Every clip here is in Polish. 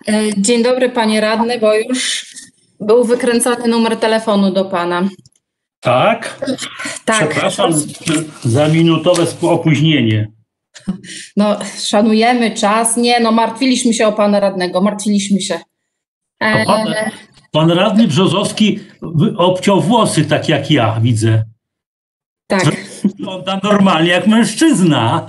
Dzień dobry, panie radny, bo już był wykręcany numer telefonu do pana. Tak? Tak. Przepraszam za minutowe opóźnienie. No, szanujemy czas. Nie, no martwiliśmy się o pana radnego, martwiliśmy się. Pan radny Brzozowski obciął włosy tak jak ja, widzę. Tak. Wygląda normalnie jak mężczyzna.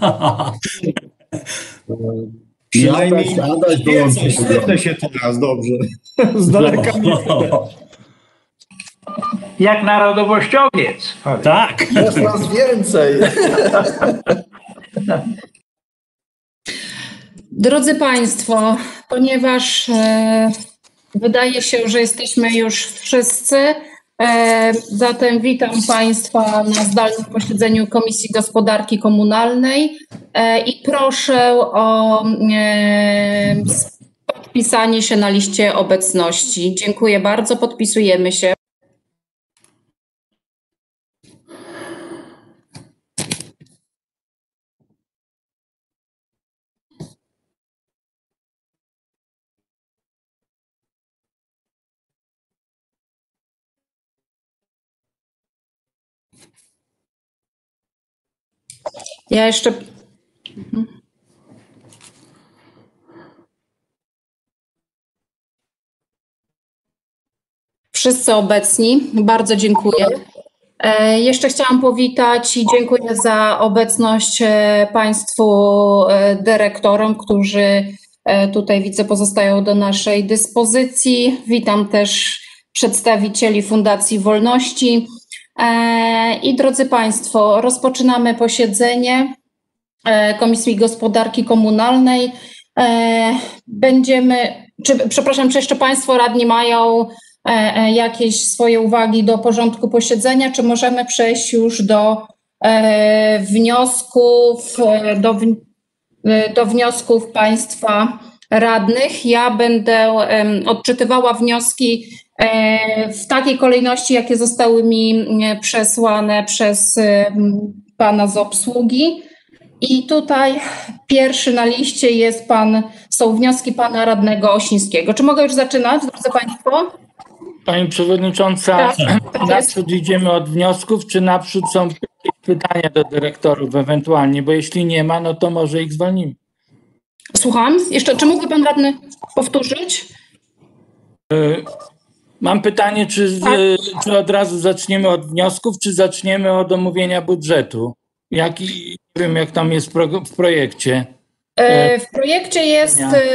Przynajmniej Adaś dołączy się. Widzę się teraz dobrze. Z daleka mnie. Jak narodowościowiec. Tak. Jest nas więcej. Drodzy państwo, ponieważ wydaje się, że jesteśmy już wszyscy, zatem witam państwa na zdalnym posiedzeniu Komisji Gospodarki Komunalnej i proszę o podpisanie się na liście obecności. Dziękuję bardzo, podpisujemy się. Ja jeszcze... Wszyscy obecni, bardzo dziękuję. Jeszcze chciałam powitać i dziękuję za obecność państwu dyrektorom, którzy tutaj widzę pozostają do naszej dyspozycji. Witam też przedstawicieli Fundacji Wolności. I drodzy państwo, rozpoczynamy posiedzenie Komisji Gospodarki Komunalnej. Czy jeszcze państwo radni mają jakieś swoje uwagi do porządku posiedzenia, czy możemy przejść już do wniosków państwa radnych? Ja będę odczytywała wnioski w takiej kolejności, jakie zostały mi przesłane przez pana z obsługi. I tutaj pierwszy na liście są wnioski pana radnego Osińskiego. Czy mogę już zaczynać, drodzy państwo? Pani przewodnicząca, naprzód idziemy od wniosków, czy naprzód są pytania do dyrektorów ewentualnie, bo jeśli nie ma, no to może ich zwolnimy. Słucham? Jeszcze, czy mógłby pan radny powtórzyć? Mam pytanie, czy od razu zaczniemy od wniosków, czy zaczniemy od omówienia budżetu? Nie wiem, jak tam jest w projekcie. W projekcie jest,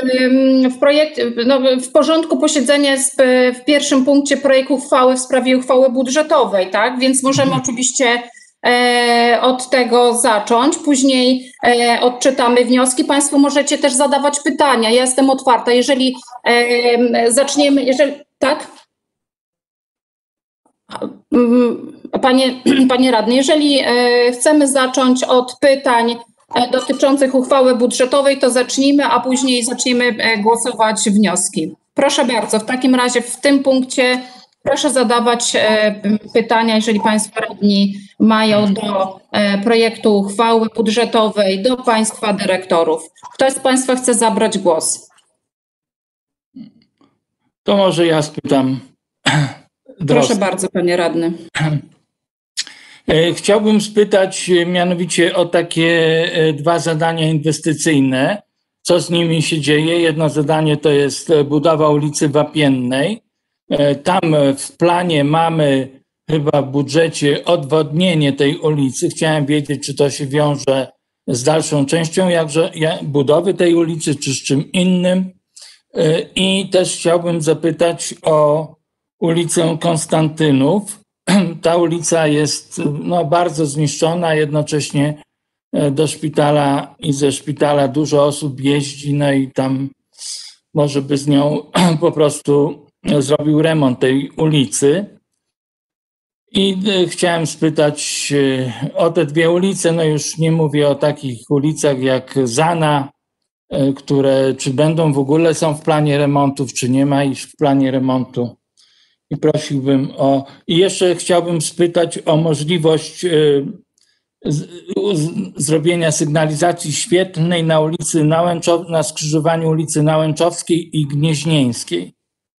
w porządku posiedzenia jest w pierwszym punkcie projekt uchwały w sprawie uchwały budżetowej, tak? Więc możemy oczywiście od tego zacząć. Później odczytamy wnioski. Państwo możecie też zadawać pytania. Ja jestem otwarta. Jeżeli zaczniemy, tak? Panie radny, jeżeli chcemy zacząć od pytań dotyczących uchwały budżetowej, to zacznijmy, a później zaczniemy głosować wnioski. Proszę bardzo, w takim razie w tym punkcie proszę zadawać pytania, jeżeli państwo radni mają do projektu uchwały budżetowej, do państwa dyrektorów. Kto z państwa chce zabrać głos? To może ja spytam. Proszę bardzo, panie radny. Chciałbym spytać mianowicie o takie dwa zadania inwestycyjne. Co z nimi się dzieje? Jedno zadanie to jest budowa ulicy Wapiennej. Tam w planie mamy chyba w budżecie odwodnienie tej ulicy. Chciałem wiedzieć, czy to się wiąże z dalszą częścią budowy tej ulicy, czy z czym innym. I też chciałbym zapytać o ulicę Konstantynów. Ta ulica jest bardzo zniszczona, jednocześnie do szpitala i ze szpitala dużo osób jeździ, no i tam może by z nią po prostu zrobił remont tej ulicy. I chciałem spytać o te dwie ulice, no już nie mówię o takich ulicach jak Zana, które czy będą w ogóle są w planie remontów, czy nie ma ich w planie remontu. I prosiłbym i jeszcze chciałbym spytać o możliwość zrobienia sygnalizacji świetlnej na ulicy na skrzyżowaniu ulicy Nałęczowskiej i Gnieźnieńskiej.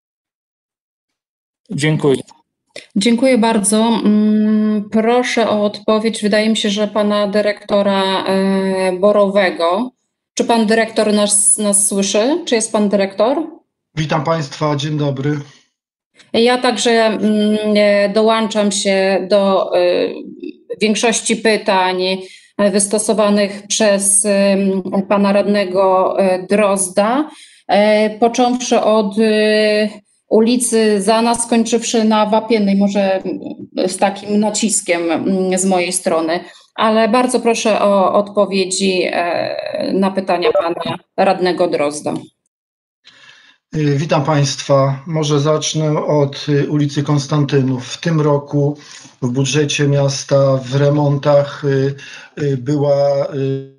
Dziękuję. Dziękuję bardzo. Proszę o odpowiedź. Wydaje mi się, że pana dyrektora Borowego. Czy pan dyrektor nas słyszy? Czy jest pan dyrektor? Witam Państwa, dzień dobry. Ja także dołączam się do większości pytań wystosowanych przez pana radnego Drozda, począwszy od ulicy Zana, skończywszy na Wapiennej, może z takim naciskiem z mojej strony. Ale bardzo proszę o odpowiedzi na pytania pana radnego Drozda. Witam Państwa. Może zacznę od ulicy Konstantynów. W tym roku w budżecie miasta w remontach była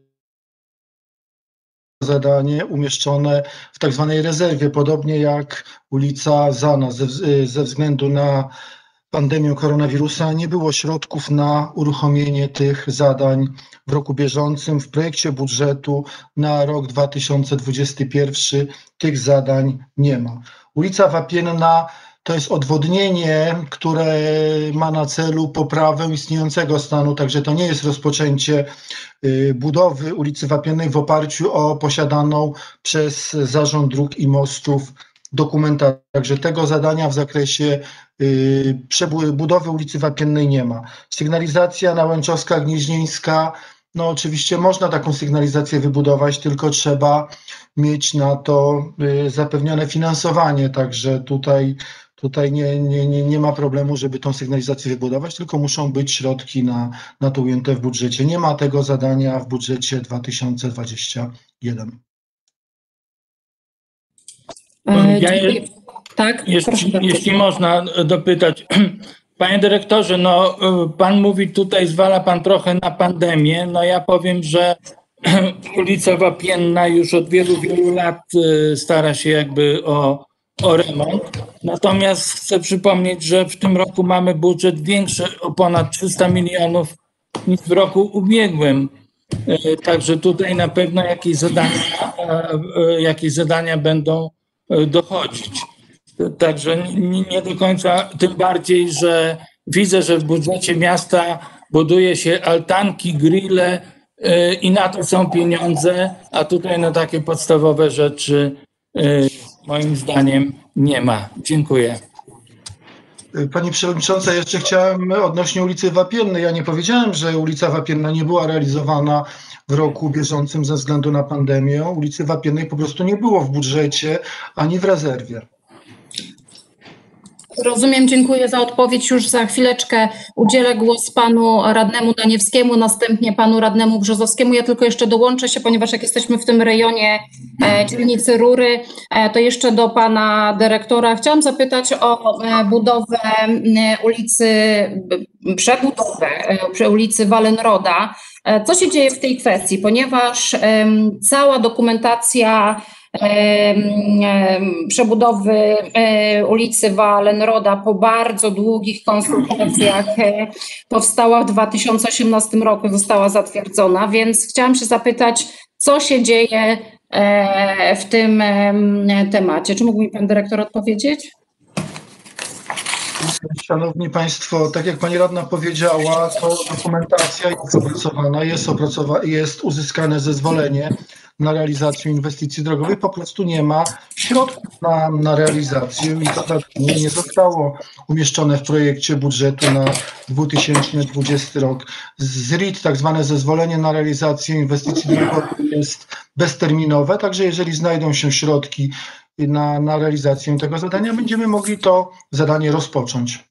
zadanie umieszczone w tak zwanej rezerwie, podobnie jak ulica Zana. Ze względu na pandemię koronawirusa nie było środków na uruchomienie tych zadań w roku bieżącym. W projekcie budżetu na rok 2021 tych zadań nie ma. Ulica Wapienna to jest odwodnienie, które ma na celu poprawę istniejącego stanu, także to nie jest rozpoczęcie budowy ulicy Wapiennej w oparciu o posiadaną przez Zarząd Dróg i Mostów dokumentację. Także tego zadania w zakresie budowy ulicy Wapiennej nie ma. Sygnalizacja Nałęczowska, Gnieźnieńska, no oczywiście można taką sygnalizację wybudować, tylko trzeba mieć na to zapewnione finansowanie, także tutaj nie ma problemu, żeby tą sygnalizację wybudować, tylko muszą być środki na to ujęte w budżecie. Nie ma tego zadania w budżecie 2021. Tak, jeśli można dopytać. Panie dyrektorze, no pan mówi tutaj, zwala pan trochę na pandemię. No ja powiem, że ulica Wapienna już od wielu lat stara się jakby o remont. Natomiast chcę przypomnieć, że w tym roku mamy budżet większy o ponad 300 milionów niż w roku ubiegłym. Także tutaj na pewno jakieś zadania będą dochodzić. Także nie do końca, tym bardziej, że widzę, że w budżecie miasta buduje się altanki, grille i na to są pieniądze, a tutaj na takie podstawowe rzeczy moim zdaniem nie ma. Dziękuję. Pani Przewodnicząca, jeszcze chciałem odnośnie ulicy Wapiennej. Ja nie powiedziałem, że ulica Wapienna nie była realizowana w roku bieżącym ze względu na pandemię. Ulicy Wapiennej po prostu nie było w budżecie ani w rezerwie. Rozumiem, dziękuję za odpowiedź. Już za chwileczkę udzielę głos panu radnemu Daniewskiemu, następnie panu radnemu Brzozowskiemu. Ja tylko jeszcze dołączę się, ponieważ jak jesteśmy w tym rejonie dzielnicy Rury, to jeszcze do pana dyrektora. Chciałam zapytać o budowę przebudowę przy ulicy Wallenroda. Co się dzieje w tej kwestii? Ponieważ cała dokumentacja przebudowy ulicy Wallenroda po bardzo długich konsultacjach powstała w 2018 roku, została zatwierdzona, więc chciałam się zapytać, co się dzieje w tym temacie. Czy mógł mi pan dyrektor odpowiedzieć? Szanowni Państwo, tak jak Pani Radna powiedziała, to dokumentacja jest opracowana, jest uzyskane zezwolenie na realizację inwestycji drogowej, po prostu nie ma środków na realizację i to nie zostało umieszczone w projekcie budżetu na 2020 rok. ZRID, tak zwane zezwolenie na realizację inwestycji drogowej, jest bezterminowe, także jeżeli znajdą się środki na realizację tego zadania, będziemy mogli to zadanie rozpocząć.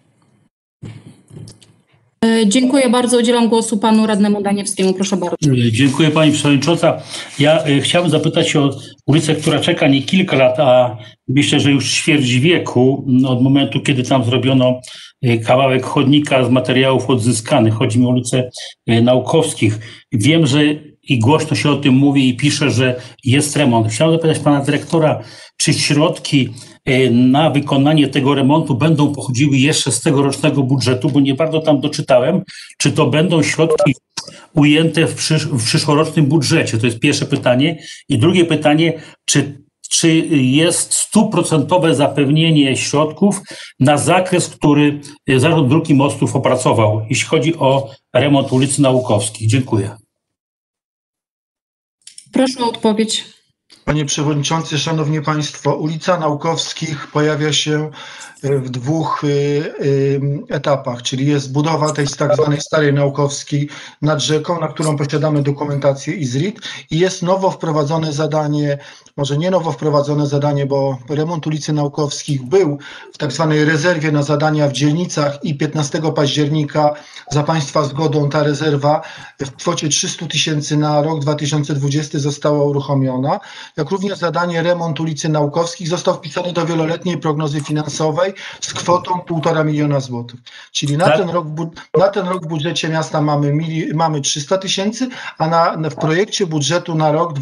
Dziękuję bardzo. Udzielam głosu panu radnemu Daniewskiemu. Proszę bardzo. Dziękuję pani przewodnicząca. Ja chciałbym zapytać o ulicę, która czeka nie kilka lat, a myślę, że już ćwierć wieku od momentu, kiedy tam zrobiono kawałek chodnika z materiałów odzyskanych. Chodzi mi o ulicę Naukowskich. Wiem, że i głośno się o tym mówi i pisze, że jest remont. Chciałem zapytać pana dyrektora, czy środki na wykonanie tego remontu będą pochodziły jeszcze z tegorocznego budżetu, bo nie bardzo tam doczytałem, czy to będą środki ujęte w przyszłorocznym budżecie? To jest pierwsze pytanie. I drugie pytanie, czy jest 100% zapewnienie środków na zakres, który Zarząd Dróg i Mostów opracował, jeśli chodzi o remont ulicy Naukowskiej? Dziękuję. Proszę o odpowiedź. Panie Przewodniczący, Szanowni Państwo, ulica Naukowskich pojawia się w dwóch etapach, czyli jest budowa tej tak zwanej Starej Naukowskiej nad rzeką, na którą posiadamy dokumentację IZRIT, i jest nowo wprowadzone zadanie, może nie nowo wprowadzone zadanie, bo remont ulicy Naukowskich był w tak zwanej rezerwie na zadania w dzielnicach i 15 października za Państwa zgodą ta rezerwa w kwocie 300 000 na rok 2020 została uruchomiona, jak również zadanie remont ulicy Naukowskich został wpisany do wieloletniej prognozy finansowej z kwotą 1,5 miliona złotych. Czyli na ten rok w budżecie miasta mamy 300 000, a w projekcie budżetu na rok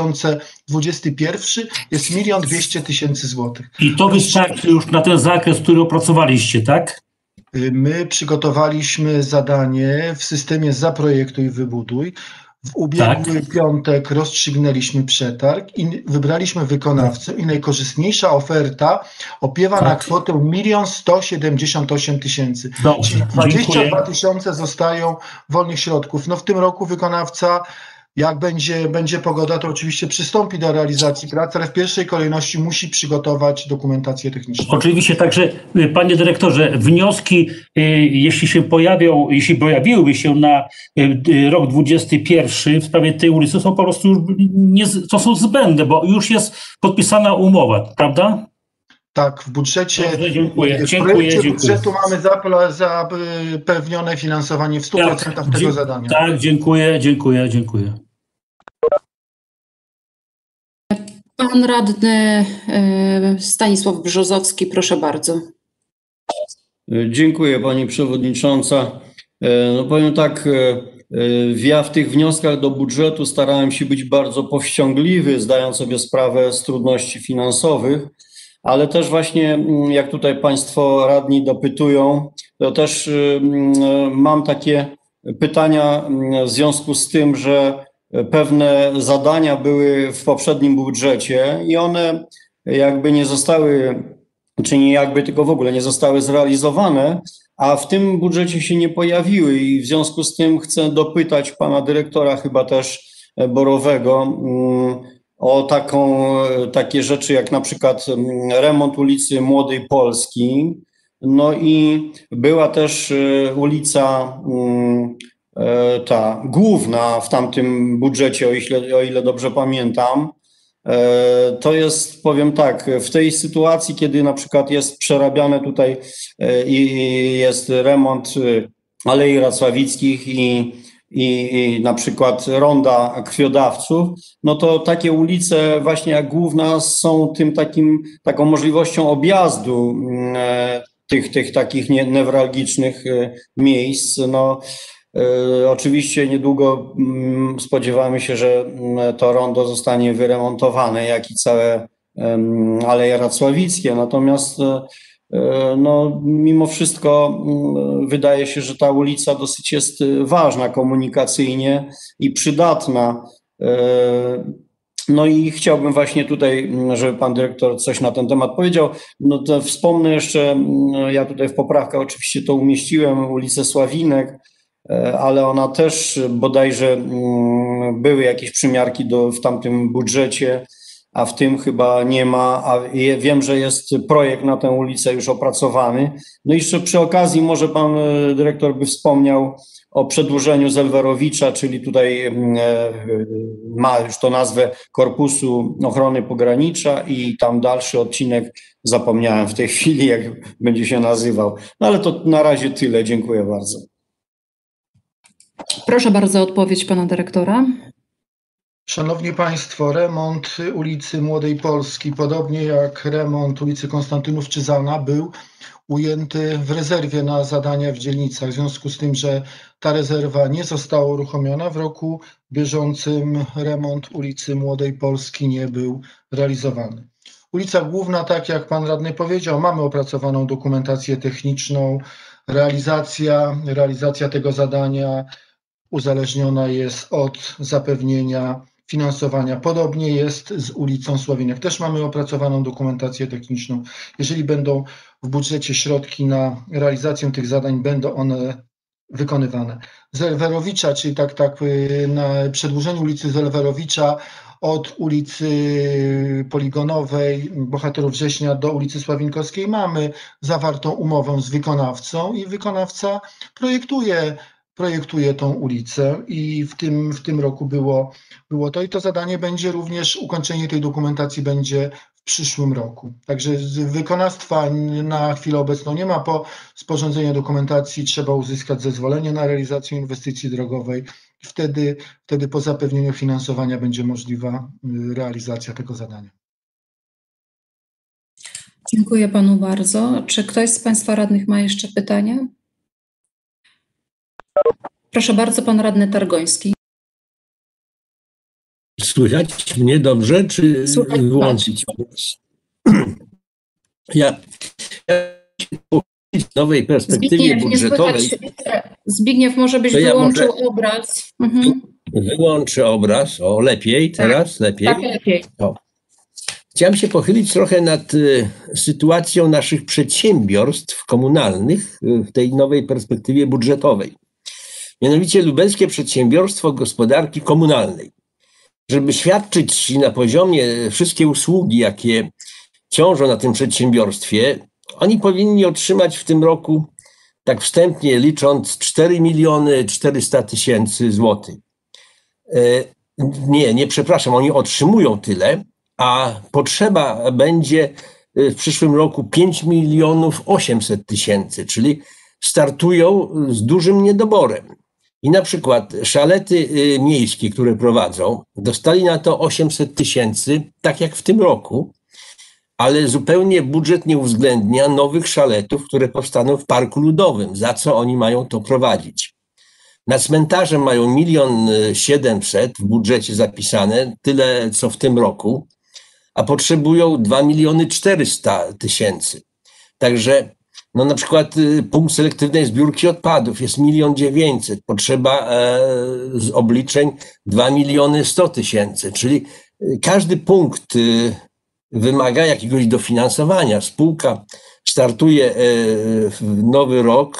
2021 jest 1 200 000 złotych. I to wystarczy już na ten zakres, który opracowaliście, tak? My przygotowaliśmy zadanie w systemie Zaprojektuj, Wybuduj. W ubiegły piątek rozstrzygnęliśmy przetarg i wybraliśmy wykonawcę i najkorzystniejsza oferta opiewa na kwotę 1 178 000. Czyli 22 000 zostają wolnych środków. No w tym roku wykonawca, jak będzie pogoda, to oczywiście przystąpi do realizacji prac, ale w pierwszej kolejności musi przygotować dokumentację techniczną. Oczywiście, także panie dyrektorze, wnioski, jeśli pojawiłyby się na rok 2021 w sprawie tej ulicy, są po prostu już to są zbędne, bo już jest podpisana umowa, prawda? Tak, w budżecie. Dobrze, dziękuję. Budżetu mamy zapewnione finansowanie w 100% tego zadania. Tak, dziękuję. Pan radny Stanisław Brzozowski, proszę bardzo. Dziękuję pani przewodnicząca. No powiem tak, ja w tych wnioskach do budżetu starałem się być bardzo powściągliwy, zdając sobie sprawę z trudności finansowych, ale też właśnie jak tutaj państwo radni dopytują, to też mam takie pytania w związku z tym, że pewne zadania były w poprzednim budżecie i one jakby nie zostały, czy nie jakby, tylko w ogóle nie zostały zrealizowane, a w tym budżecie się nie pojawiły i w związku z tym chcę dopytać pana dyrektora, chyba też Borowego, o takie rzeczy jak na przykład remont ulicy Młodej Polski, no i była też ulica ta główna w tamtym budżecie, o ile dobrze pamiętam. To jest, powiem tak, w tej sytuacji, kiedy na przykład jest przerabiane tutaj i jest remont Alei Racławickich i na przykład ronda krwiodawców, no to takie ulice właśnie jak główna są taką możliwością objazdu tych takich newralgicznych miejsc. No, oczywiście niedługo spodziewamy się, że to rondo zostanie wyremontowane, jak i całe Aleje Racławickie. Natomiast no, mimo wszystko wydaje się, że ta ulica dosyć jest ważna komunikacyjnie i przydatna. No i chciałbym właśnie tutaj, żeby pan dyrektor coś na ten temat powiedział. No to wspomnę jeszcze, ja tutaj w poprawkach oczywiście to umieściłem, ulicę Sławinek, ale ona też bodajże były jakieś przymiarki w tamtym budżecie, a w tym chyba nie ma, a wiem, że jest projekt na tę ulicę już opracowany. No i jeszcze przy okazji może pan dyrektor by wspomniał o przedłużeniu Zelwerowicza, czyli tutaj ma już to nazwę Korpusu Ochrony Pogranicza i tam dalszy odcinek, zapomniałem w tej chwili, jak będzie się nazywał. No ale to na razie tyle, dziękuję bardzo. Proszę bardzo o odpowiedź pana dyrektora. Szanowni Państwo, remont ulicy Młodej Polski, podobnie jak remont ulicy Konstantynów Czyzana, był ujęty w rezerwie na zadania w dzielnicach. W związku z tym, że ta rezerwa nie została uruchomiona, w roku bieżącym remont ulicy Młodej Polski nie był realizowany. Ulica Główna, tak jak pan radny powiedział, mamy opracowaną dokumentację techniczną. Realizacja tego zadania uzależniona jest od zapewnienia finansowania. Podobnie jest z ulicą Sławinek. Też mamy opracowaną dokumentację techniczną. Jeżeli będą w budżecie środki na realizację tych zadań, będą one wykonywane. Zelwerowicza, czyli na przedłużeniu ulicy Zelwerowicza od ulicy Poligonowej, Bohaterów Września do ulicy Sławinkowskiej mamy zawartą umowę z wykonawcą i wykonawca projektuje tą ulicę i w tym roku było to i to zadanie będzie również, ukończenie tej dokumentacji będzie w przyszłym roku. Także z wykonawstwa na chwilę obecną nie ma. Po sporządzeniu dokumentacji trzeba uzyskać zezwolenie na realizację inwestycji drogowej. Wtedy po zapewnieniu finansowania będzie możliwa realizacja tego zadania. Dziękuję panu bardzo. Czy ktoś z państwa radnych ma jeszcze pytania? Proszę bardzo, pan radny Targoński. Słychać mnie dobrze, czy Słychać. wyłączyć? Ja w nowej perspektywie budżetowej. Zbigniew, może byś wyłączył obraz. Wyłączę obraz. O, lepiej teraz? Lepiej? Tak, lepiej. O. Chciałem się pochylić trochę nad sytuacją naszych przedsiębiorstw komunalnych w tej nowej perspektywie budżetowej. Mianowicie Lubelskie Przedsiębiorstwo Gospodarki Komunalnej. Żeby świadczyć na poziomie wszystkie usługi, jakie ciążą na tym przedsiębiorstwie, oni powinni otrzymać w tym roku, tak wstępnie licząc, 4 400 000 złotych. Przepraszam, oni otrzymują tyle, a potrzeba będzie w przyszłym roku 5 800 000, czyli startują z dużym niedoborem. I na przykład szalety miejskie, które prowadzą, dostali na to 800 000, tak jak w tym roku, ale zupełnie budżet nie uwzględnia nowych szaletów, które powstaną w Parku Ludowym. Za co oni mają to prowadzić? Na cmentarze mają 1 700 000 w budżecie zapisane, tyle co w tym roku, a potrzebują 2 400 000. Także na przykład punkt selektywnej zbiórki odpadów jest 1 900 000, potrzeba z obliczeń 2 100 000, czyli każdy punkt wymaga jakiegoś dofinansowania. Spółka startuje w nowy rok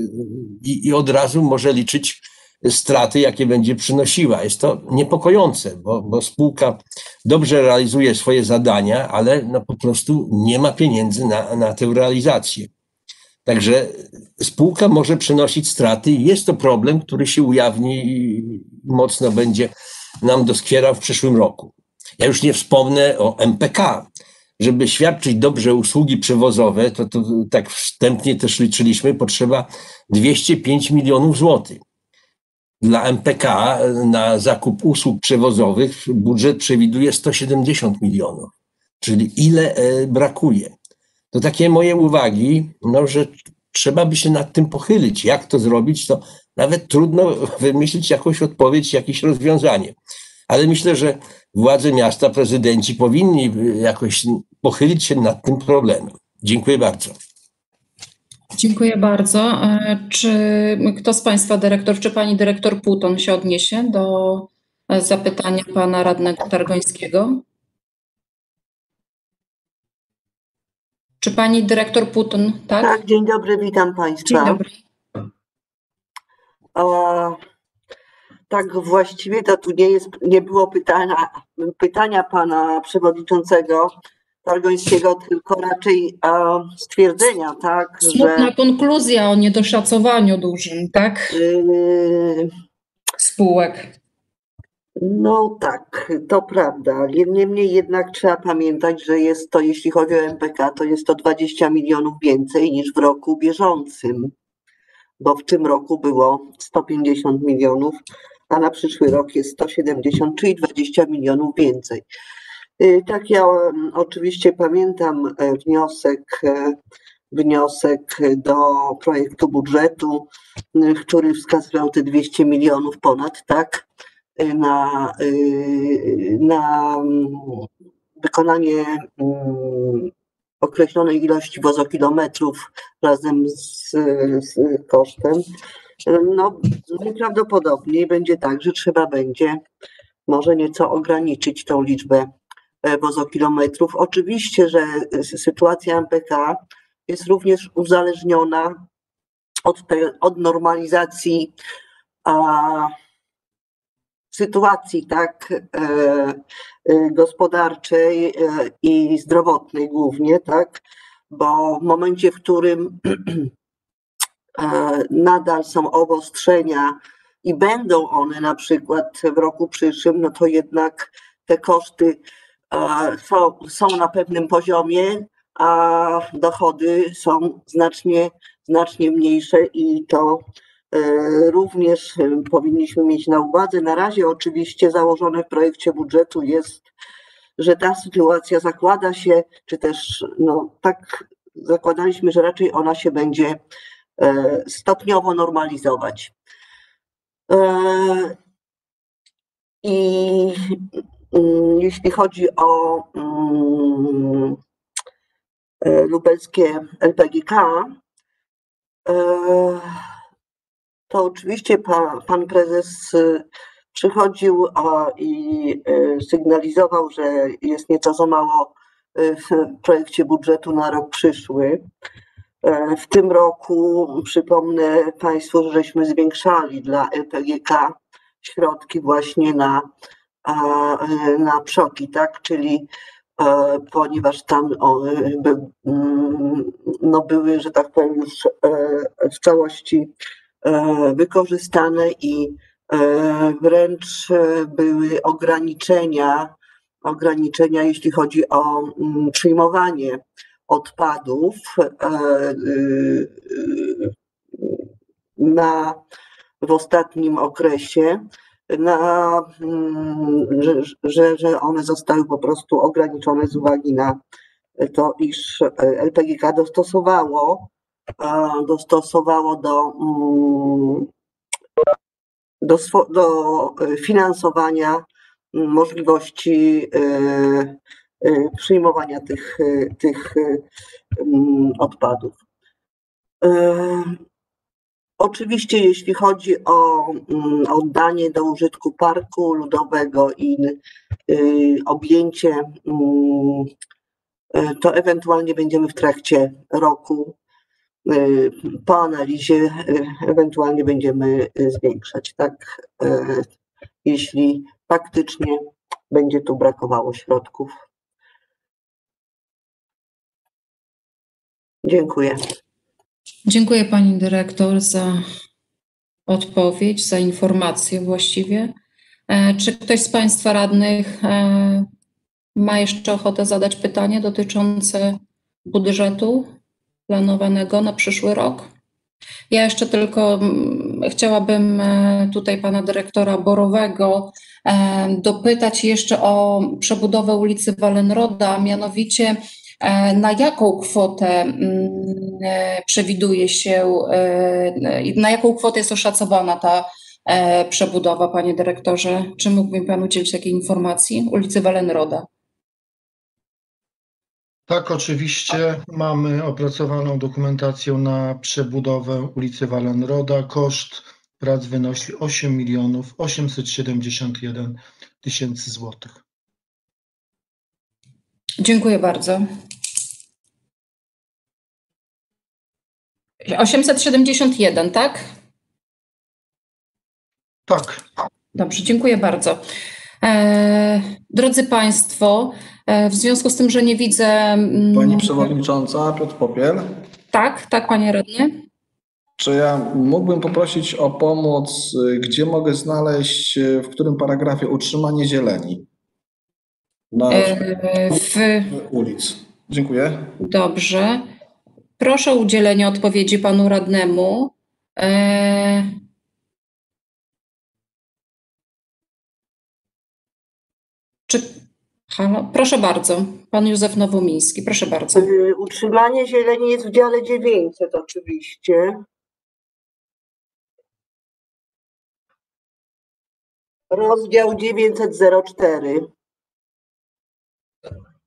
i od razu może liczyć straty, jakie będzie przynosiła. Jest to niepokojące, bo spółka dobrze realizuje swoje zadania, ale po prostu nie ma pieniędzy na tę realizację. Także spółka może przynosić straty i jest to problem, który się ujawni i mocno będzie nam doskwierał w przyszłym roku. Ja już nie wspomnę o MPK. Żeby świadczyć dobrze usługi przewozowe, to tak wstępnie też liczyliśmy, potrzeba 205 milionów złotych. Dla MPK na zakup usług przewozowych budżet przewiduje 170 milionów. Czyli ile brakuje? To takie moje uwagi, że trzeba by się nad tym pochylić. Jak to zrobić, to nawet trudno wymyślić jakąś odpowiedź, jakieś rozwiązanie. Ale myślę, że władze miasta, prezydenci powinni jakoś pochylić się nad tym problemem. Dziękuję bardzo. Dziękuję bardzo. Czy kto z państwa dyrektorów, czy pani dyrektor Puton się odniesie do zapytania pana radnego Targońskiego? Czy pani dyrektor Puton, tak? Tak, dzień dobry, witam państwa. Dzień dobry. Tak, właściwie to tu nie było pytania pana przewodniczącego Targońskiego, tylko raczej stwierdzenia, tak, Smutna konkluzja o niedoszacowaniu dużym, tak? Spółek. No tak, to prawda. Niemniej jednak trzeba pamiętać, że jest to, jeśli chodzi o MPK, to jest to 20 milionów więcej niż w roku bieżącym, bo w tym roku było 150 milionów, a na przyszły rok jest 170, czyli 20 milionów więcej. Tak, ja oczywiście pamiętam wniosek do projektu budżetu, który wskazywał te 200 milionów ponad, tak, na wykonanie określonej ilości wozokilometrów razem z kosztem, no najprawdopodobniej będzie tak, że trzeba będzie może nieco ograniczyć tą liczbę wozokilometrów. Oczywiście, że sytuacja MPK jest również uzależniona od normalizacji sytuacji tak gospodarczej i zdrowotnej głównie, tak, bo w momencie, w którym nadal są obostrzenia i będą one na przykład w roku przyszłym, no to jednak te koszty są na pewnym poziomie, a dochody są znacznie mniejsze i to również powinniśmy mieć na uwadze. Na razie oczywiście założone w projekcie budżetu jest, że ta sytuacja zakłada się, czy też tak zakładaliśmy, że raczej ona się będzie stopniowo normalizować. I jeśli chodzi o lubelskie LPGK, to oczywiście pan prezes przychodził i sygnalizował, że jest nieco za mało w projekcie budżetu na rok przyszły. W tym roku, przypomnę Państwu, że żeśmy zwiększali dla LPGK środki właśnie na PSZOK-i, tak? Czyli ponieważ tam były, że tak powiem, już w całości wykorzystane i wręcz były ograniczenia, jeśli chodzi o przyjmowanie odpadów w ostatnim okresie, że one zostały po prostu ograniczone z uwagi na to, iż LPGK dostosowało do finansowania możliwości przyjmowania tych odpadów. Oczywiście, jeśli chodzi o oddanie do użytku parku ludowego i objęcie, to ewentualnie będziemy w trakcie roku po analizie ewentualnie będziemy zwiększać, tak, jeśli faktycznie będzie tu brakowało środków. Dziękuję. Dziękuję pani dyrektor za odpowiedź, za informację właściwie. Czy ktoś z państwa radnych ma jeszcze ochotę zadać pytanie dotyczące budżetu planowanego na przyszły rok? Ja jeszcze tylko chciałabym tutaj pana dyrektora Borowego dopytać jeszcze o przebudowę ulicy Wallenroda, mianowicie na jaką kwotę przewiduje się, na jaką kwotę jest oszacowana ta przebudowa, panie dyrektorze? Czy mógłby pan udzielić takiej informacji? Ulicy Wallenroda. Tak, oczywiście mamy opracowaną dokumentację na przebudowę ulicy Wallenroda. Koszt prac wynosi 8 871 000 złotych. Dziękuję bardzo. 871, tak? Tak. Dobrze, dziękuję bardzo. Drodzy Państwo, w związku z tym, że nie widzę... Pani Przewodnicząca, Piotr Popiel. Tak, panie radny. Czy ja mógłbym poprosić o pomoc, gdzie mogę znaleźć, w którym paragrafie utrzymanie zieleni na ulic? Dziękuję. Dobrze. Proszę o udzielenie odpowiedzi panu radnemu. Halo? Proszę bardzo, pan Józef Nowomiejski, proszę bardzo. Utrzymanie zieleni jest w dziale 900 oczywiście. Rozdział 904.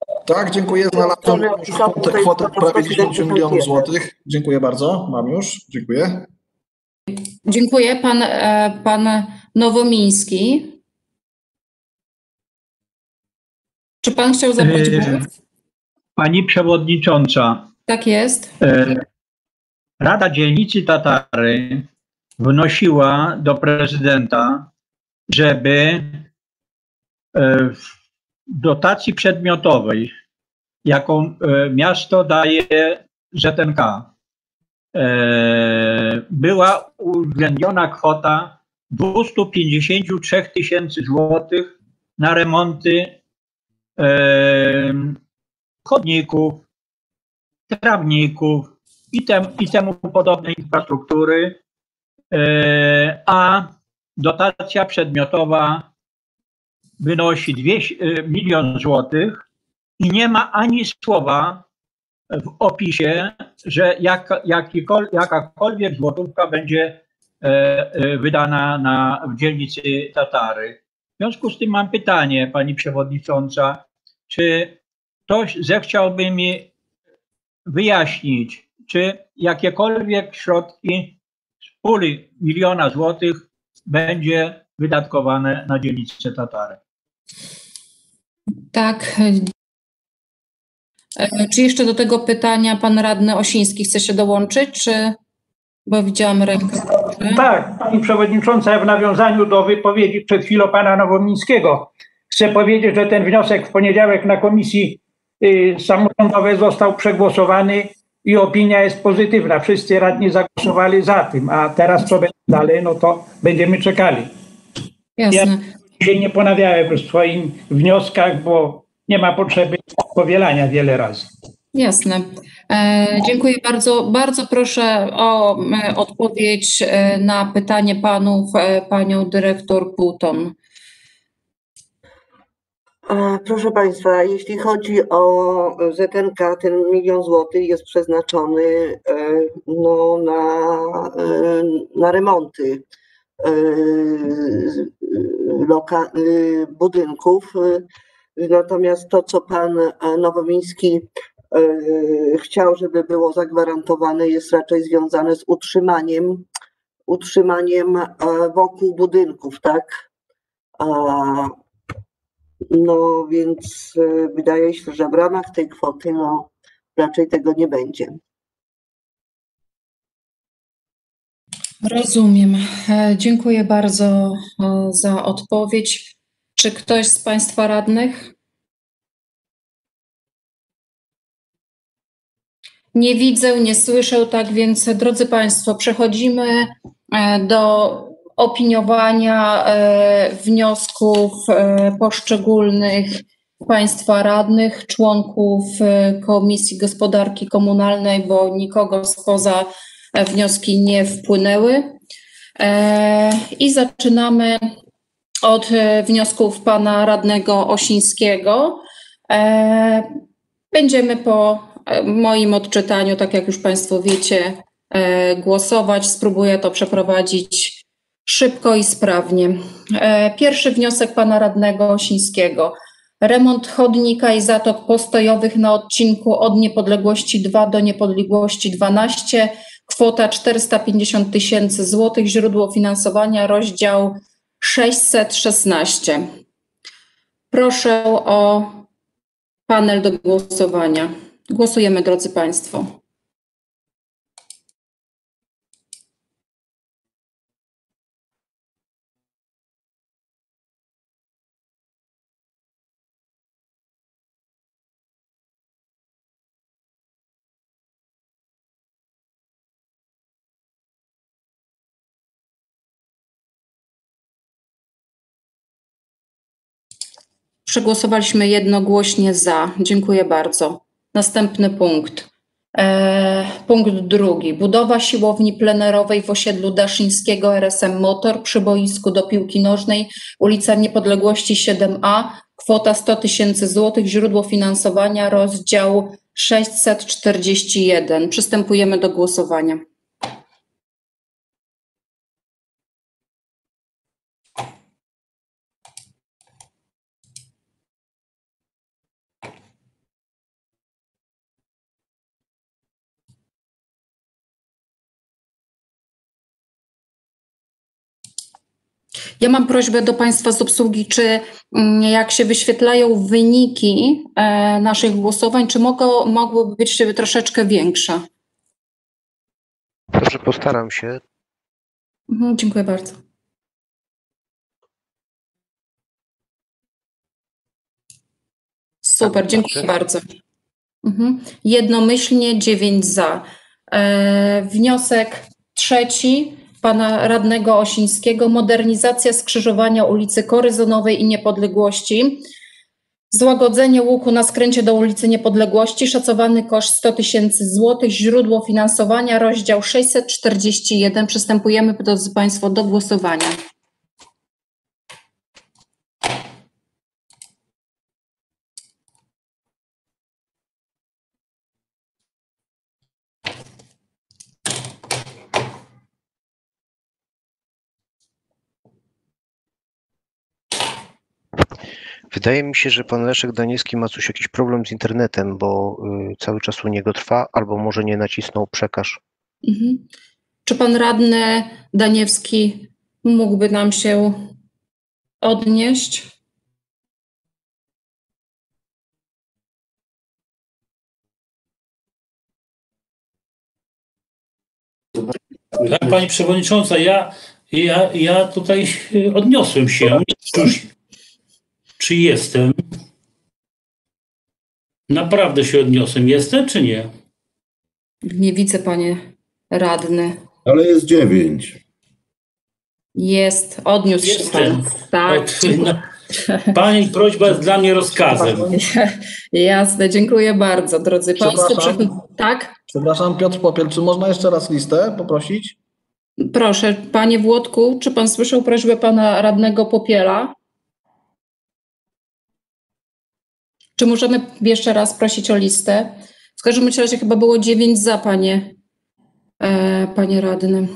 Tak, dziękuję. Znalazłem tę kwotę prawie 10 milionów złotych. Dziękuję bardzo. Mam już. Dziękuję. Dziękuję. Pan Nowomiński. Czy pan chciał zabrać głos? Pani przewodnicząca, Tak jest. Rada Dzielnicy Tatary wnosiła do prezydenta, żeby w dotacji przedmiotowej, jaką miasto daje ZNK, była uwzględniona kwota 253 tysięcy złotych na remonty chodników, trawników i temu podobnej infrastruktury, a dotacja przedmiotowa wynosi 1 milion złotych i nie ma ani słowa w opisie, że jakakolwiek złotówka będzie wydana w dzielnicy Tatary. W związku z tym mam pytanie, pani przewodnicząca, czy ktoś zechciałby mi wyjaśnić, czy jakiekolwiek środki z puli 1 miliona złotych będzie wydatkowane na dzielnicę Tatary? Tak. Czy jeszcze do tego pytania pan radny Osiński chce się dołączyć, czy... Bo widziałam rękę. Tak, pani przewodnicząca, ja w nawiązaniu do wypowiedzi przed chwilą pana Nowomińskiego chcę powiedzieć, że ten wniosek w poniedziałek na komisji samorządowej został przegłosowany i opinia jest pozytywna. Wszyscy radni zagłosowali za tym, a teraz co będzie dalej, no to będziemy czekali. Jasne. Ja się nie ponawiałem w swoich wnioskach, bo nie ma potrzeby powielania wiele razy. Jasne. Dziękuję bardzo. Bardzo proszę o odpowiedź na pytanie panów, panią dyrektor Półton. Proszę Państwa, jeśli chodzi o ZNK, ten 1 milion złotych jest przeznaczony no, na remonty budynków. Natomiast to, co pan Nowomiński chciał, żeby było zagwarantowane, jest raczej związane z utrzymaniem wokół budynków, tak? No więc wydaje się, że w ramach tej kwoty no, raczej tego nie będzie. Rozumiem. Dziękuję bardzo za odpowiedź. Czy ktoś z państwa radnych? Nie widzę, nie słyszę, tak więc drodzy państwo, przechodzimy do opiniowania wniosków poszczególnych państwa radnych, członków Komisji Gospodarki Komunalnej, bo nikogo spoza wnioski nie wpłynęły. I zaczynamy od wniosków pana radnego Osińskiego. Będziemy po moim odczytaniu, tak jak już państwo wiecie, głosować. Spróbuję to przeprowadzić szybko i sprawnie. Pierwszy wniosek pana radnego Osińskiego. Remont chodnika i zatok postojowych na odcinku od Niepodległości 2 do Niepodległości 12. Kwota 450 tysięcy złotych. Źródło finansowania rozdział 616. Proszę o panel do głosowania. Głosujemy, drodzy państwo. Przegłosowaliśmy jednogłośnie za. Dziękuję bardzo. Następny punkt. Punkt drugi. Budowa siłowni plenerowej w osiedlu Daszyńskiego RSM Motor przy boisku do piłki nożnej, ulica Niepodległości 7A. Kwota 100 tysięcy złotych. Źródło finansowania rozdział 641. Przystępujemy do głosowania. Ja mam prośbę do Państwa z obsługi, czy jak się wyświetlają wyniki naszych głosowań, czy mogłyby być troszeczkę większe? Dobrze, postaram się. Dziękuję bardzo. Super, dziękuję bardzo. Jednomyślnie 9 za. Wniosek trzeci pana radnego Osińskiego. Modernizacja skrzyżowania ulicy Koryzonowej i Niepodległości. Złagodzenie łuku na skręcie do ulicy Niepodległości. Szacowany koszt 100 000 złotych. Źródło finansowania, rozdział 641. Przystępujemy, drodzy Państwo, do głosowania. Wydaje mi się, że pan Leszek Daniewski ma jakiś problem z internetem, bo cały czas u niego trwa, albo może nie nacisnął przekaż. Czy pan radny Daniewski mógłby nam się odnieść? Tak, pani przewodnicząca, ja tutaj odniosłem się. Czy jestem? Naprawdę się odniosłem. Jestem, czy nie? Nie widzę, panie radny. Ale jest 9. Jest, odniósł się pan. Tak. Pani prośba jest dla mnie rozkazem. Jasne, dziękuję bardzo, drodzy Państwo. Tak? Przepraszam, Piotr Popiel, czy można jeszcze raz listę poprosić? Proszę, panie Włodku, czy pan słyszał prośbę pana radnego Popiela? Czy możemy jeszcze raz prosić o listę? W każdym razie chyba było 9 za, panie radny.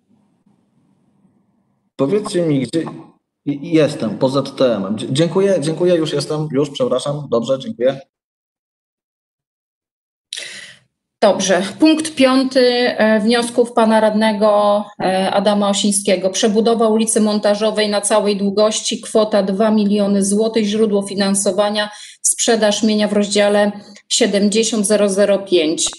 Powiedzcie mi, gdzie jestem, po ZTM. Dziękuję, już jestem, przepraszam, dobrze, dziękuję. Dobrze, punkt 5 wniosków pana radnego Adama Osińskiego. Przebudowa ulicy Montażowej na całej długości, kwota 2 miliony złotych, źródło finansowania, sprzedaż mienia w rozdziale 70005.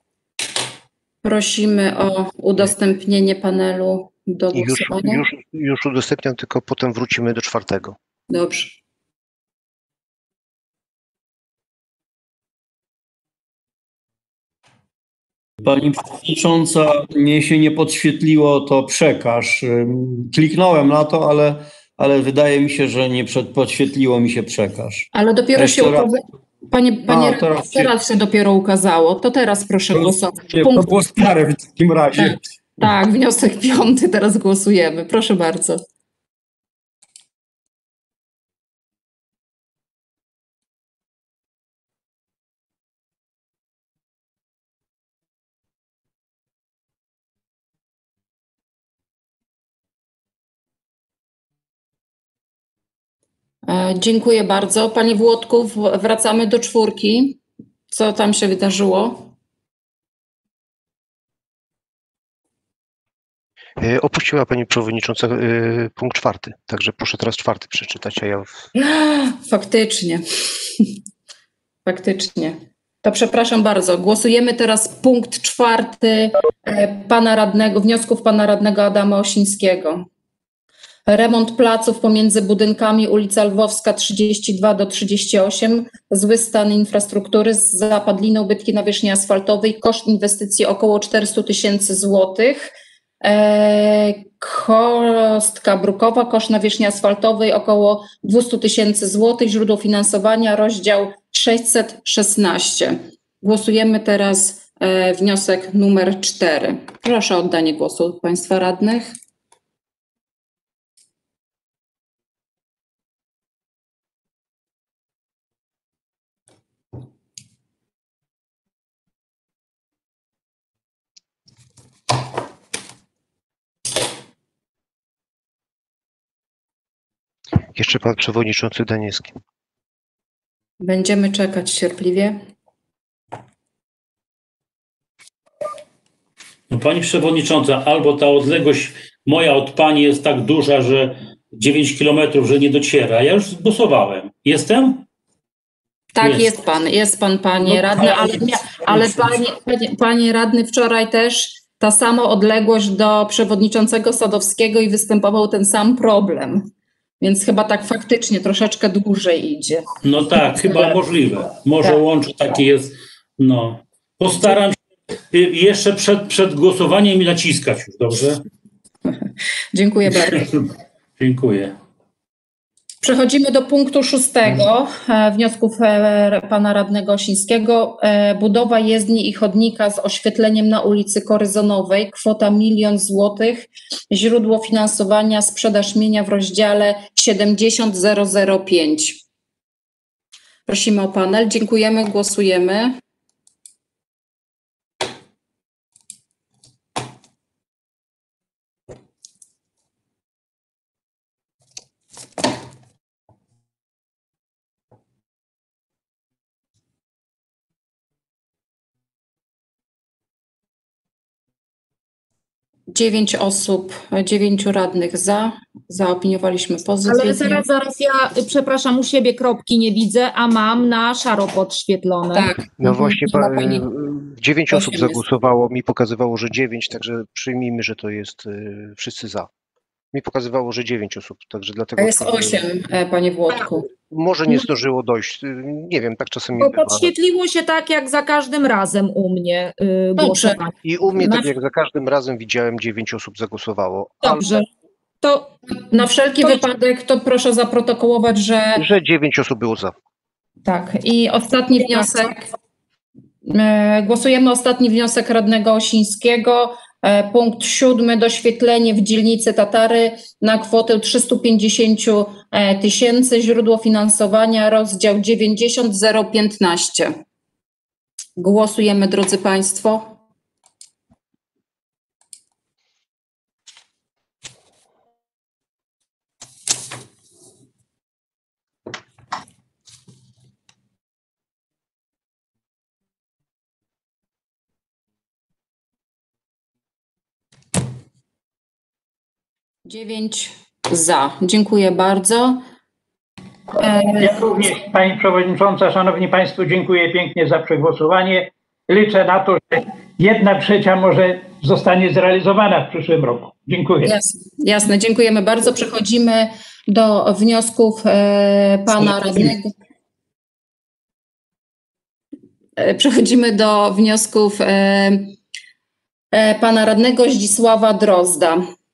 Prosimy o udostępnienie panelu do głosowania. Już udostępniam, tylko potem wrócimy do 4. Dobrze. Pani przewodnicząca, mnie się nie podświetliło to przekaż. Kliknąłem na to, ale wydaje mi się, że nie podświetliło mi się przekaż. Ale dopiero się ukazało. Panie teraz się dopiero ukazało. To teraz proszę głosować. To było stare w takim razie. Tak, wniosek 5, teraz głosujemy. Proszę bardzo. Dziękuję bardzo. Panie Włodku, wracamy do 4. Co tam się wydarzyło? Opuściła pani przewodnicząca punkt 4, także proszę teraz 4 przeczytać, a ja... Faktycznie. Faktycznie. To przepraszam bardzo. Głosujemy teraz punkt 4 pana radnego, wniosków pana radnego Adama Osińskiego. Remont placów pomiędzy budynkami ulica Lwowska 32 do 38, zły stan infrastruktury z zapadliną, ubytki nawierzchni asfaltowej, koszt inwestycji około 400 000 złotych. Kostka brukowa, koszt nawierzchni asfaltowej około 200 000 złotych, źródło finansowania, rozdział 616. Głosujemy teraz wniosek numer 4. Proszę o oddanie głosu państwa radnych. Jeszcze pan przewodniczący Daniewski. Będziemy czekać cierpliwie. No, pani przewodnicząca, albo ta odległość moja od pani jest tak duża, że 9 kilometrów, że nie dociera. Ja już zgłosowałem. Jestem? Tak, jest pan, panie No, radny, ale panie radny, wczoraj też ta sama odległość do przewodniczącego Sadowskiego i występował ten sam problem. Więc chyba tak faktycznie troszeczkę dłużej idzie. No tak, chyba możliwe. Może Tak. łącze taki jest. No. Postaram się jeszcze przed głosowaniem naciskać już, dobrze? Dziękuję bardzo. Dziękuję. Przechodzimy do punktu 6 wniosków pana radnego Osińskiego. Budowa jezdni i chodnika z oświetleniem na ulicy Koryzonowej. Kwota 1 000 000 złotych. Źródło finansowania sprzedaż mienia w rozdziale 70005. Prosimy o panel. Dziękujemy. Głosujemy. Dziewięć osób, 9 radnych zaopiniowaliśmy pozytywnie. Ale zaraz, ja przepraszam, u siebie kropki nie widzę, a mam na szaro podświetlone. Tak. No właśnie, 9 osób 8 jest. zagłosowało, mi pokazywało, że 9, także przyjmijmy, że to jest wszyscy za. Mi pokazywało, że 9 osób, także dlatego... A jest 8, panie Włodku. Może nie zdążyło dojść, nie wiem, tak czasem mi Bo bywa. podświetliło się tak jak za każdym razem u mnie głosowanie. I u mnie, tak jak za każdym razem, widziałem 9 osób zagłosowało. Dobrze. To na wszelki wypadek to proszę zaprotokołować, Że 9 osób było za. tak. I ostatni wniosek. Głosujemy ostatni wniosek radnego Osińskiego. Punkt 7. Doświetlenie w dzielnicy Tatary na kwotę 350 000. Źródło finansowania rozdział 90015. Głosujemy, drodzy państwo. Dziewięć za. Dziękuję bardzo. Ja również, Pani Przewodnicząca, Szanowni Państwo, dziękuję pięknie za przegłosowanie. Liczę na to, że 1/3 może zostanie zrealizowana w przyszłym roku. Dziękuję. Jasne, dziękujemy bardzo. Przechodzimy do wniosków pana radnego. Przechodzimy do wniosków pana radnego Zdzisława Drozda.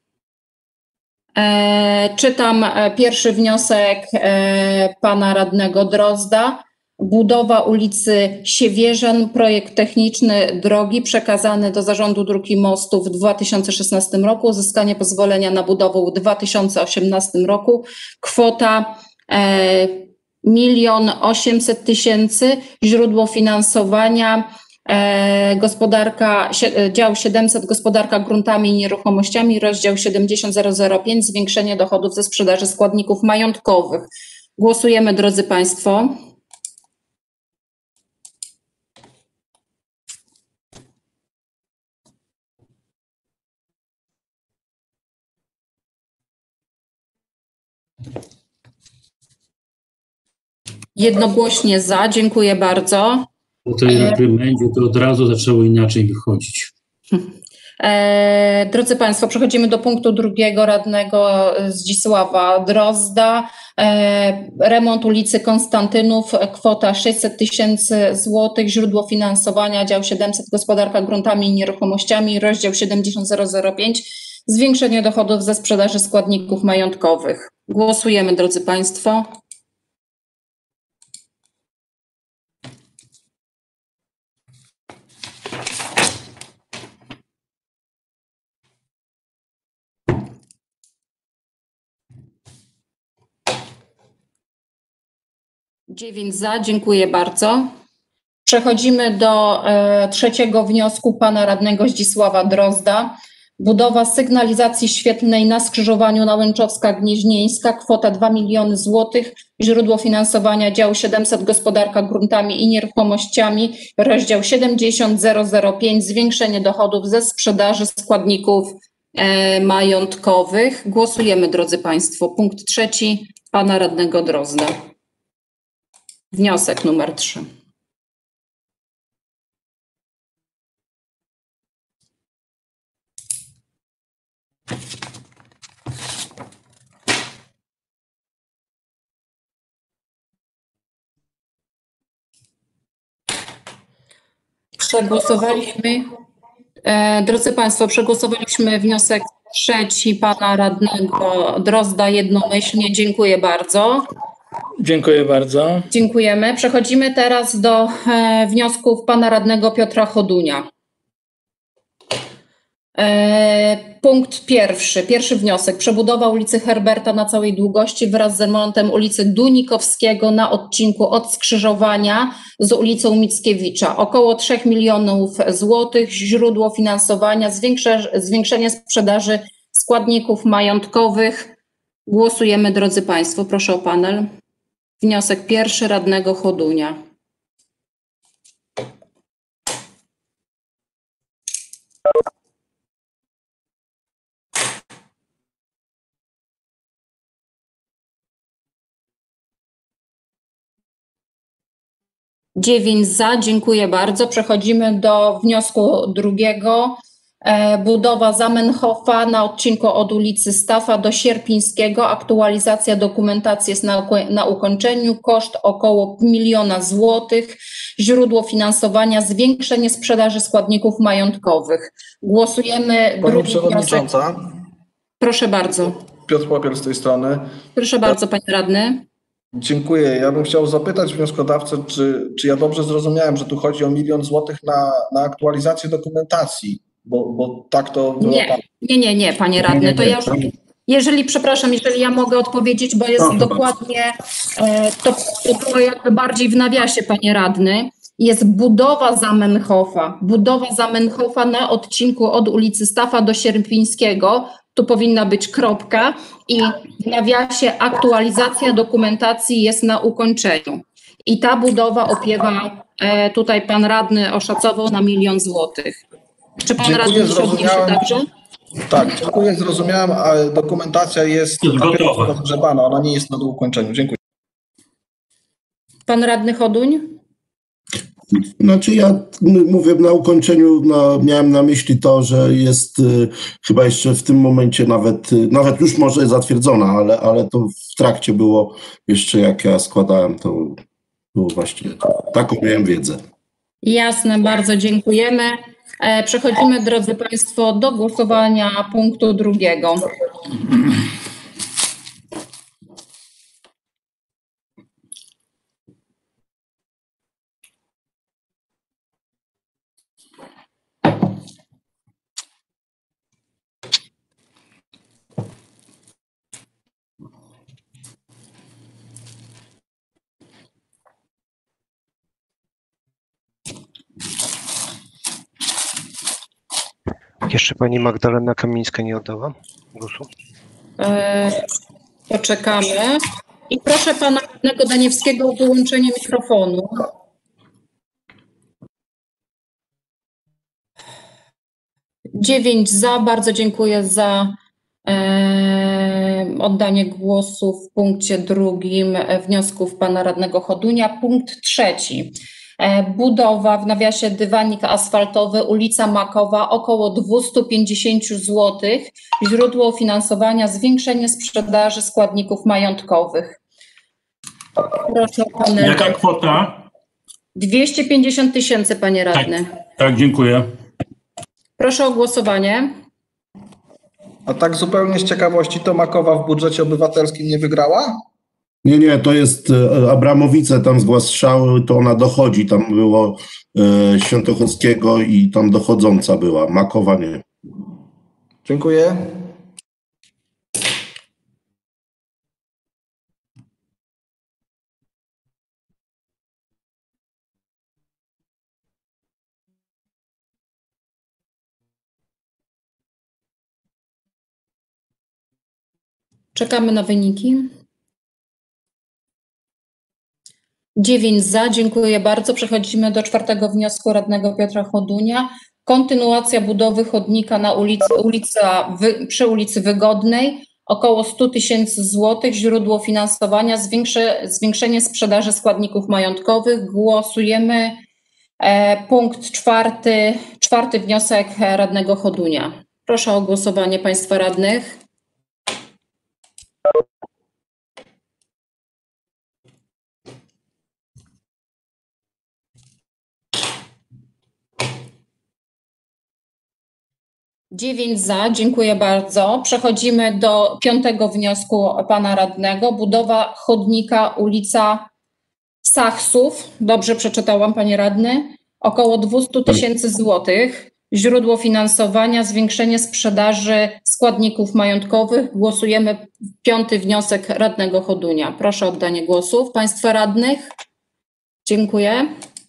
Czytam pierwszy wniosek pana radnego Drozda. Budowa ulicy Siewierzan, projekt techniczny drogi przekazany do Zarządu Dróg i Mostów w 2016 roku, uzyskanie pozwolenia na budowę w 2018 roku. Kwota 1 800 000, źródło finansowania dział 700 gospodarka gruntami i nieruchomościami, rozdział 70005 zwiększenie dochodów ze sprzedaży składników majątkowych. Głosujemy, drodzy państwo. Jednogłośnie za, dziękuję bardzo. Po tej reprymendzie to od razu zaczęło inaczej wychodzić. Drodzy państwo, przechodzimy do punktu 2 radnego Zdzisława Drozda. Remont ulicy Konstantynów, kwota 600 000 złotych, źródło finansowania dział 700 gospodarka gruntami i nieruchomościami, rozdział 70005, zwiększenie dochodów ze sprzedaży składników majątkowych. Głosujemy, drodzy państwo. Dziewięć za, dziękuję bardzo. Przechodzimy do trzeciego wniosku pana radnego Zdzisława Drozda. Budowa sygnalizacji świetlnej na skrzyżowaniu Nałęczowska-Gnieźnieńska, kwota 2 000 000 złotych, źródło finansowania dział 700 gospodarka gruntami i nieruchomościami, rozdział 70005, zwiększenie dochodów ze sprzedaży składników majątkowych. Głosujemy, drodzy Państwo. Punkt 3 pana radnego Drozda. Wniosek numer 3. Przegłosowaliśmy, drodzy Państwo, przegłosowaliśmy wniosek 3 pana radnego Drozda jednomyślnie. Dziękuję bardzo. Dziękuję bardzo. Dziękujemy. Przechodzimy teraz do wniosków pana radnego Piotra Chodunia. Punkt pierwszy wniosek. Przebudowa ulicy Herberta na całej długości wraz z remontem ulicy Dunikowskiego na odcinku od skrzyżowania z ulicą Mickiewicza. Około 3 milionów złotych. Źródło finansowania, zwiększenie sprzedaży składników majątkowych. Głosujemy, drodzy Państwo. Proszę o panel. Wniosek pierwszy radnego Chodunia. Dziewięć za, dziękuję bardzo. Przechodzimy do wniosku drugiego. Budowa Zamenhofa na odcinku od ulicy Stafa do Sierpińskiego. Aktualizacja dokumentacji jest na ukończeniu. Koszt około 1 miliona złotych. Źródło finansowania, zwiększenie sprzedaży składników majątkowych. Głosujemy. Pani Przewodnicząca. Proszę bardzo. Piotr Popiel z tej strony. Proszę bardzo, panie radny. Dziękuję. Ja bym chciał zapytać wnioskodawcę, czy ja dobrze zrozumiałem, że tu chodzi o 1 milion złotych na aktualizację dokumentacji, bo tak to było. Nie, panie radny. To ja już, jeżeli ja mogę odpowiedzieć, bo jest dokładnie, to było jakby bardziej w nawiasie, panie radny. Jest budowa Zamenhofa na odcinku od ulicy Stafa do Sierpińskiego. Tu powinna być kropka i w nawiasie aktualizacja dokumentacji jest na ukończeniu. I ta budowa opiewa, tutaj pan radny oszacował na 1 milion złotych. Czy pan radny się dobrze? Tak, dziękuję, zrozumiałem, ale dokumentacja jest gotowa, rozgrzebana, ona nie jest na ukończeniu. Dziękuję. Pan radny Choduń? Znaczy ja mówię na ukończeniu, miałem na myśli to, że jest chyba jeszcze w tym momencie nawet już może zatwierdzona, ale to w trakcie było jeszcze jak ja składałem, to było właśnie taką miałem wiedzę. Jasne, bardzo dziękujemy. Przechodzimy, drodzy Państwo, do głosowania punktu drugiego. Jeszcze pani Magdalena Kamińska nie oddała głosu. Poczekamy. I proszę pana radnego Daniewskiego o wyłączenie mikrofonu. Dziewięć za. Bardzo dziękuję za oddanie głosu w punkcie drugim wniosków pana radnego Chodunia. Punkt trzeci. Budowa, w nawiasie dywanik asfaltowy, ulica Makowa, około 250 zł. Źródło finansowania, zwiększenie sprzedaży składników majątkowych. Proszę o panel. Jaka kwota? 250 000, panie radny. Tak, dziękuję. Proszę o głosowanie. A tak zupełnie z ciekawości, to Makowa w budżecie obywatelskim nie wygrała? Nie, to jest Abramowice tam zgłaszały, to ona dochodzi, tam było Świętochockiego i tam dochodząca była, Makowa nie. Dziękuję. Czekamy na wyniki. 9 za, dziękuję bardzo. Przechodzimy do czwartego wniosku radnego Piotra Chodunia. kontynuacja budowy chodnika na przy ulicy Wygodnej, około 100 000 złotych, źródło finansowania, zwiększenie sprzedaży składników majątkowych. Głosujemy punkt czwarty wniosek radnego Chodunia. Proszę o głosowanie państwa radnych. Dziewięć za, dziękuję bardzo. Przechodzimy do 5. wniosku pana radnego. Budowa chodnika ulica Sachsów. Dobrze przeczytałam, panie radny. Około 200 000 złotych. Źródło finansowania, zwiększenie sprzedaży składników majątkowych. Głosujemy 5. wniosek radnego Chodunia. Proszę o oddanie głosów państwa radnych. Dziękuję.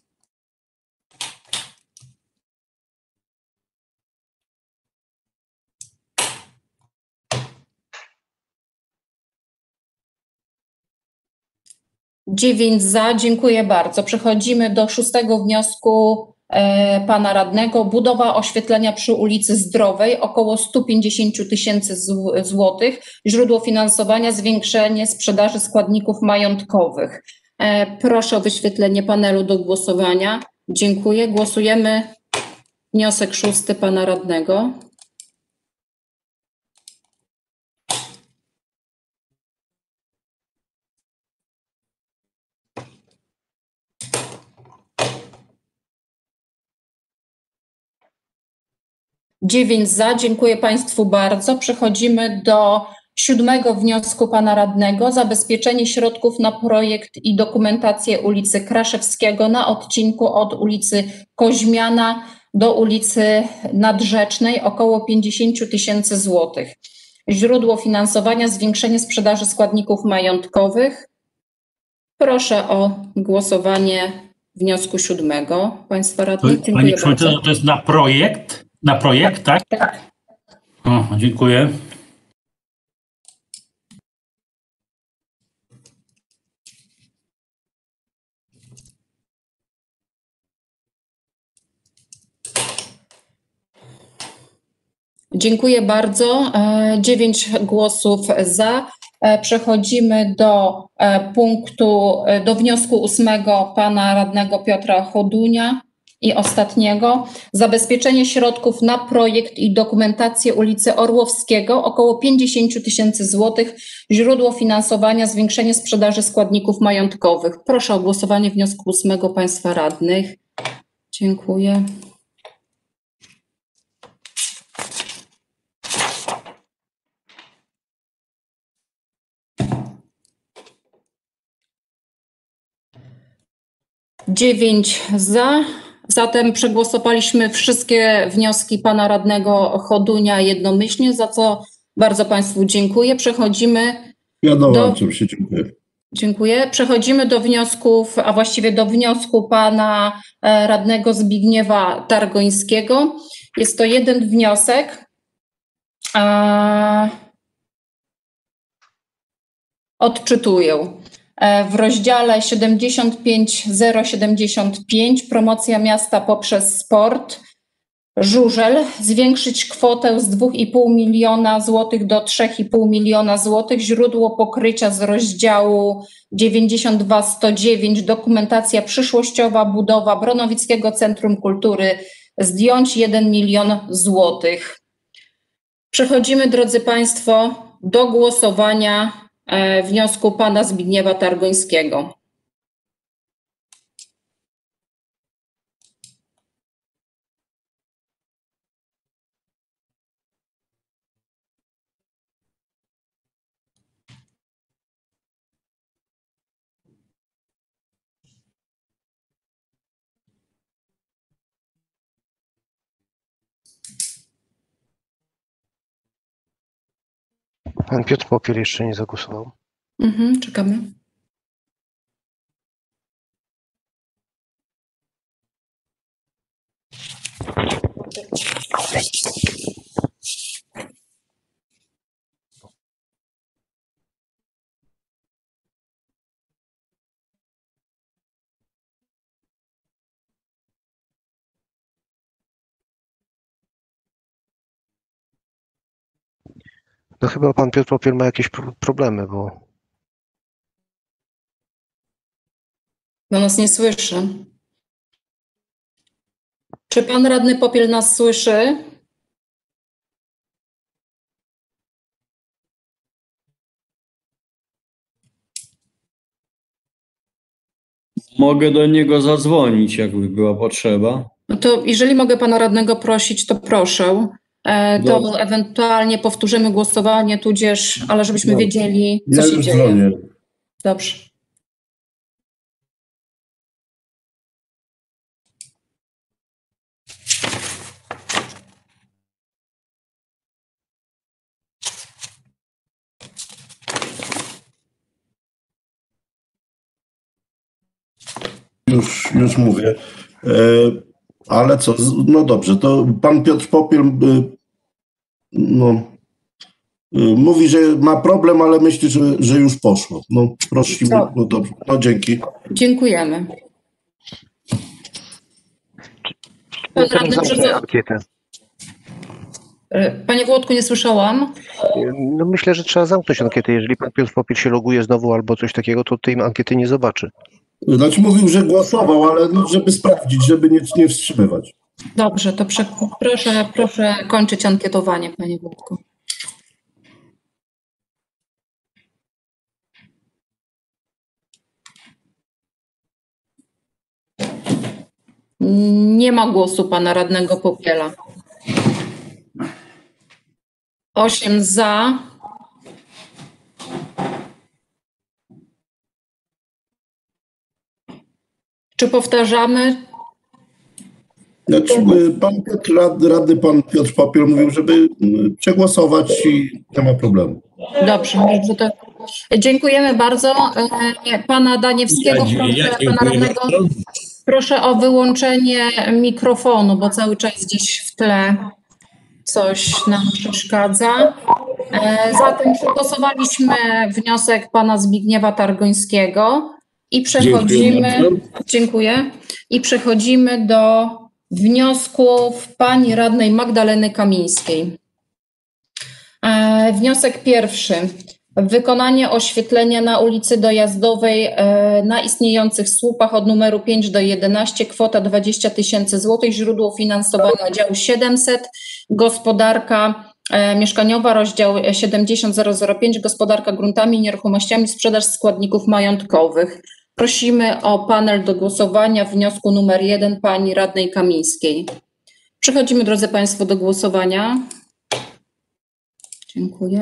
Dziewięć za, dziękuję bardzo. Przechodzimy do 6. wniosku pana radnego. Budowa oświetlenia przy ulicy Zdrowej, około 150 000 złotych. Źródło finansowania, zwiększenie sprzedaży składników majątkowych. Proszę o wyświetlenie panelu do głosowania. Dziękuję. Głosujemy wniosek 6. pana radnego. Dziewięć za, dziękuję państwu bardzo. Przechodzimy do 7. wniosku pana radnego. Zabezpieczenie środków na projekt i dokumentację ulicy Kraszewskiego na odcinku od ulicy Koźmiana do ulicy Nadrzecznej, około 50 000 złotych. Źródło finansowania, zwiększenie sprzedaży składników majątkowych. Proszę o głosowanie wniosku 7. państwa radnych. Dziękuję bardzo. To jest na projekt? Na projekt, tak? Tak. O, dziękuję. Dziękuję bardzo. 9 głosów za. Przechodzimy do wniosku 8. pana radnego Piotra Chodunia i ostatniego. Zabezpieczenie środków na projekt i dokumentację ulicy Orłowskiego, około 50 000 złotych. Źródło finansowania, zwiększenie sprzedaży składników majątkowych. Proszę o głosowanie wniosku 8. państwa radnych. Dziękuję. Dziewięć za. Zatem przegłosowaliśmy wszystkie wnioski pana radnego Chodunia jednomyślnie, za co bardzo państwu dziękuję. Przechodzimy Dziękuję. Przechodzimy do wniosków, a właściwie do wniosku pana radnego Zbigniewa Targońskiego. Jest to jeden wniosek. Odczytuję. W rozdziale 75075 promocja miasta poprzez sport. Żużel, zwiększyć kwotę z 2,5 miliona złotych do 3,5 miliona złotych. Źródło pokrycia z rozdziału 92109 dokumentacja przyszłościowa, budowa Bronowickiego Centrum Kultury, zdjąć 1 milion złotych. Przechodzimy, drodzy państwo, do głosowania wniosku pana Zbigniewa Targońskiego. Pan Piotr Popiel jeszcze nie zagłosował. Czekamy. No chyba pan Piotr Popiel ma jakieś problemy, bo Bo nas nie słyszy. Czy pan radny Popiel nas słyszy? Mogę do niego zadzwonić, jakby była potrzeba. No to jeżeli mogę pana radnego prosić, to proszę. To Dobrze. ewentualnie powtórzymy głosowanie, tudzież, ale żebyśmy Dobrze. wiedzieli, co Ja się już dzieje. dzwonię. Dobrze. Już mówię. Ale co, no dobrze, to pan Piotr Popiel mówi, że ma problem, ale myśli, że już poszło. No prosimy, no dobrze, no dzięki. Dziękujemy. Pan radny, ankietę. Panie Włodku, nie słyszałam. No myślę, że trzeba zamknąć ankietę. Jeżeli pan Piotr Popiel się loguje znowu albo coś takiego, to tej ankiety nie zobaczy. Znaczy mówił, że głosował, ale no, żeby sprawdzić, żeby nie wstrzymywać. Dobrze, to proszę kończyć ankietowanie, panie Włodku. Nie ma głosu pana radnego Popiela. 8 za. Czy powtarzamy? Znaczy, radny pan Piotr Popiel mówił, żeby przegłosować i nie ma problemu. Dobrze, to dziękujemy bardzo. Pana Daniewskiego, pana radnego, proszę o wyłączenie mikrofonu, bo cały czas gdzieś w tle coś nam przeszkadza. Zatem przegłosowaliśmy wniosek pana Zbigniewa Targońskiego i przechodzimy. Dziękuję. I przechodzimy do wniosków pani radnej Magdaleny Kamińskiej. Wniosek pierwszy. Wykonanie oświetlenia na ulicy Dojazdowej na istniejących słupach od numeru 5 do 11, kwota 20 000 złotych, źródło finansowania dział 700, gospodarka mieszkaniowa, rozdział 70005, gospodarka gruntami i nieruchomościami, sprzedaż składników majątkowych. Prosimy o panel do głosowania wniosku numer 1 pani radnej Kamińskiej. Przechodzimy, drodzy państwo, do głosowania. Dziękuję.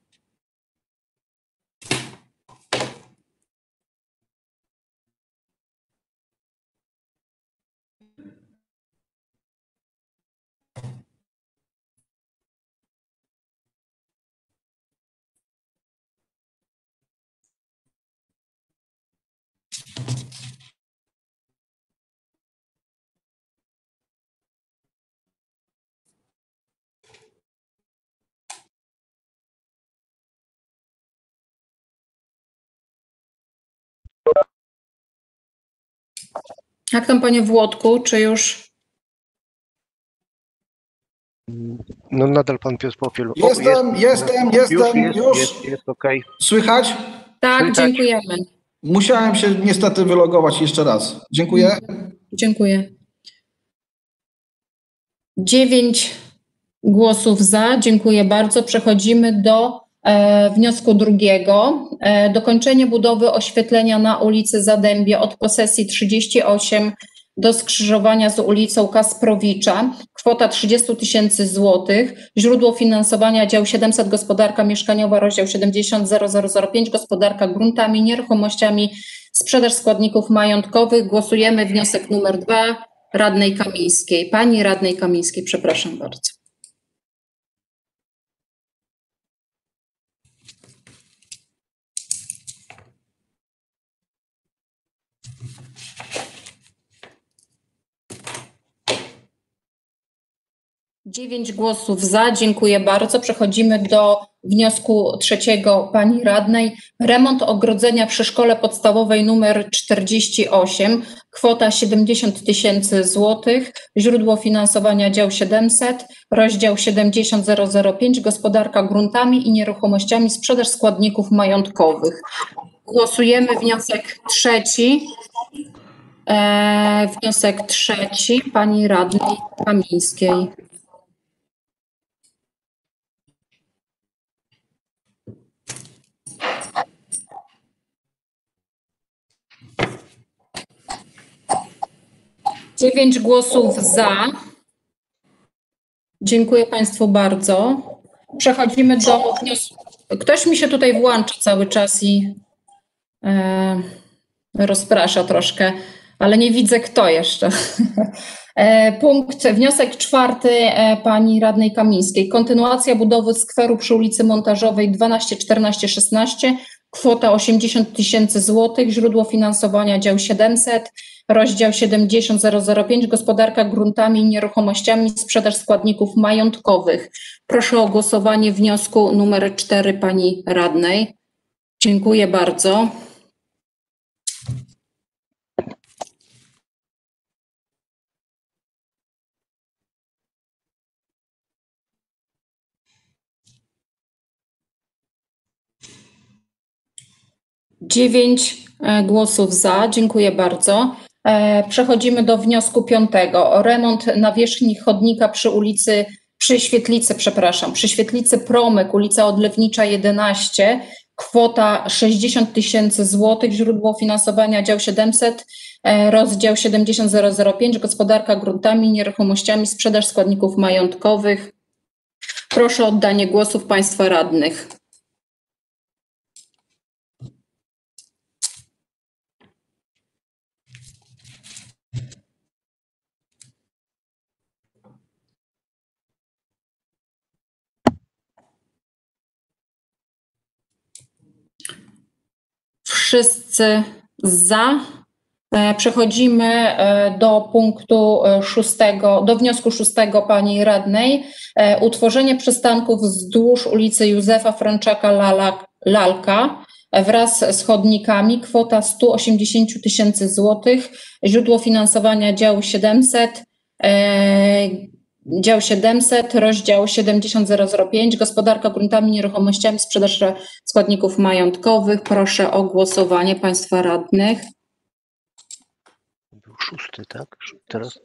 Jak tam, panie Włodku, czy już? No nadal pan Piotr Popiel. Jestem, Jest okej. Słychać? Tak, Słychać. dziękujemy. Musiałem się niestety wylogować jeszcze raz. Dziękuję. Dziękuję. 9 głosów za. Dziękuję bardzo. Przechodzimy do wniosku drugiego. Dokończenie budowy oświetlenia na ulicy Zadębie od posesji 38 do skrzyżowania z ulicą Kasprowicza. Kwota 30 000 złotych. Źródło finansowania dział 700, gospodarka mieszkaniowa, rozdział 700005, gospodarka gruntami, nieruchomościami, sprzedaż składników majątkowych. Głosujemy wniosek numer 2 radnej Kamińskiej. Pani radnej Kamińskiej, przepraszam bardzo. 9 głosów za, dziękuję bardzo. Przechodzimy do wniosku trzeciego pani radnej. Remont ogrodzenia przy szkole podstawowej nr 48, kwota 70 000 złotych, źródło finansowania dział 700, rozdział 70005, gospodarka gruntami i nieruchomościami, sprzedaż składników majątkowych. Głosujemy wniosek trzeci. Wniosek trzeci pani radnej Kamińskiej. Dziewięć głosów za. Dziękuję Państwu bardzo. Przechodzimy do wniosku. Ktoś mi się tutaj włącza cały czas i rozprasza troszkę, ale nie widzę kto jeszcze. Wniosek czwarty pani radnej Kamińskiej. Kontynuacja budowy skweru przy ulicy Montażowej 12, 14, 16. Kwota 80 000 złotych, źródło finansowania dział 700, rozdział 70005, gospodarka gruntami i nieruchomościami, sprzedaż składników majątkowych. Proszę o głosowanie wniosku numer 4 pani radnej. Dziękuję bardzo. Dziewięć głosów za, dziękuję bardzo. Przechodzimy do wniosku piątego. O remont nawierzchni chodnika przy świetlicy Promyk, ulica Odlewnicza 11, kwota 60 000 złotych, źródło finansowania dział 700, rozdział 70005, gospodarka gruntami i nieruchomościami, sprzedaż składników majątkowych. Proszę o oddanie głosów państwa radnych. Wszyscy za. Przechodzimy do punktu szóstego, do wniosku szóstego pani radnej. Utworzenie przystanków wzdłuż ulicy Józefa Franczaka Lalka wraz z chodnikami. Kwota 180 000 złotych. Źródło finansowania dział 700. Dział 700, rozdział 70005, gospodarka gruntami, nieruchomościami, sprzedaż składników majątkowych. Proszę o głosowanie państwa radnych. Był szósty, tak? Teraz?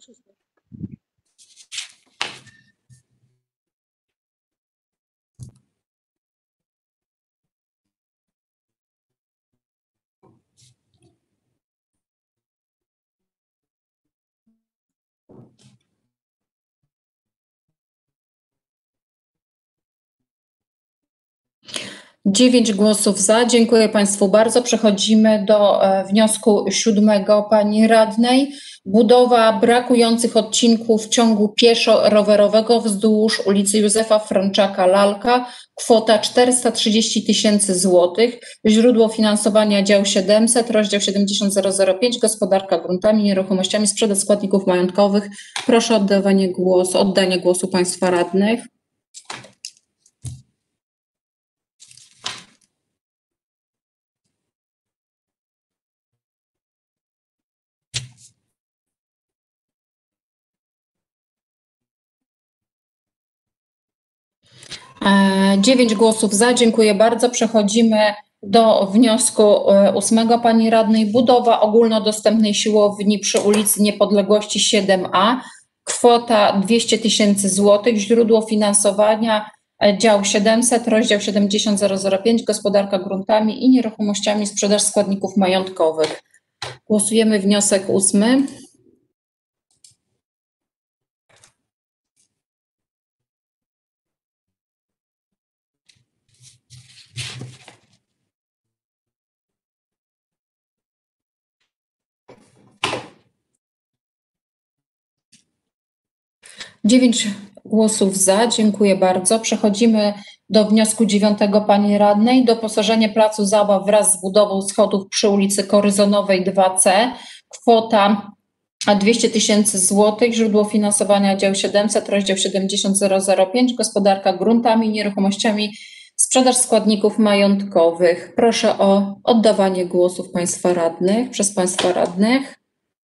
Dziewięć głosów za. Dziękuję Państwu bardzo. Przechodzimy do wniosku siódmego pani radnej. Budowa brakujących odcinków ciągu pieszo-rowerowego wzdłuż ulicy Józefa Franczaka Lalka. Kwota 430 000 złotych. Źródło finansowania dział 700, rozdział 70005, gospodarka gruntami, nieruchomościami, sprzedaż składników majątkowych. Proszę o oddanie głosu państwa radnych. Dziewięć głosów za, dziękuję bardzo. Przechodzimy do wniosku ósmego pani radnej. Budowa ogólnodostępnej siłowni przy ulicy Niepodległości 7A. Kwota 200 000 złotych. Źródło finansowania dział 700, rozdział 70005, gospodarka gruntami i nieruchomościami, sprzedaż składników majątkowych. Głosujemy wniosek ósmy. Dziewięć głosów za, dziękuję bardzo. Przechodzimy do wniosku dziewiątego pani radnej. Doposażenie placu zabaw wraz z budową schodów przy ulicy Koryzonowej 2C. Kwota 200 tysięcy złotych, źródło finansowania dział 700, rozdział 70005, gospodarka gruntami, nieruchomościami, sprzedaż składników majątkowych. Proszę o oddawanie głosów Państwa radnych, przez Państwa radnych.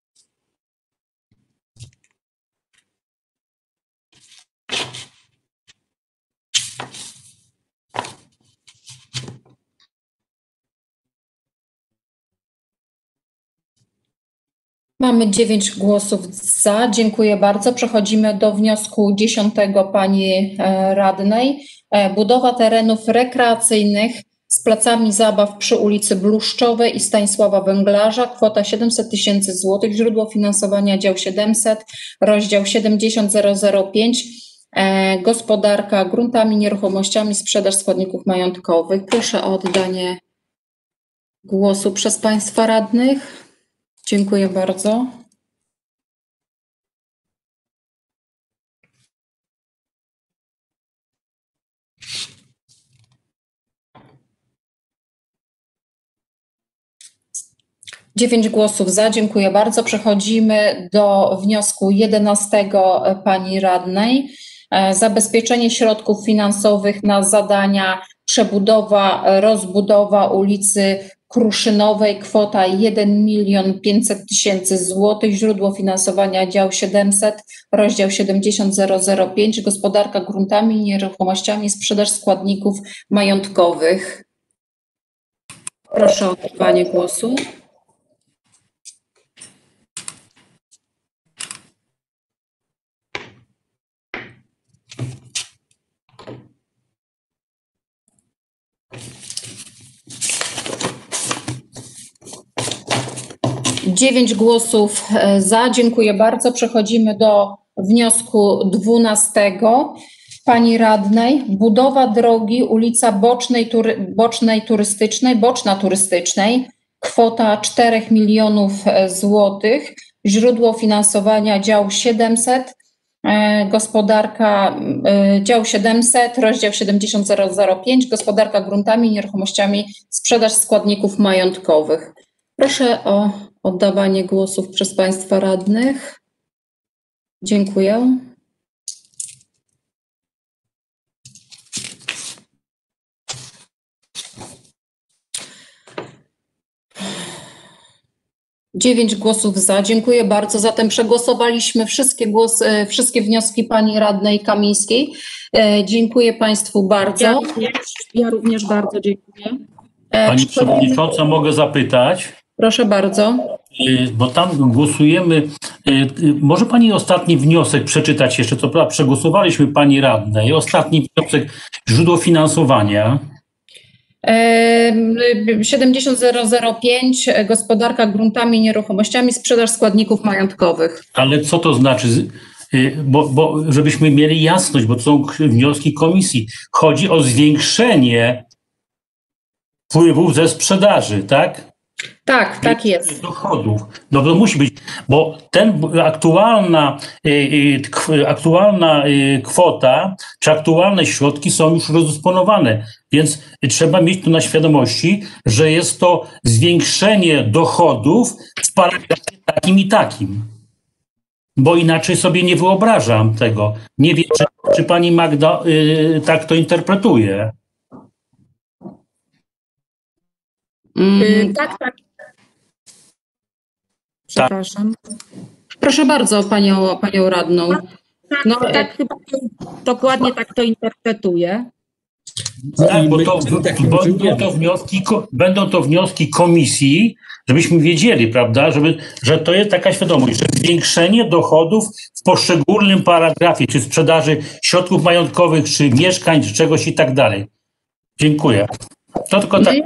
Mamy 9 głosów za. Dziękuję bardzo. Przechodzimy do wniosku 10 pani radnej. Budowa terenów rekreacyjnych z placami zabaw przy ulicy Bluszczowej i Stanisława Węglarza. Kwota 700 tysięcy złotych. Źródło finansowania dział 700, rozdział 70005. Gospodarka gruntami, nieruchomościami, sprzedaż składników majątkowych. Proszę o oddanie głosu przez Państwa radnych. Dziękuję bardzo. Dziewięć głosów za, dziękuję bardzo. Przechodzimy do wniosku 11 pani radnej. Zabezpieczenie środków finansowych na zadania przebudowa, rozbudowa ulicy Kruszynowej, kwota 1 500 000 złotych, źródło finansowania dział 700, rozdział 70005, gospodarka gruntami i nieruchomościami, sprzedaż składników majątkowych. Proszę o oddanie głosu. Dziewięć głosów za. Dziękuję bardzo. Przechodzimy do wniosku 12 pani radnej. Budowa drogi ulica Boczna Turystycznej. Kwota 4 milionów złotych. Źródło finansowania dział 700. Gospodarka dział 700, rozdział 70005. Gospodarka gruntami, nieruchomościami, sprzedaż składników majątkowych. Proszę o oddawanie głosów przez Państwa radnych. Dziękuję. Dziewięć głosów za. Dziękuję bardzo. Zatem przegłosowaliśmy wszystkie wnioski pani radnej Kamińskiej. Dziękuję Państwu bardzo. Ja również bardzo dziękuję. Pani przewodnicząca, mogę zapytać? Proszę bardzo. Bo tam głosujemy. Może pani ostatni wniosek przeczytać jeszcze? Co prawda przegłosowaliśmy pani radnej. Ostatni wniosek, źródło finansowania. 70005, gospodarka gruntami, nieruchomościami, sprzedaż składników majątkowych. Ale co to znaczy? Bo żebyśmy mieli jasność, bo to są wnioski komisji. Chodzi o zwiększenie wpływów ze sprzedaży, tak? Tak, tak jest. Dochodów. No to musi być, bo aktualna kwota czy aktualne środki są już rozdysponowane, więc trzeba mieć tu na świadomości, że jest to zwiększenie dochodów w paragrafie takim i takim. Bo inaczej sobie nie wyobrażam tego. Nie wiem, czy pani Magda tak to interpretuje. Tak. Przepraszam. Proszę bardzo panią radną. No, tak chyba dokładnie tak to interpretuję. Tak, bo będą to wnioski komisji, żebyśmy wiedzieli, prawda, że to jest taka świadomość, że zwiększenie dochodów w poszczególnym paragrafie, czy sprzedaży środków majątkowych, czy mieszkań, czy czegoś i tak dalej. Dziękuję. To tylko tak.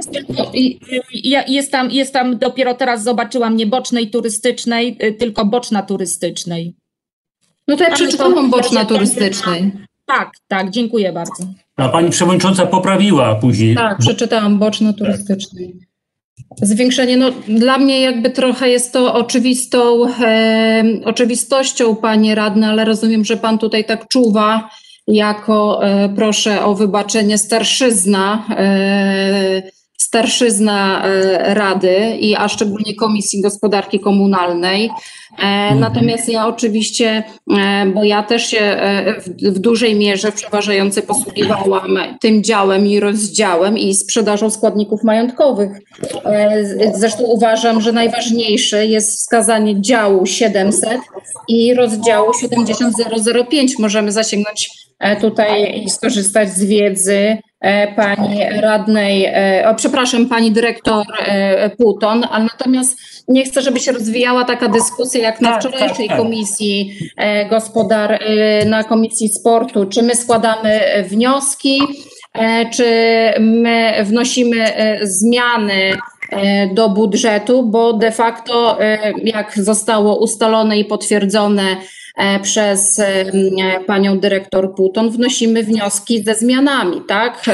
Jest tam, dopiero teraz zobaczyłam, nie bocznej turystycznej, tylko boczna turystycznej. No to ja przeczytałam boczna turystycznej. Tak, dziękuję bardzo. A pani przewodnicząca poprawiła później. Tak, przeczytałam boczno turystycznej. Zwiększenie, no dla mnie jakby trochę jest to oczywistością, panie radny, ale rozumiem, że pan tutaj tak czuwa jako, proszę o wybaczenie, starszyzna starszyzna Rady a szczególnie Komisji Gospodarki Komunalnej. Natomiast ja oczywiście, bo ja też się w dużej mierze, w przeważającej posługiwałam tym działem i rozdziałem i sprzedażą składników majątkowych. Zresztą uważam, że najważniejsze jest wskazanie działu 700 i rozdziału 70005. Możemy zasięgnąć tutaj i skorzystać z wiedzy pani radnej, pani dyrektor Puton, ale natomiast nie chcę, żeby się rozwijała taka dyskusja jak na wczorajszej komisji na Komisji Sportu, czy my składamy wnioski, czy my wnosimy zmiany do budżetu, bo de facto jak zostało ustalone i potwierdzone przez panią dyrektor Puton, wnosimy wnioski ze zmianami, tak?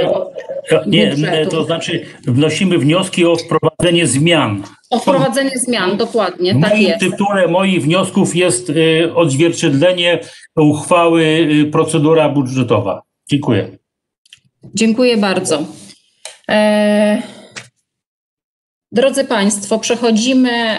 To znaczy wnosimy wnioski o wprowadzenie zmian. O wprowadzenie zmian, dokładnie, w tak jest. W tytule moich wniosków jest odzwierciedlenie uchwały procedura budżetowa. Dziękuję. Dziękuję bardzo. Drodzy Państwo, przechodzimy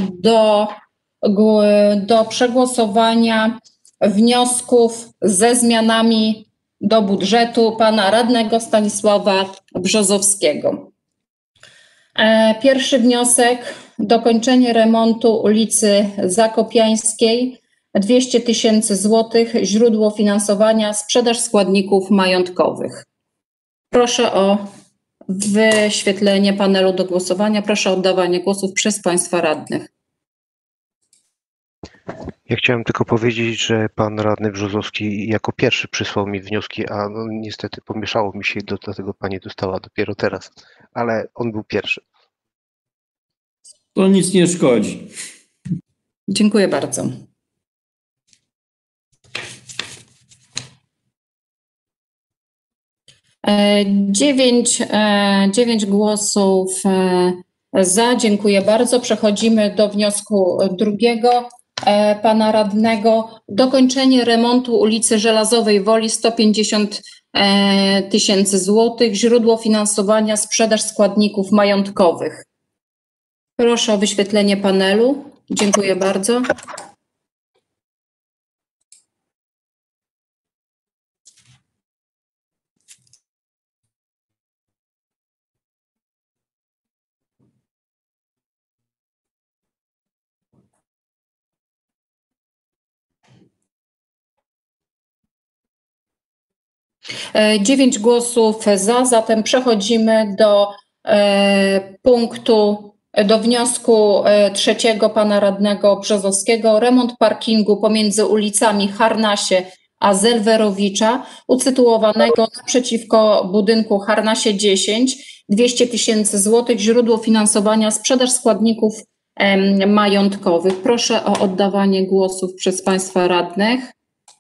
do przegłosowania wniosków ze zmianami do budżetu pana radnego Stanisława Brzozowskiego. Pierwszy wniosek: dokończenie remontu ulicy Zakopiańskiej, 200 000 złotych, źródło finansowania sprzedaż składników majątkowych. Proszę o wyświetlenie panelu do głosowania. Proszę o oddawanie głosów przez Państwa radnych. Ja chciałem tylko powiedzieć, że pan radny Brzozowski jako pierwszy przysłał mi wnioski, a no niestety pomieszało mi się, dlatego pani dostała dopiero teraz, ale on był pierwszy. To nic nie szkodzi. Dziękuję bardzo. Dziewięć głosów za. Dziękuję bardzo. Przechodzimy do wniosku drugiego pana radnego. Dokończenie remontu ulicy Żelazowej Woli, 150 000 złotych. Źródło finansowania sprzedaż składników majątkowych. Proszę o wyświetlenie panelu. Dziękuję bardzo. Dziewięć głosów za, zatem przechodzimy do wniosku trzeciego pana radnego Brzozowskiego. Remont parkingu pomiędzy ulicami Harnasie a Zelwerowicza, usytuowanego naprzeciwko budynku Harnasie 10, 200 000 złotych, źródło finansowania sprzedaż składników majątkowych. Proszę o oddawanie głosów przez państwa radnych.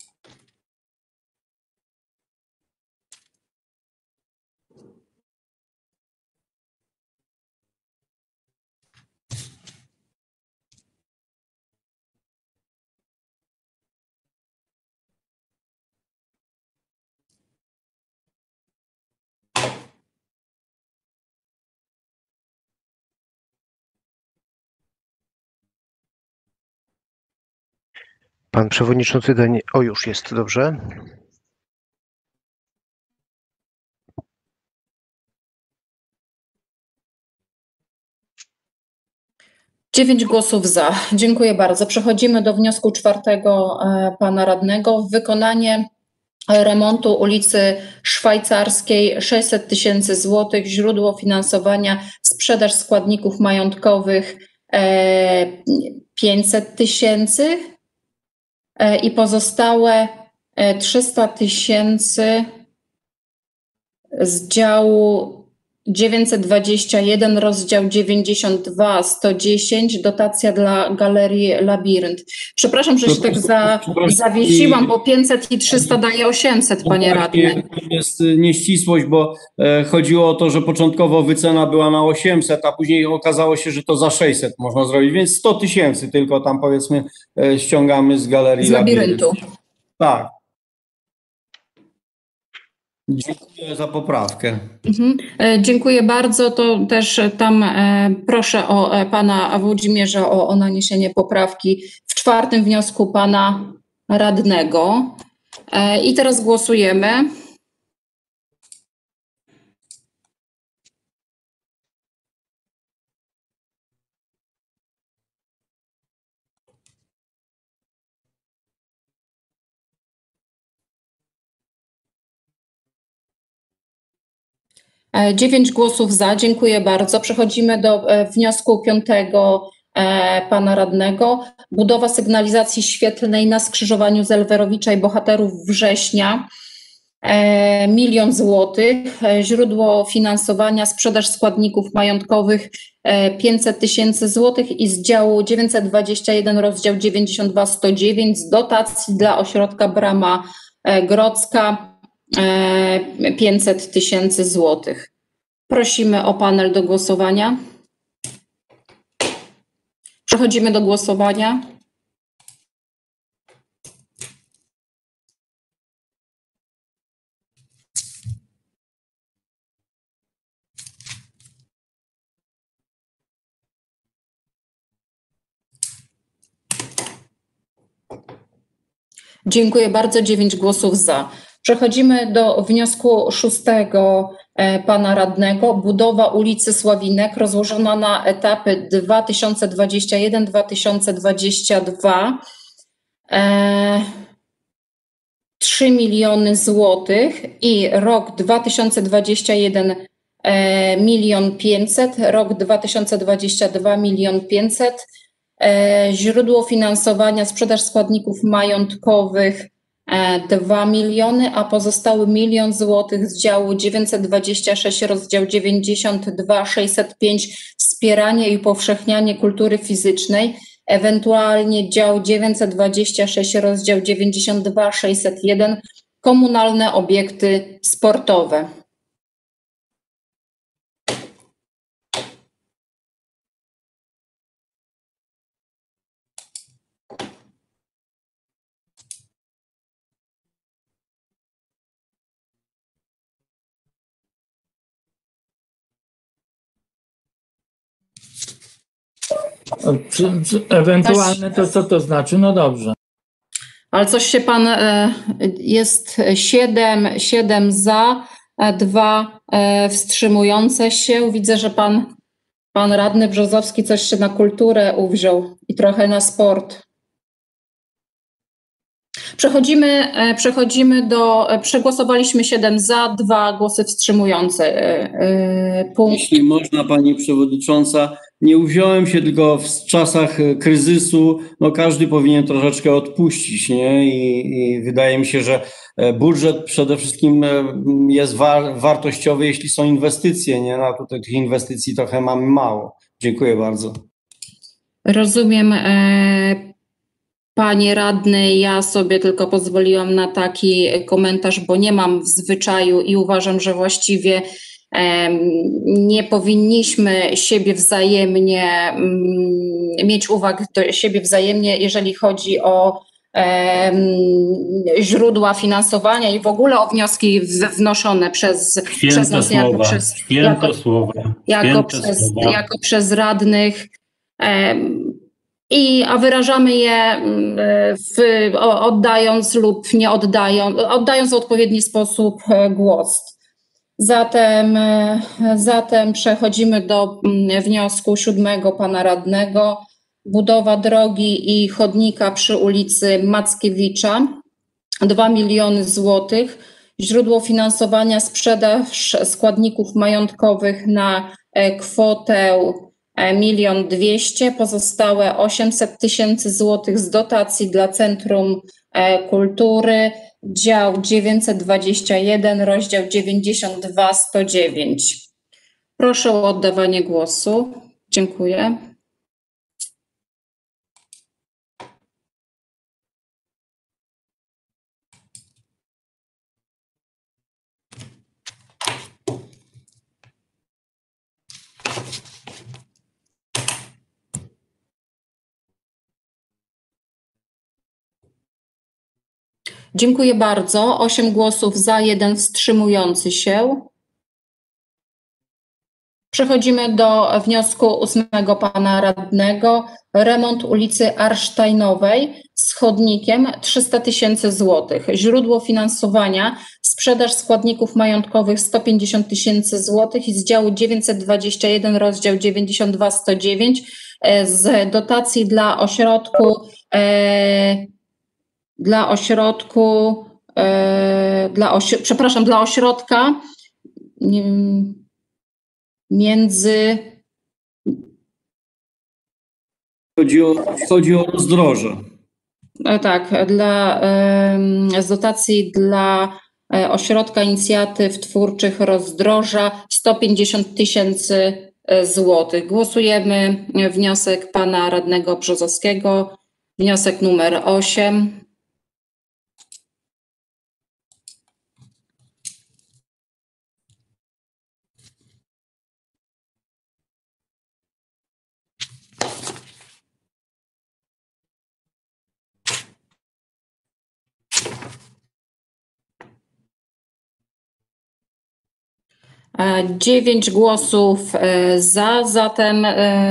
Pan przewodniczący O, już jest, dobrze. Dziewięć głosów za. Dziękuję bardzo. Przechodzimy do wniosku czwartego pana radnego. Wykonanie remontu ulicy Szwajcarskiej, 600 000 złotych, źródło finansowania sprzedaż składników majątkowych 500 000 i pozostałe 300 000 z działu 921, rozdział 92, 110, dotacja dla Galerii Labirynt. Przepraszam, że się tak zawiesiłam, bo 500 i 300 daje 800, panie radny. To jest nieścisłość, bo chodziło o to, że początkowo wycena była na 800, a później okazało się, że to za 600 można zrobić, więc 100 000 tylko tam powiedzmy ściągamy z Galerii z Labiryntu. Tak. Dziękuję za poprawkę. Dziękuję bardzo. To też tam proszę o pana Włodzimierza o naniesienie poprawki w 4. wniosku pana radnego. I teraz głosujemy. E, 9 głosów za, dziękuję bardzo. Przechodzimy do wniosku 5 pana radnego. Budowa sygnalizacji świetlnej na skrzyżowaniu Zelwerowicza i Bohaterów Września. 1 000 000 złotych. Źródło finansowania sprzedaż składników majątkowych 500 000 złotych i z działu 921 rozdział 92 109 z dotacji dla ośrodka Brama Grodzka 500 000 złotych. Prosimy o panel do głosowania. Przechodzimy do głosowania. Dziękuję bardzo. 9 głosów za. Przechodzimy do wniosku 6 pana radnego. Budowa ulicy Sławinek rozłożona na etapy 2021-2022. 3 000 000 złotych i rok 2021 1 500 000, rok 2022 1 500 000. Źródło finansowania sprzedaż składników majątkowych 2 miliony, a pozostały 1 000 000 złotych z działu 926 rozdział 92 605 wspieranie i upowszechnianie kultury fizycznej, ewentualnie dział 926 rozdział 92 601 komunalne obiekty sportowe. Ewentualne to co to znaczy? No dobrze. Ale coś się pan, jest 7 za, 2 wstrzymujące się. Widzę, że pan radny Brzozowski coś się na kulturę uwziął i trochę na sport. Przechodzimy przegłosowaliśmy 7 za, 2 głosy wstrzymujące. Jeśli można, pani przewodnicząca, nie uwziąłem się tylko w czasach kryzysu, no każdy powinien troszeczkę odpuścić, nie? I wydaje mi się, że budżet przede wszystkim jest wartościowy, jeśli są inwestycje, nie? No tutaj tych inwestycji trochę mamy mało. Dziękuję bardzo. Rozumiem, panie radny, ja sobie tylko pozwoliłam na taki komentarz, bo nie mam w zwyczaju i uważam, że właściwie nie powinniśmy siebie wzajemnie mieć uwag do siebie wzajemnie, jeżeli chodzi o źródła finansowania i w ogóle o wnioski wnoszone przez nas jako przez radnych. A wyrażamy je oddając lub nie oddając w odpowiedni sposób głos. Zatem przechodzimy do wniosku 7 pana radnego. Budowa drogi i chodnika przy ulicy Mackiewicza. 2 miliony złotych. Źródło finansowania sprzedaż składników majątkowych na kwotę 1 200 000, pozostałe 800 000 złotych z dotacji dla Centrum Kultury, dział 921, rozdział 92 109. Proszę o oddawanie głosu. Dziękuję. Dziękuję bardzo. 8 głosów za, 1 wstrzymujący się. Przechodzimy do wniosku 8 pana radnego. Remont ulicy Arsztajnowej z chodnikiem 300 000 złotych. Źródło finansowania sprzedaż składników majątkowych 150 000 złotych i z działu 921 rozdział 92-109 z dotacji dla ośrodka między... Chodzi o rozdroże. Tak, z dotacji dla Ośrodka Inicjatyw Twórczych Rozdroża 150 000 złotych. Głosujemy wniosek pana radnego Brzozowskiego, wniosek numer 8. Dziewięć głosów za, zatem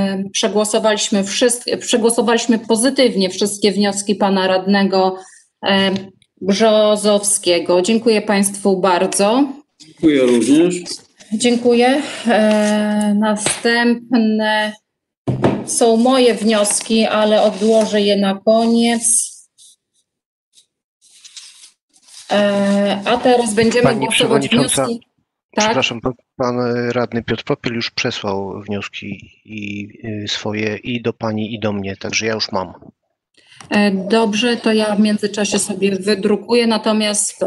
przegłosowaliśmy pozytywnie wszystkie wnioski pana radnego Brzozowskiego. Dziękuję państwu bardzo. Dziękuję również. Dziękuję. Następne są moje wnioski, ale odłożę je na koniec. A teraz będziemy głosować wnioski. Tak? Przepraszam, pan radny Piotr Popiel już przesłał wnioski swoje i do pani, i do mnie, także ja już mam. Dobrze, to ja w międzyczasie sobie wydrukuję, natomiast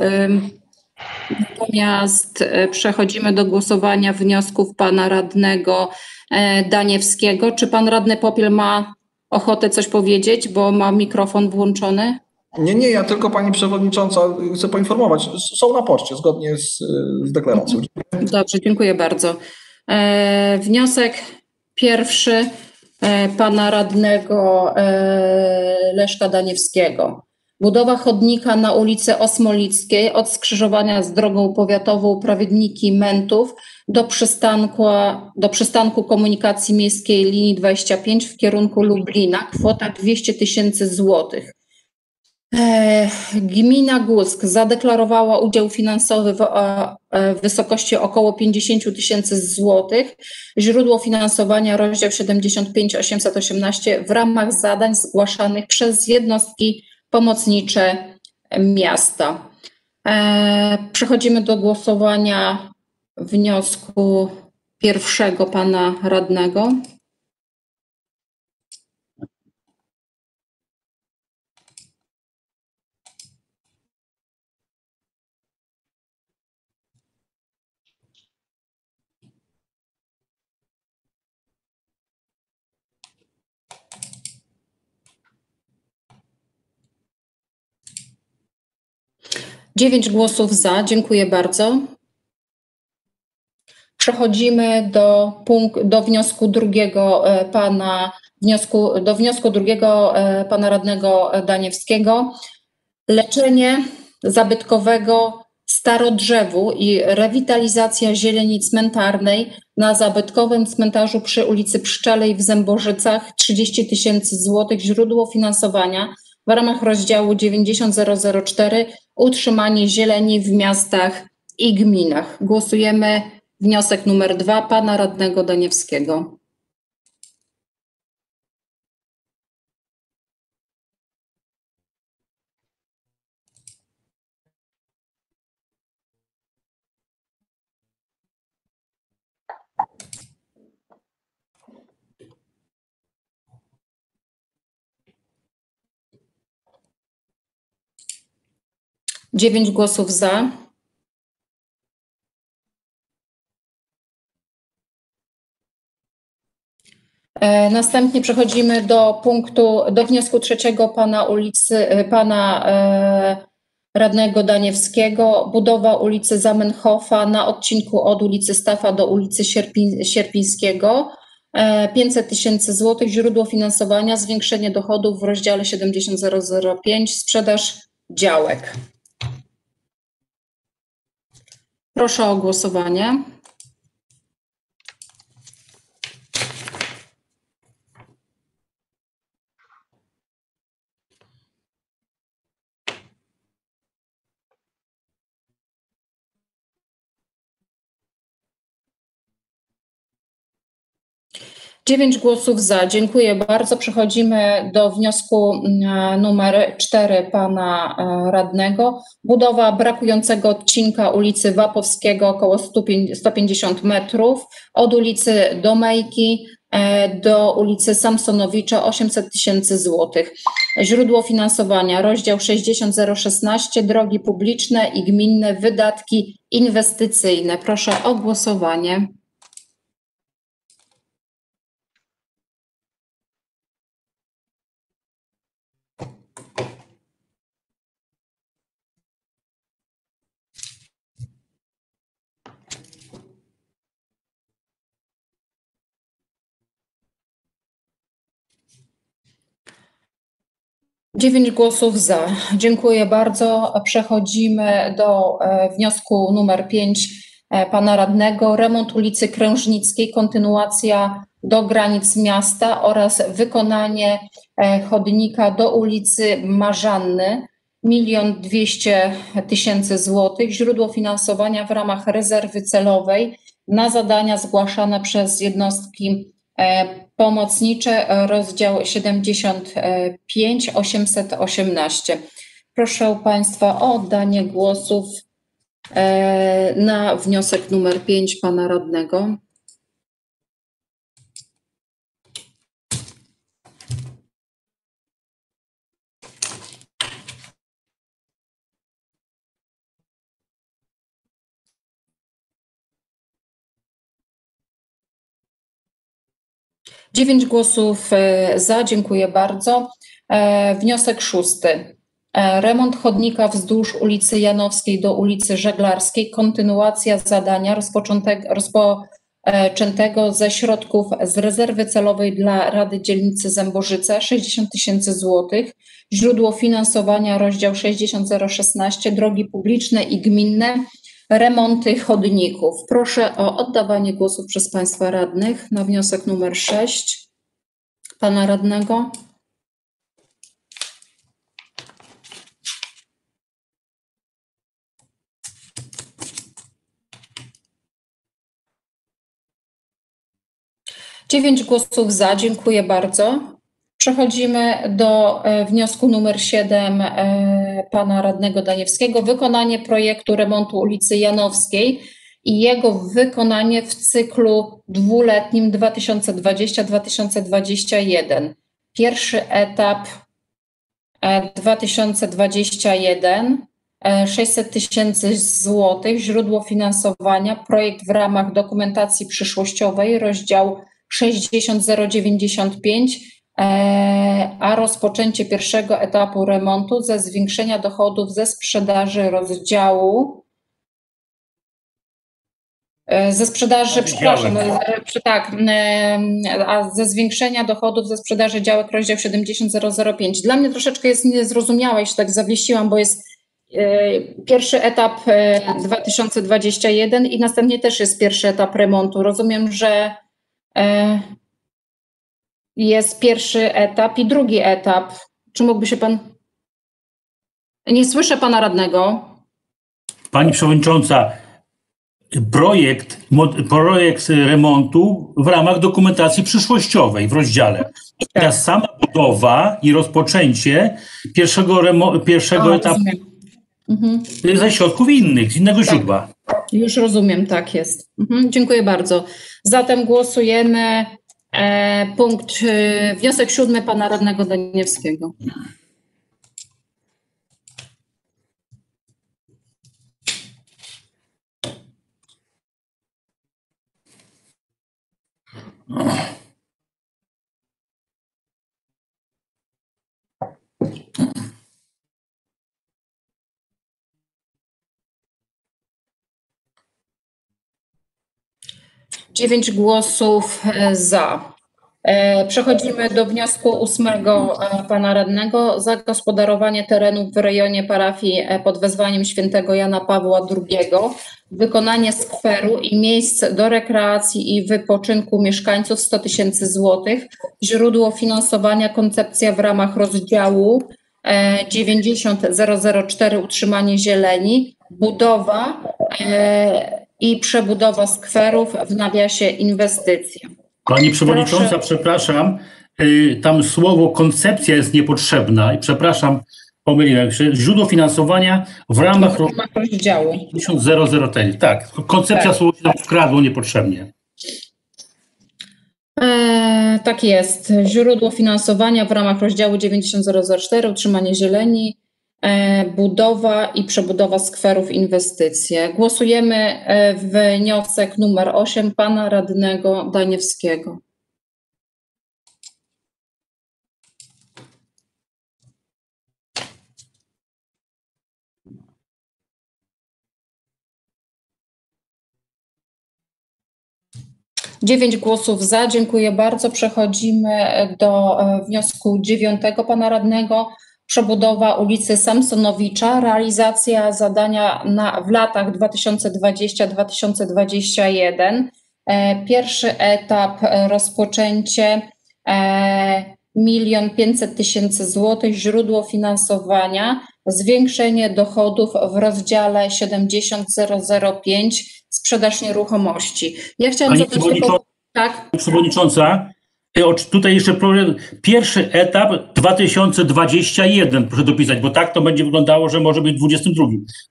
przechodzimy do głosowania wniosków pana radnego Daniewskiego. Czy pan radny Popiel ma ochotę coś powiedzieć, bo ma mikrofon włączony? Nie, ja tylko pani przewodnicząca chcę poinformować. Są na poczcie zgodnie z deklaracją. Dobrze, dziękuję bardzo. Wniosek pierwszy pana radnego Leszka Daniewskiego. Budowa chodnika na ulicy Osmolickiej od skrzyżowania z drogą powiatową Prawiedniki-Mentów do przystanku komunikacji miejskiej linii 25 w kierunku Lublina. Kwota 200 000 złotych. Gmina Głusk zadeklarowała udział finansowy w wysokości około 50 000 złotych. Źródło finansowania rozdział 75 818 w ramach zadań zgłaszanych przez jednostki pomocnicze miasta. Przechodzimy do głosowania wniosku pierwszego pana radnego. Dziewięć głosów za, dziękuję bardzo. Przechodzimy do wniosku drugiego pana radnego Daniewskiego. Leczenie zabytkowego starodrzewu i rewitalizacja zieleni cmentarnej na zabytkowym cmentarzu przy ulicy Pszczelej w Zębożycach 30 000 złotych. Źródło finansowania w ramach rozdziału 90004 utrzymanie zieleni w miastach i gminach. Głosujemy wniosek numer 2 pana radnego Daniewskiego. Dziewięć głosów za. Następnie przechodzimy do wniosku trzeciego pana radnego Daniewskiego. Budowa ulicy Zamenhofa na odcinku od ulicy Stafa do ulicy Sierpińskiego. 500 000 złotych. Źródło finansowania zwiększenie dochodów w rozdziale 70005 sprzedaż działek. Proszę o głosowanie. Dziewięć głosów za. Dziękuję bardzo. Przechodzimy do wniosku numer 4 pana radnego. Budowa brakującego odcinka ulicy Wapowskiego około 150 metrów od ulicy Domejki do ulicy Samsonowicza 800 000 złotych. Źródło finansowania rozdział 60016 drogi publiczne i gminne wydatki inwestycyjne. Proszę o głosowanie. Dziewięć głosów za. Dziękuję bardzo. Przechodzimy do wniosku numer 5 pana radnego. Remont ulicy Krężnickiej, kontynuacja do granic miasta oraz wykonanie chodnika do ulicy Marzanny 1 200 000 złotych. Źródło finansowania w ramach rezerwy celowej na zadania zgłaszane przez jednostki pomocnicze, rozdział 75 818. Proszę Państwa o oddanie głosów na wniosek numer 5 pana radnego. Dziewięć głosów za, dziękuję bardzo. Wniosek 6. Remont chodnika wzdłuż ulicy Janowskiej do ulicy Żeglarskiej, kontynuacja zadania rozpoczętego ze środków z rezerwy celowej dla Rady Dzielnicy Zębożyce 60 000 złotych. Źródło finansowania rozdział 60016 drogi publiczne i gminne, remonty chodników. Proszę o oddawanie głosów przez Państwa radnych na wniosek numer 6 pana radnego. Dziewięć głosów za, dziękuję bardzo. Przechodzimy do wniosku numer 7 pana radnego Daniewskiego. Wykonanie projektu remontu ulicy Janowskiej i jego wykonanie w cyklu dwuletnim 2020-2021. Pierwszy etap 2021 600 000 złotych. Źródło finansowania projekt w ramach dokumentacji przyszłościowej, rozdział 60095, a rozpoczęcie pierwszego etapu remontu ze zwiększenia dochodów ze sprzedaży rozdziału, a ze zwiększenia dochodów ze sprzedaży działek rozdział 70005. Dla mnie troszeczkę jest niezrozumiałe, jeśli tak zawiesiłam, bo jest pierwszy etap 2021 i następnie też jest pierwszy etap remontu. Rozumiem, że jest pierwszy etap i drugi etap. Czy mógłby się pan... Nie słyszę pana radnego. Pani przewodnicząca, projekt remontu w ramach dokumentacji przyszłościowej w rozdziale. Teraz sama budowa i rozpoczęcie pierwszego etapu ze środków innych, z innego źródła. Już rozumiem, tak jest. Dziękuję bardzo. Zatem głosujemy wniosek 7 pana radnego Daniewskiego. Dziewięć głosów za. Przechodzimy do wniosku 8 pana radnego. Zagospodarowanie terenów w rejonie parafii pod wezwaniem świętego Jana Pawła II. Wykonanie skweru i miejsc do rekreacji i wypoczynku mieszkańców 100 000 złotych. Źródło finansowania koncepcja w ramach rozdziału 90004 utrzymanie zieleni. Budowa i przebudowa skwerów w nawiasie inwestycja. Pani przewodnicząca, przepraszam, tam słowo koncepcja jest niepotrzebna i przepraszam, pomyliłem się. Źródło finansowania w ramach rozdziału 90004. Tak, koncepcja słowo się tam wkradło niepotrzebnie. Tak jest. Źródło finansowania w ramach rozdziału 90004 utrzymanie zieleni, budowa i przebudowa skwerów, inwestycje. Głosujemy wniosek numer 8 pana radnego Daniewskiego. Dziewięć głosów za. Dziękuję bardzo. Przechodzimy do wniosku 9 pana radnego. Przebudowa ulicy Samsonowicza, realizacja zadania w latach 2020-2021. Pierwszy etap rozpoczęcie 1 500 000 złotych, źródło finansowania, zwiększenie dochodów w rozdziale 70005, sprzedaż nieruchomości. Ja chciałam zapytać, tak? Przewodnicząca, tutaj jeszcze problem. Pierwszy etap 2021, proszę dopisać, bo tak to będzie wyglądało, że może być 22.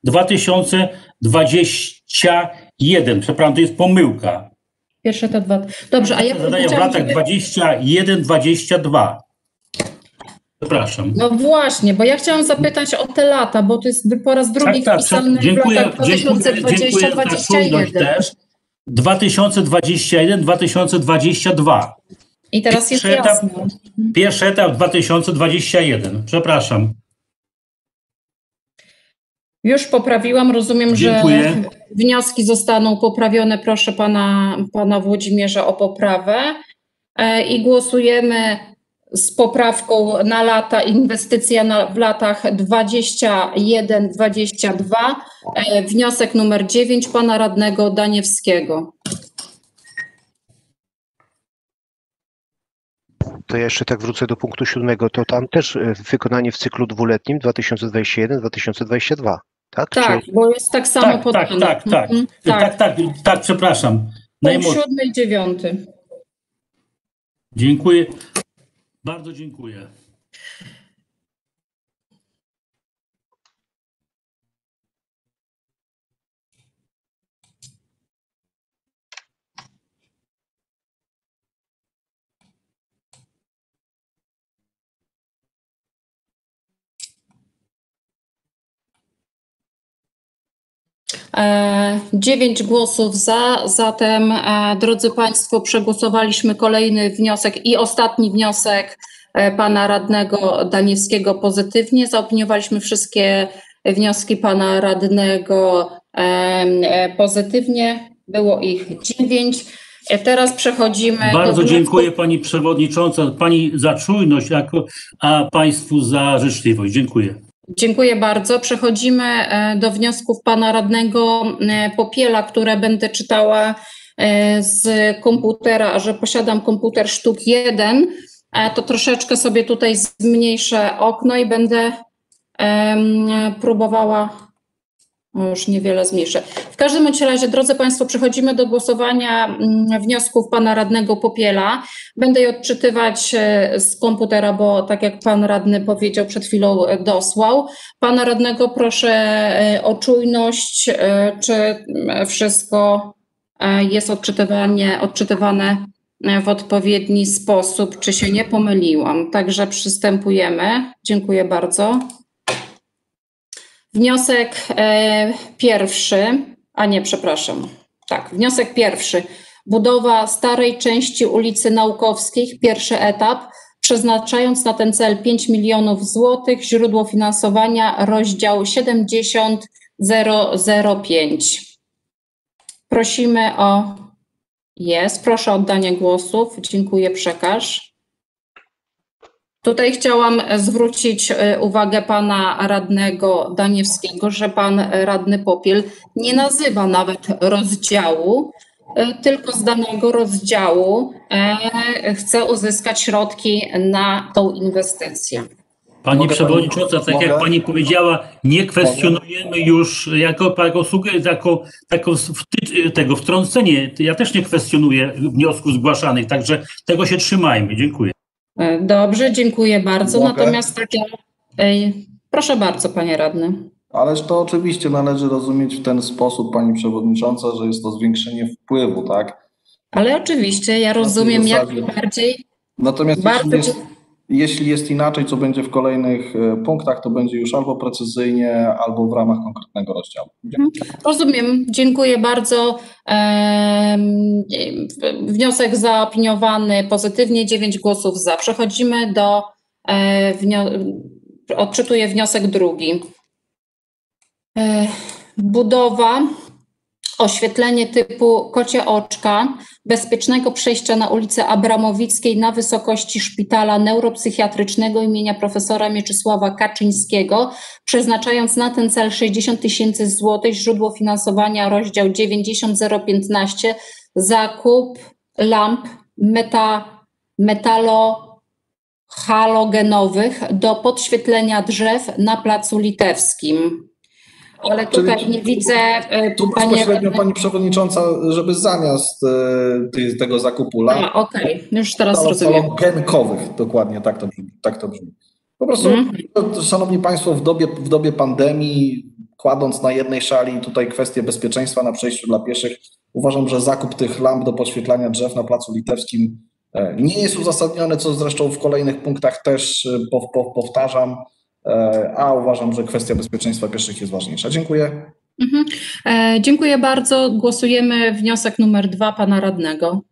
2021, przepraszam, to jest pomyłka. Pierwszy etap. Dobrze, a ja zadania w latach 21-22. Przepraszam. No właśnie, bo ja chciałam zapytać o te lata, bo to jest po raz drugi wpisane w latach 2020-2021. też. 2021-2022. I teraz jest jasne. Pierwszy etap 2021. Przepraszam. Już poprawiłam. Rozumiem, dziękuję, że wnioski zostaną poprawione. Proszę pana Włodzimierza o poprawę. I głosujemy z poprawką na lata, inwestycja w latach 21-22. Wniosek numer 9 pana radnego Daniewskiego. To ja jeszcze tak wrócę do punktu 7. To tam też wykonanie w cyklu dwuletnim 2021-2022, tak? Tak, bo jest tak samo podane. Tak, przepraszam. Punkt 7 i 9. Dziękuję. Bardzo dziękuję. Dziewięć głosów za, zatem drodzy Państwo, przegłosowaliśmy kolejny wniosek i ostatni wniosek pana radnego Daniewskiego pozytywnie. Zaopiniowaliśmy wszystkie wnioski pana radnego pozytywnie. Było ich 9. Teraz przechodzimy. Bardzo dziękuję pani przewodnicząca, pani za czujność, a państwu za życzliwość. Dziękuję. Dziękuję bardzo. Przechodzimy do wniosków pana radnego Popiela, które będę czytała z komputera, że posiadam komputer Sztuk 1. To troszeczkę sobie tutaj zmniejszę okno i będę próbowała. Już niewiele zmniejszę. W każdym bądź razie, drodzy Państwo, przechodzimy do głosowania wniosków pana radnego Popiela. Będę je odczytywać z komputera, bo tak jak pan radny powiedział, przed chwilą dosłał. Pana radnego proszę o czujność, czy wszystko jest odczytywane w odpowiedni sposób, czy się nie pomyliłam. Także przystępujemy. Dziękuję bardzo. Wniosek pierwszy, wniosek pierwszy. Budowa starej części ulicy Naukowskich, pierwszy etap, przeznaczając na ten cel 5 milionów złotych, źródło finansowania, rozdział 70005. Prosimy o Jest. Proszę o oddanie głosów. Dziękuję. Przekaż. Tutaj chciałam zwrócić uwagę pana radnego Daniewskiego, że pan radny Popiel nie nazywa nawet rozdziału, tylko z danego rozdziału chce uzyskać środki na tą inwestycję. Pani przewodnicząca, tak jak pani powiedziała, nie kwestionujemy już tego wtrącenie. Ja też nie kwestionuję wniosków zgłaszanych, także tego się trzymajmy. Dziękuję. Dobrze, dziękuję bardzo. Natomiast proszę bardzo, panie radny. Ależ to oczywiście należy rozumieć w ten sposób, pani przewodnicząca, że jest to zwiększenie wpływu, tak? Ale oczywiście, ja rozumiem jak najbardziej. Natomiast jeśli jest inaczej, co będzie w kolejnych punktach, to będzie już albo precyzyjnie, albo w ramach konkretnego rozdziału. Rozumiem, dziękuję bardzo. Wniosek zaopiniowany pozytywnie, 9 głosów za. Przechodzimy do, odczytuję wniosek drugi. Budowa, oświetlenie typu kocie oczka, bezpiecznego przejścia na ulicę Abramowickiej na wysokości szpitala neuropsychiatrycznego imienia profesora Mieczysława Kaczyńskiego, przeznaczając na ten cel 60 000 złotych, źródło finansowania rozdział 90015, zakup lamp metalohalogenowych do podświetlenia drzew na Placu Litewskim. Ale tutaj nie widzę. Tu bezpośrednio pani przewodnicząca, żeby zamiast tego zakupu lamp. Okej, już teraz rozumiem. Halogenkowych, dokładnie tak to brzmi. Po prostu, szanowni państwo, w dobie pandemii, kładąc na jednej szali tutaj kwestię bezpieczeństwa na przejściu dla pieszych, uważam, że zakup tych lamp do podświetlania drzew na Placu Litewskim nie jest uzasadniony, co zresztą w kolejnych punktach też powtarzam. A uważam, że kwestia bezpieczeństwa pieszych jest ważniejsza. Dziękuję. Dziękuję bardzo. Głosujemy wniosek numer 2 pana radnego.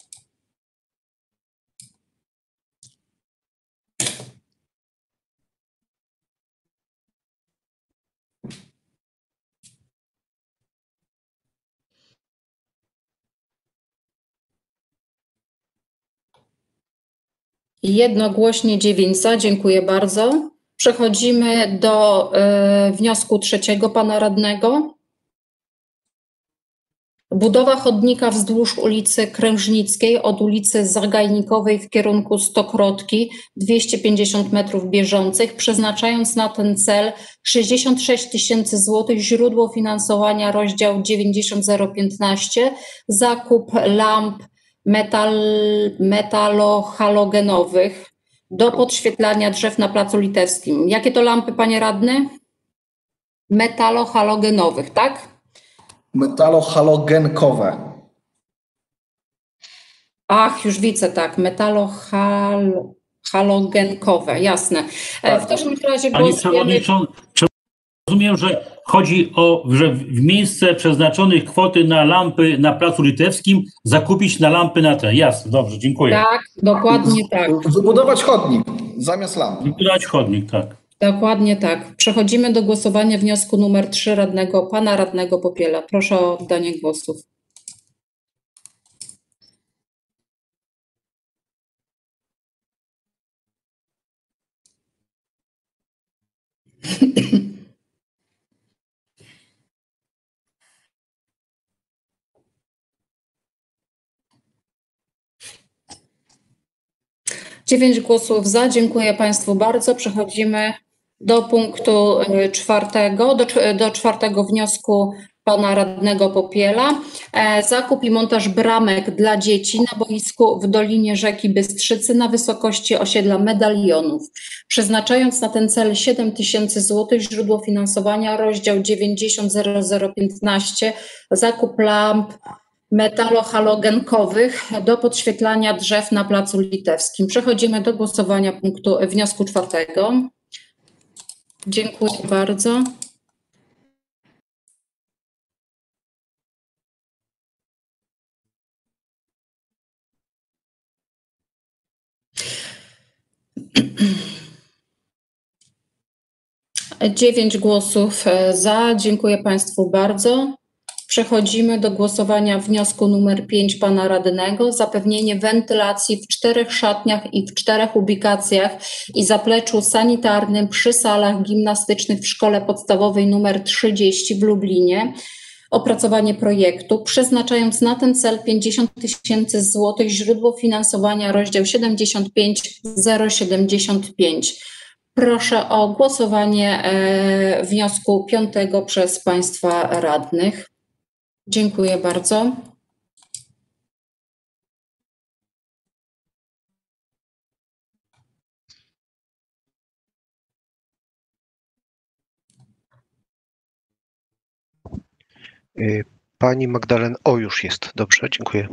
Jednogłośnie 9 za. Dziękuję bardzo. Przechodzimy do wniosku trzeciego pana radnego. Budowa chodnika wzdłuż ulicy Krężnickiej od ulicy Zagajnikowej w kierunku Stokrotki, 250 metrów bieżących, przeznaczając na ten cel 66 000 złotych, źródło finansowania rozdział 90015, zakup lamp metalohalogenownych do podświetlania drzew na Placu Litewskim. Jakie to lampy, panie radny? Metalohalogenowych, tak? Metalohalogenkowe. Ach, już widzę, tak. Metalohalogenkowe, jasne. W każdym razie Pani przewodnicząca, rozumiem, że chodzi o, że w miejsce przeznaczonych kwoty na lampy na Placu Litewskim zakupić na lampy na te. Jasne, dobrze, dziękuję. Tak, dokładnie tak. Wybudować chodnik zamiast lamp. Wybudować chodnik, tak. Dokładnie tak. Przechodzimy do głosowania wniosku numer 3 pana radnego Popiela. Proszę o oddanie głosów. Dziewięć głosów za. Dziękuję państwu bardzo. Przechodzimy do punktu czwartego, do czwartego wniosku pana radnego Popiela. Zakup i montaż bramek dla dzieci na boisku w Dolinie Rzeki Bystrzycy na wysokości osiedla Medalionów, przeznaczając na ten cel 7 000 złotych, źródło finansowania rozdział 90015, zakup lamp metalohalogenkowych do podświetlania drzew na Placu Litewskim. Przechodzimy do głosowania wniosku czwartego. Dziękuję bardzo. Dziewięć głosów za. Dziękuję państwu bardzo. Przechodzimy do głosowania wniosku numer 5 pana radnego. Zapewnienie wentylacji w 4 szatniach i w 4 ubikacjach i zapleczu sanitarnym przy salach gimnastycznych w szkole podstawowej numer 30 w Lublinie. Opracowanie projektu, przeznaczając na ten cel 50 000 złotych, źródło finansowania rozdział 75075. Proszę o głosowanie wniosku 5 przez państwa radnych. Dziękuję bardzo. Pani Magdalena, o już jest, dobrze, dziękuję.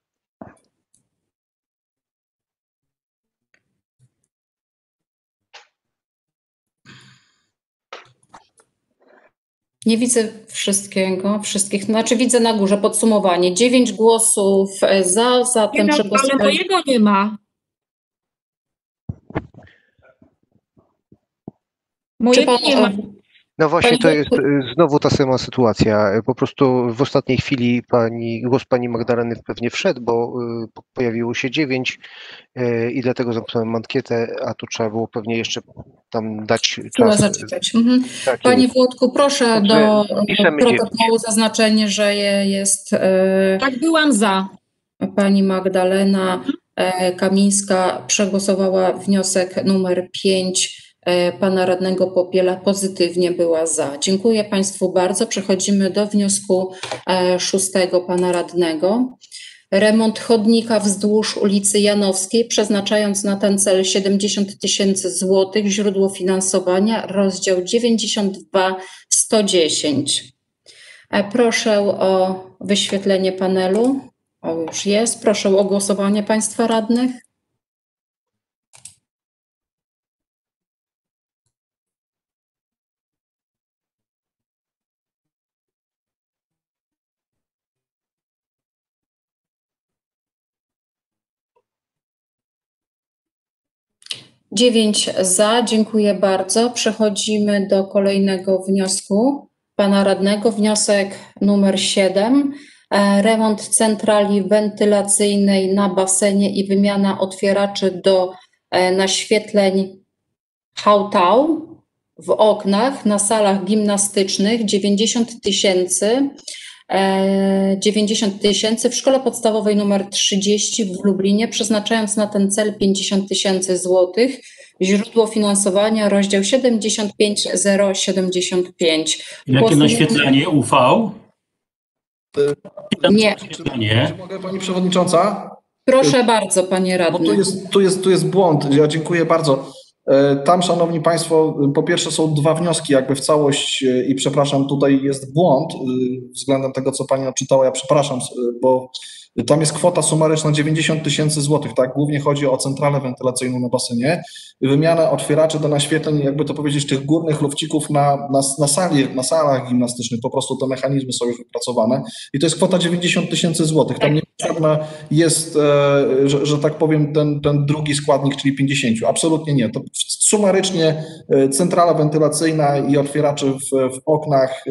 Nie widzę wszystkich, znaczy widzę na górze podsumowanie. 9 głosów za, zatem Ale przegłosowali. mojego nie ma. Mojego nie ma. No właśnie, to jest znowu ta sama sytuacja. Po prostu w ostatniej chwili głos pani Magdaleny pewnie wszedł, bo pojawiło się 9 i dlatego zamknąłem ankietę, a tu trzeba było pewnie jeszcze tam dać czas. Zaczekać. Tak, Panie Włodku, proszę do protokołu 9. zaznaczenie, że jest. Tak, byłam za. Pani Magdalena Kamińska przegłosowała wniosek numer 5 pana radnego Popiela, pozytywnie była za. Dziękuję państwu bardzo. Przechodzimy do wniosku 6 pana radnego. Remont chodnika wzdłuż ulicy Janowskiej, przeznaczając na ten cel 70 000 złotych, źródło finansowania, rozdział 92 110. Proszę o wyświetlenie panelu. O, już jest. Proszę o głosowanie państwa radnych. Dziewięć za, dziękuję bardzo. Przechodzimy do kolejnego wniosku pana radnego. Wniosek numer 7. Remont centrali wentylacyjnej na basenie i wymiana otwieraczy do naświetleń Hautau w oknach na salach gimnastycznych 90 000 w szkole podstawowej nr 30 w Lublinie, przeznaczając na ten cel 50 000 złotych. Źródło finansowania rozdział 75075. Jakie naświetlenie UV? Nie. Nie. Mogę, pani przewodnicząca? Proszę bardzo, panie radny. Bo tu jest błąd. Ja dziękuję bardzo. Tam, szanowni państwo, po pierwsze są 2 wnioski jakby w całość i przepraszam, tutaj jest błąd względem tego, co pani odczytała. Ja przepraszam, bo tam jest kwota sumaryczna 90 000 złotych, tak? Głównie chodzi o centralę wentylacyjną na basenie, wymianę otwieraczy do naświetleń, jakby to powiedzieć, tych górnych lufcików na salach gimnastycznych. Po prostu te mechanizmy są już wypracowane i to jest kwota 90 000 złotych. Tam niepotrzebna jest, że tak powiem, ten drugi składnik, czyli 50. Absolutnie nie. To sumarycznie centrala wentylacyjna i otwieracze w oknach,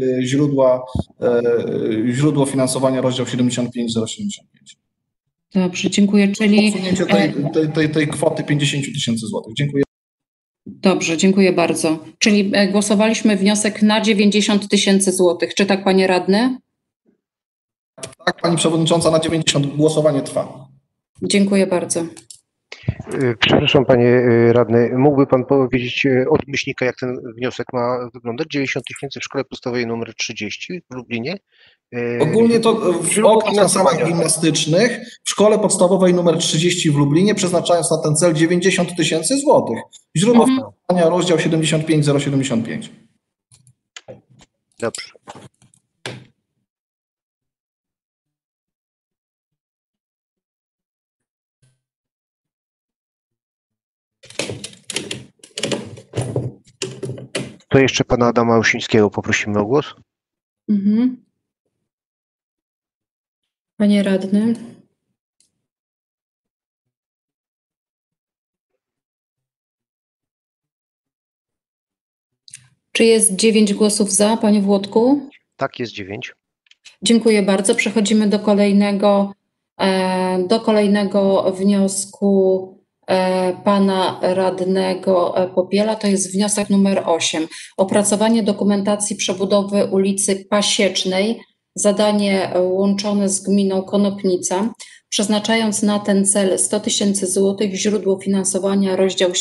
źródło finansowania rozdział 75075. Dobrze, dziękuję. Czyli usunięcie tej kwoty 50 000 złotych. Dziękuję. Dobrze, dziękuję bardzo. Czyli głosowaliśmy wniosek na 90 000 złotych. Czy tak, panie radny? Tak, pani przewodnicząca, na 90 głosowanie trwa. Dziękuję bardzo. Przepraszam, panie radny, mógłby pan powiedzieć od myślnika, jak ten wniosek ma wyglądać? 90 000 w szkole podstawowej nr 30 w Lublinie. Ogólnie to w oknach na salach gimnastycznych w szkole podstawowej nr 30 w Lublinie, przeznaczając na ten cel 90 000 złotych. Źródło finansowania rozdział 75075. Dobrze. To jeszcze pana Adama Osińskiego poprosimy o głos. Panie radny. Czy jest 9 głosów za, panie Włodku? Tak, jest 9. Dziękuję bardzo. Przechodzimy do kolejnego wniosku pana radnego Popiela. To jest wniosek numer 8. Opracowanie dokumentacji przebudowy ulicy Pasiecznej. Zadanie łączone z gminą Konopnica. Przeznaczając na ten cel 100 000 złotych, źródło finansowania rozdział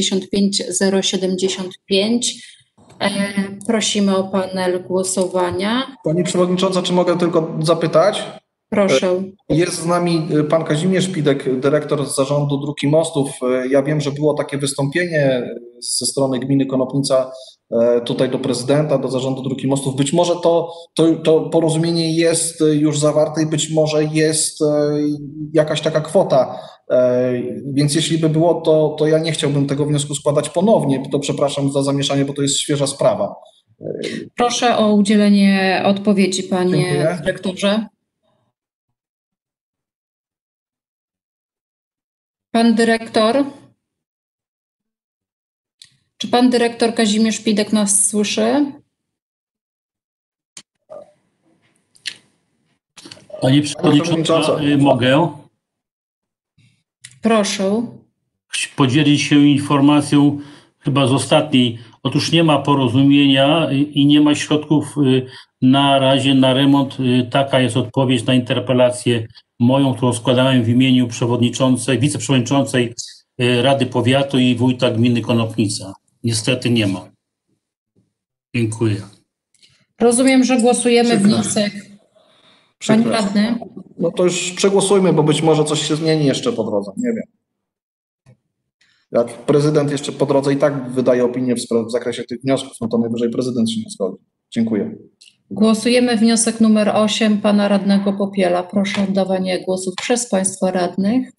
75075. Prosimy o panel głosowania. Pani Przewodnicząca, czy mogę tylko zapytać? Proszę. Jest z nami pan Kazimierz Pidek, dyrektor z Zarządu Dróg i Mostów. Ja wiem, że było takie wystąpienie ze strony gminy Konopnica tutaj do prezydenta, do Zarządu Dróg i Mostów. Być może to porozumienie jest już zawarte i być może jest jakaś taka kwota. Więc jeśli by było, to ja nie chciałbym tego wniosku składać ponownie. To przepraszam za zamieszanie, bo to jest świeża sprawa. Proszę o udzielenie odpowiedzi, panie Dziękuję. dyrektorze. Pan dyrektor? Czy pan dyrektor Kazimierz Pidek nas słyszy? Pani Przewodnicząca, mogę Proszę. podzielić się informacją chyba z ostatniej. Otóż nie ma porozumienia i nie ma środków na razie na remont. Taka jest odpowiedź na interpelację moją, którą składałem w imieniu wiceprzewodniczącej Rady Powiatu i wójta gminy Konopnica. Niestety nie ma. Dziękuję. Rozumiem, że głosujemy wniosek. Pani Przykro. radny? No to już przegłosujmy, bo być może coś się zmieni jeszcze po drodze. Nie wiem. Jak prezydent jeszcze po drodze i tak wydaje opinię w zakresie tych wniosków, no to najwyżej prezydent się nie zgodzi. Dziękuję. Głosujemy wniosek numer 8 pana radnego Popiela. Proszę o oddawanie głosów przez państwa radnych.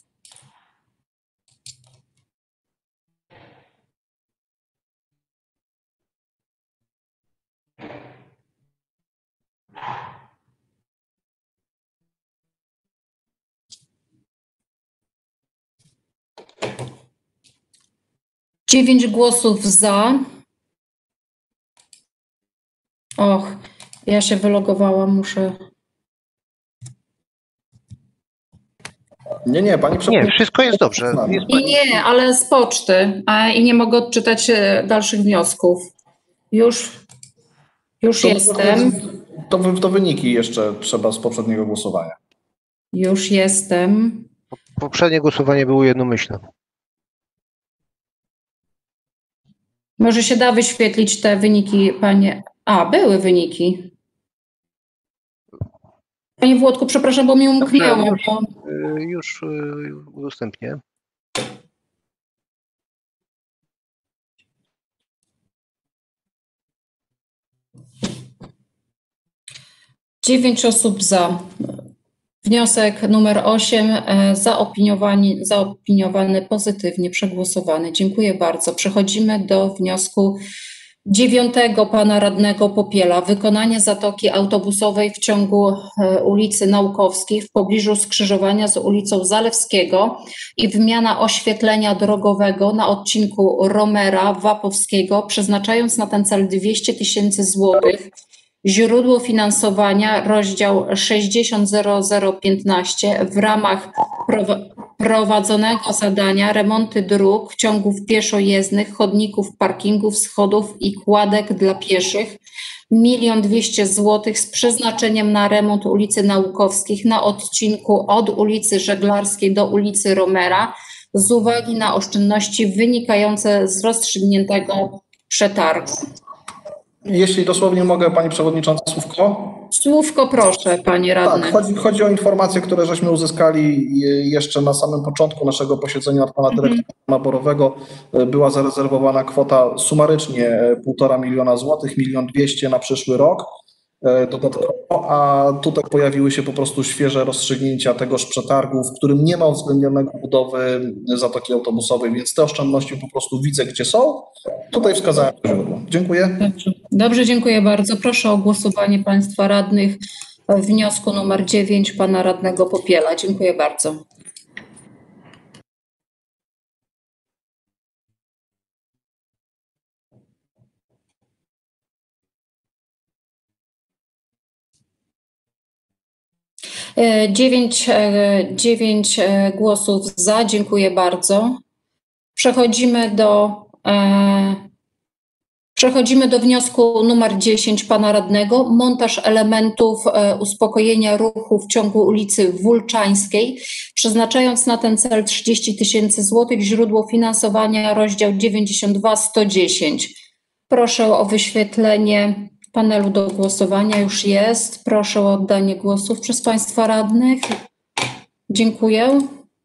Dziewięć głosów za. Och, ja się wylogowałam, muszę. Nie, pani przewodnicząca. Nie, wszystko jest dobrze. Jest pani... Nie, ale z poczty i nie mogę odczytać dalszych wniosków. Już jestem. To wyniki jeszcze trzeba z poprzedniego głosowania. Już jestem. Poprzednie głosowanie było jednomyślne. Może się da wyświetlić te wyniki, panie. Były wyniki. Panie Włodku, przepraszam, bo mi umknęło. Już udostępnię. Dziewięć osób za. Wniosek numer 8 zaopiniowany pozytywnie, przegłosowany. Dziękuję bardzo. Przechodzimy do wniosku 9 pana radnego Popiela. Wykonanie zatoki autobusowej w ciągu ulicy Naukowskiej w pobliżu skrzyżowania z ulicą Zalewskiego i wymiana oświetlenia drogowego na odcinku Romera Wapowskiego, przeznaczając na ten cel 200 000 złotych. Źródło finansowania rozdział 600015 w ramach prowadzonego zadania remonty dróg, ciągów pieszojezdnych, chodników, parkingów, schodów i kładek dla pieszych 1 200 000 zł z przeznaczeniem na remont ulicy Naukowskich na odcinku od ulicy Żeglarskiej do ulicy Romera z uwagi na oszczędności wynikające z rozstrzygniętego przetargu. Jeśli dosłownie mogę, pani przewodnicząca, słówko? Słówko proszę, panie radny. Tak, chodzi o informacje, które żeśmy uzyskali jeszcze na samym początku naszego posiedzenia od pana dyrektora naborowego. Była zarezerwowana kwota sumarycznie 1,5 miliona złotych, 1 200 000 na przyszły rok dodatkowo, a tutaj pojawiły się po prostu świeże rozstrzygnięcia tegoż przetargu, w którym nie ma uwzględnionego budowy zatoki autobusowej, więc te oszczędności po prostu widzę, gdzie są. Tutaj wskazałem źródło. Dziękuję. Dobrze, dziękuję bardzo. Proszę o głosowanie państwa radnych w wniosku numer 9 pana radnego Popiela. Dziękuję bardzo. Dziewięć głosów za, dziękuję bardzo. Przechodzimy do wniosku numer 10 pana radnego. Montaż elementów uspokojenia ruchu w ciągu ulicy Wulczańskiej, przeznaczając na ten cel 30 000 złotych. Źródło finansowania rozdział 92 110. Proszę o wyświetlenie panelu do głosowania. Już jest. Proszę o oddanie głosów przez państwa radnych. Dziękuję.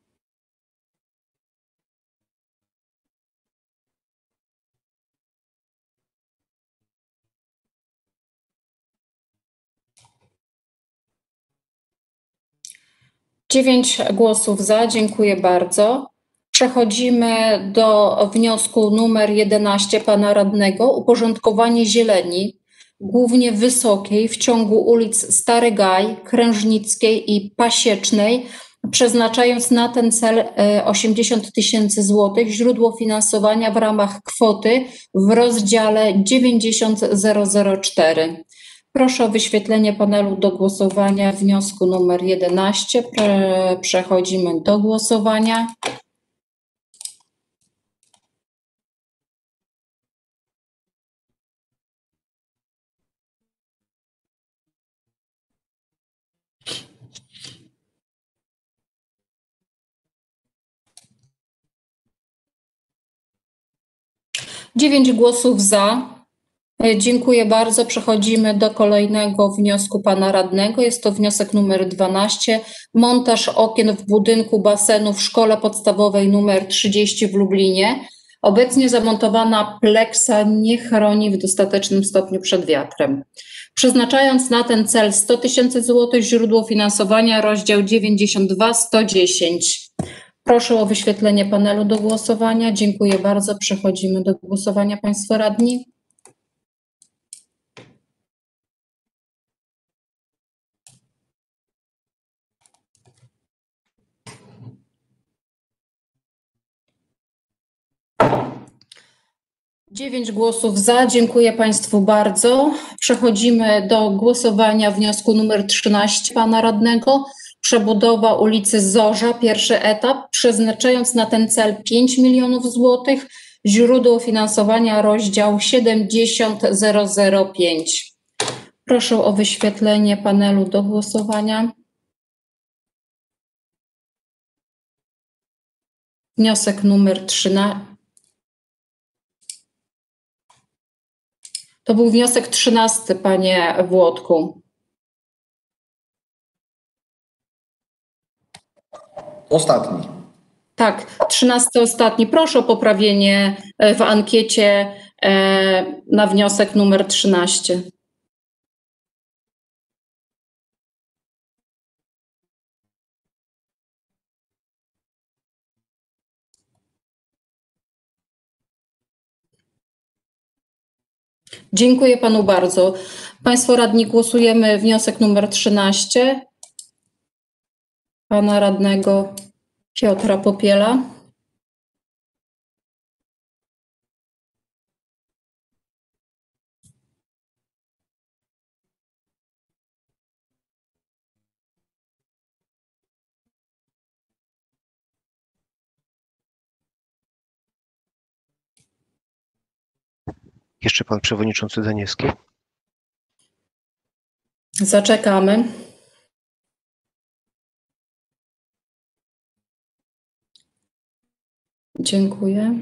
Dziewięć głosów za, dziękuję bardzo. Przechodzimy do wniosku numer 11 pana radnego. Uporządkowanie zieleni, głównie wysokiej, w ciągu ulic Stary Gaj, Krężnickiej i Pasiecznej, przeznaczając na ten cel 80 000 złotych. Źródło finansowania w ramach kwoty w rozdziale 90004. Proszę o wyświetlenie panelu do głosowania wniosku numer 11. Przechodzimy do głosowania. Dziewięć głosów za. Dziękuję bardzo. Przechodzimy do kolejnego wniosku pana radnego. Jest to wniosek numer 12. Montaż okien w budynku basenu w szkole podstawowej numer 30 w Lublinie. Obecnie zamontowana pleksa nie chroni w dostatecznym stopniu przed wiatrem. Przeznaczając na ten cel 100 000 złotych. Źródło finansowania rozdział 92 110. Proszę o wyświetlenie panelu do głosowania. Dziękuję bardzo. Przechodzimy do głosowania państwo radni. Dziewięć głosów za, dziękuję państwu bardzo. Przechodzimy do głosowania wniosku numer 13 pana radnego. Przebudowa ulicy Zorza, pierwszy etap, przeznaczając na ten cel 5 000 000 złotych. Źródło finansowania rozdział 70005. Proszę o wyświetlenie panelu do głosowania. Wniosek numer 13. To był wniosek 13, panie Włodku. Ostatni. Tak, 13 ostatni. Proszę o poprawienie w ankiecie na wniosek numer 13. Dziękuję panu bardzo. Państwo radni, głosujemy wniosek numer 13 pana radnego Piotra Popiela. Jeszcze pan przewodniczący Daniewski. Zaczekamy. Dziękuję.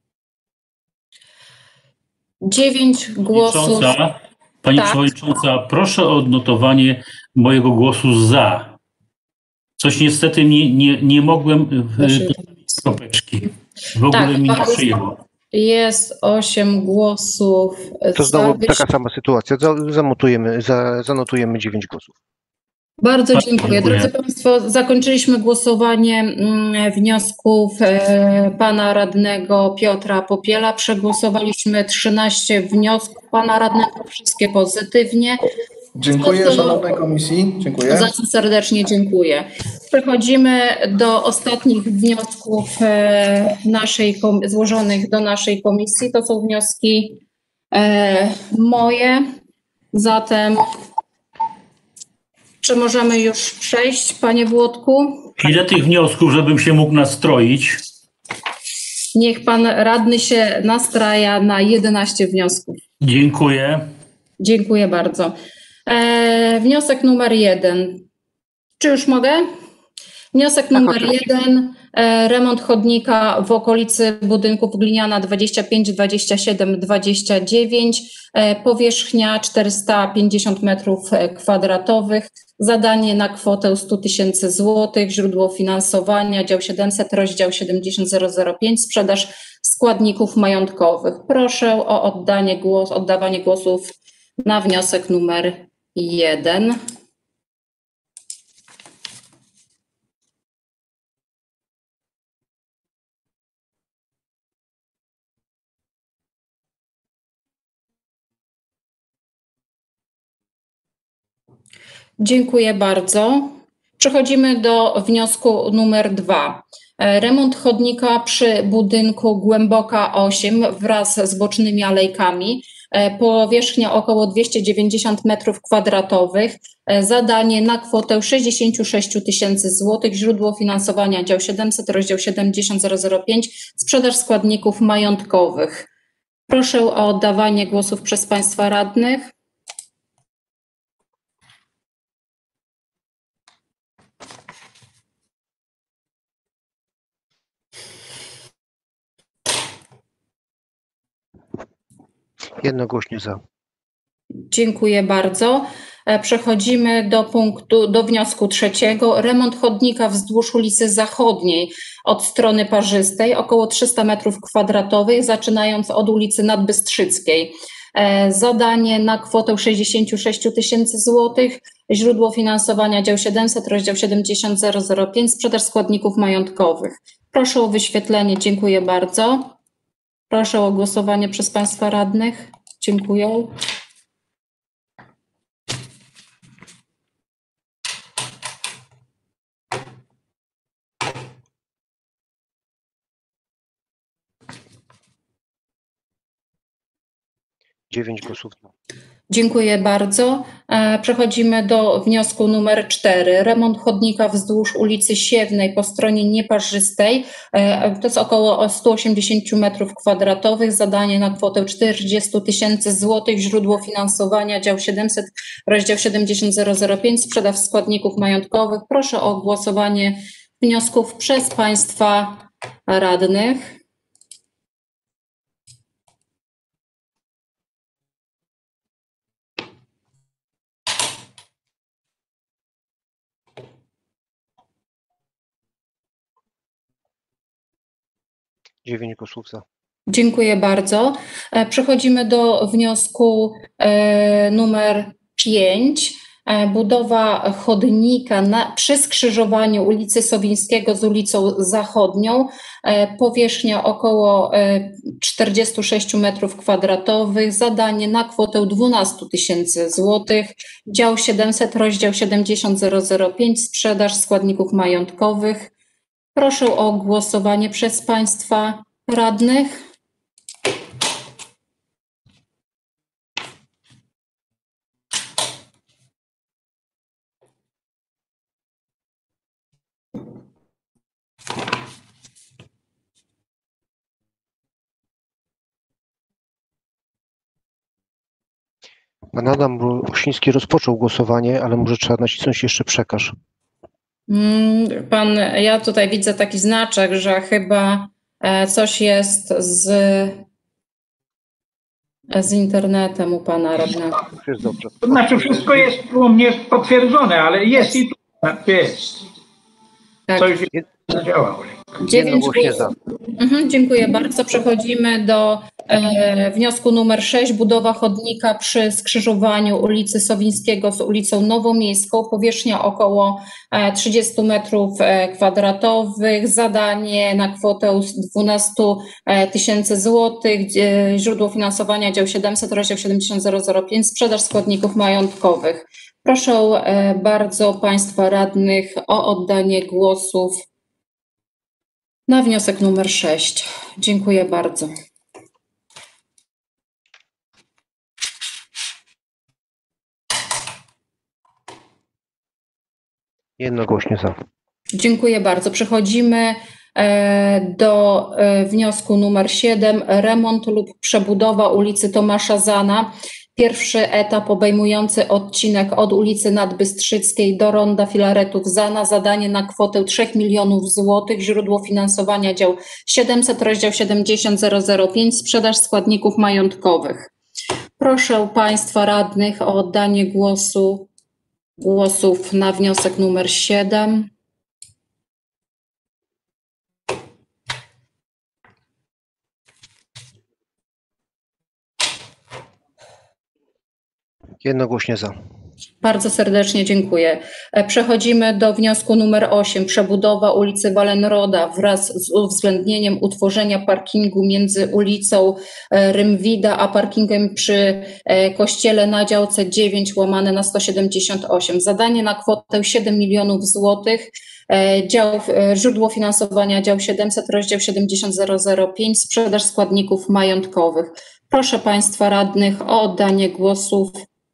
9 głosów. Pani Tak. przewodnicząca, proszę o odnotowanie mojego głosu za. Coś niestety nie mogłem w kropeczki. W ogóle Tak, mi nie przyjęło. Jest 8 głosów. To znowu taka sama sytuacja. Zanotujemy 9 głosów. Bardzo dziękuję. Drodzy Państwo, zakończyliśmy głosowanie wniosków pana radnego Piotra Popiela. Przegłosowaliśmy 13 wniosków pana radnego, wszystkie pozytywnie. Dziękuję szanownej komisji. Dziękuję. Za co serdecznie dziękuję. Przechodzimy do ostatnich wniosków złożonych do naszej komisji. To są wnioski moje. Zatem Czy możemy już przejść, panie Włodku? Ile tych wniosków, żebym się mógł nastroić? Niech pan radny się nastraja na 11 wniosków. Dziękuję. Dziękuję bardzo. Wniosek numer 1. Czy już mogę? Wniosek numer 1. Remont chodnika w okolicy budynków Gliniana 25, 27, 29. Powierzchnia 450 m2. Zadanie na kwotę 100 000 złotych. Źródło finansowania dział 700, rozdział 70005. Sprzedaż składników majątkowych. Proszę o oddawanie głosów na wniosek numer 1. Dziękuję bardzo. Przechodzimy do wniosku numer 2. Remont chodnika przy budynku Głęboka 8 wraz z bocznymi alejkami. Powierzchnia około 290 m2. Zadanie na kwotę 66 000 złotych. Źródło finansowania dział 700, rozdział 70005. Sprzedaż składników majątkowych. Proszę o oddawanie głosów przez państwa radnych. Jednogłośnie za. Dziękuję bardzo. Przechodzimy do wniosku 3. Remont chodnika wzdłuż ulicy Zachodniej od strony Parzystej, około 300 m2, zaczynając od ulicy Nadbystrzyckiej. Zadanie na kwotę 66 000 złotych. Źródło finansowania dział 700, rozdział 70005. Sprzedaż składników majątkowych. Proszę o wyświetlenie. Dziękuję bardzo. Proszę o głosowanie przez państwa radnych. Dziękuję. Dziewięć głosów za. Dziękuję bardzo. Przechodzimy do wniosku numer 4. Remont chodnika wzdłuż ulicy Siewnej po stronie Nieparzystej. To jest około 180 m2. Zadanie na kwotę 40 000 złotych. Źródło finansowania dział 700, rozdział 70005. Sprzedaż składników majątkowych. Proszę o głosowanie wniosków przez państwa radnych. Dziewięć głosów za. Dziękuję bardzo. Przechodzimy do wniosku numer 5. Budowa chodnika przy skrzyżowaniu ulicy Sowińskiego z ulicą Zachodnią. Powierzchnia około 46 m2. Zadanie na kwotę 12 000 złotych. Dział 700, rozdział 70005. Sprzedaż składników majątkowych. Proszę o głosowanie przez państwa radnych. Pan Adam Osiński rozpoczął głosowanie, ale może trzeba nacisnąć jeszcze przekaż. Ja tutaj widzę taki znaczek, że chyba coś jest z internetem u pana radnego. Jest dobrze. To znaczy wszystko jest u mnie potwierdzone, ale jest i tu jest. Tak. Coś zadziałało. 9 głosów. Dziękuję bardzo. Przechodzimy do wniosku numer 6. Budowa chodnika przy skrzyżowaniu ulicy Sowińskiego z ulicą Nowomiejską. Powierzchnia około 30 m2. Zadanie na kwotę 12 000 złotych. Źródło finansowania dział 700, rozdział 70005. Sprzedaż składników majątkowych. Proszę bardzo państwa radnych o oddanie głosów na wniosek numer 6. Dziękuję bardzo. Jednogłośnie za. Dziękuję bardzo. Przechodzimy do wniosku numer 7. Remont lub przebudowa ulicy Tomasza Zana. Pierwszy etap obejmujący odcinek od ulicy Nadbystrzyckiej do ronda Filaretów Zana. Zadanie na kwotę 3 milionów złotych. Źródło finansowania dział 700, rozdział 70005. Sprzedaż składników majątkowych. Proszę Państwa radnych o oddanie głosów na wniosek numer 7. Jednogłośnie za. Bardzo serdecznie dziękuję. Przechodzimy do wniosku numer 8. Przebudowa ulicy Wallenroda wraz z uwzględnieniem utworzenia parkingu między ulicą Rymwida a parkingiem przy kościele na działce 9/178. Zadanie na kwotę 7 milionów złotych. Źródło finansowania dział 700, rozdział 70005. Sprzedaż składników majątkowych. Proszę Państwa radnych o oddanie głosów.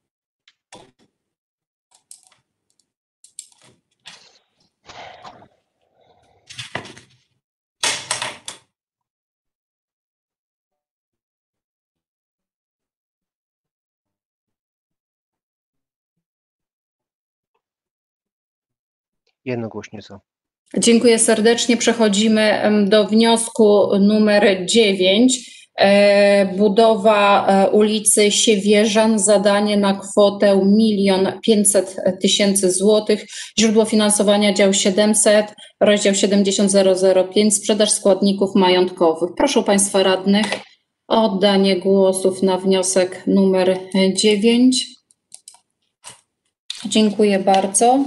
Jednogłośnie za. Dziękuję serdecznie. Przechodzimy do wniosku numer 9. Budowa ulicy Siewierzan. Zadanie na kwotę 1 500 000 złotych. Źródło finansowania dział 700, rozdział 70005. Sprzedaż składników majątkowych. Proszę Państwa radnych o oddanie głosów na wniosek numer 9. Dziękuję bardzo.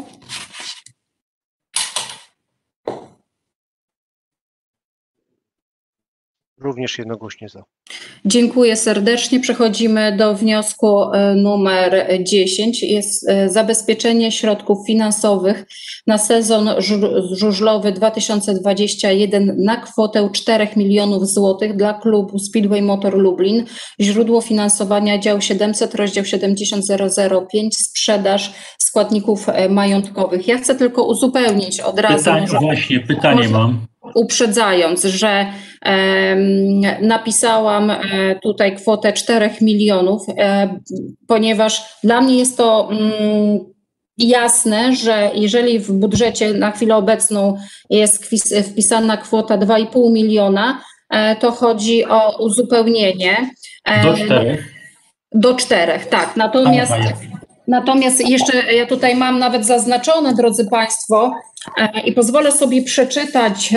Również jednogłośnie za. Dziękuję serdecznie. Przechodzimy do wniosku numer 10. Jest zabezpieczenie środków finansowych na sezon żużlowy 2021 na kwotę 4 milionów złotych dla klubu Speedway Motor Lublin. Źródło finansowania dział 700, rozdział 70005. Sprzedaż składników majątkowych. Ja chcę tylko uzupełnić od razu. Pytanie mam. Uprzedzając, że napisałam tutaj kwotę 4 milionów, ponieważ dla mnie jest to jasne, że jeżeli w budżecie na chwilę obecną jest wpisana kwota 2,5 miliona, to chodzi o uzupełnienie. Do 4? Do 4, tak. Natomiast jeszcze ja tutaj mam nawet zaznaczone, drodzy Państwo, i pozwolę sobie przeczytać,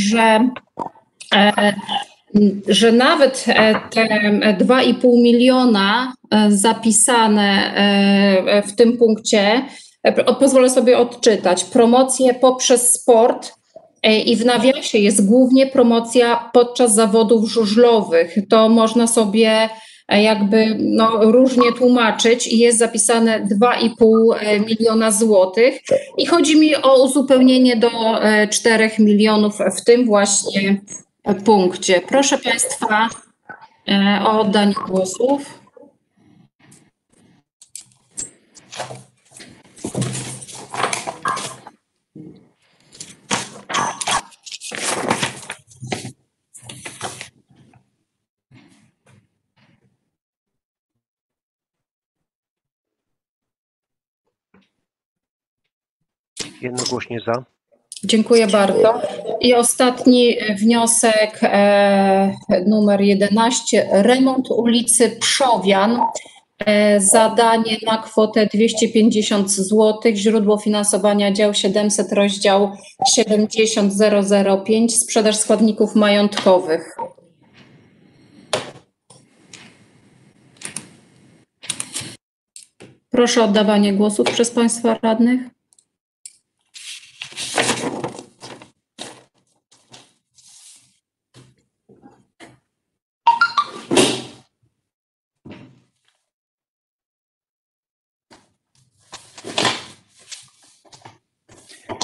że nawet te 2,5 miliona zapisane w tym punkcie, pozwolę sobie odczytać, promocje poprzez sport i w nawiasie jest głównie promocja podczas zawodów żużlowych. To można sobie jakby różnie tłumaczyć i jest zapisane 2,5 miliona złotych i chodzi mi o uzupełnienie do 4 milionów w tym właśnie punkcie. Proszę Państwa o oddanie głosów. Jednogłośnie za. Dziękuję bardzo. I ostatni wniosek numer 11. Remont ulicy Przowian. Zadanie na kwotę 250 zł. Źródło finansowania dział 700, rozdział 70005. Sprzedaż składników majątkowych. Proszę o oddawanie głosów przez Państwa radnych.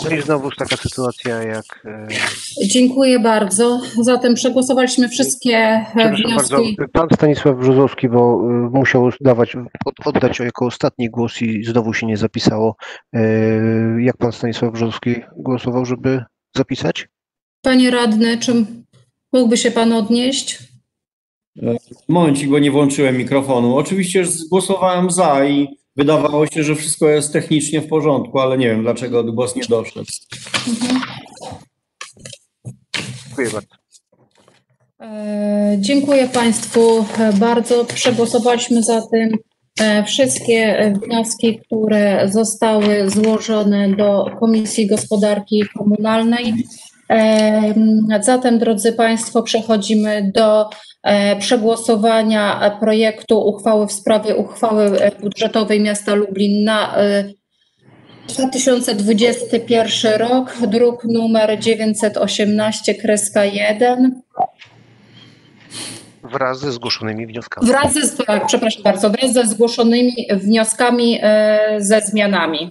No i znowu taka sytuacja jak... Dziękuję bardzo. Zatem przegłosowaliśmy wszystkie Przepraszam bardzo, wnioski. pan Stanisław Brzozowski, bo musiał oddać jako ostatni głos i znowu się nie zapisało. Jak pan Stanisław Brzozowski głosował, żeby zapisać? Panie radny, czy mógłby się pan odnieść? Momencik, bo nie włączyłem mikrofonu. Oczywiście głosowałem za i wydawało się, że wszystko jest technicznie w porządku, ale nie wiem, dlaczego głos nie doszedł. Dziękuję bardzo. Dziękuję państwu bardzo. Przegłosowaliśmy zatem wszystkie wnioski, które zostały złożone do Komisji Gospodarki Komunalnej. Zatem, drodzy państwo, przechodzimy do przegłosowania projektu uchwały w sprawie uchwały budżetowej miasta Lublin na 2021 rok, druk numer 918-1. Wraz ze zgłoszonymi wnioskami. Wraz ze zgłoszonymi wnioskami ze zmianami.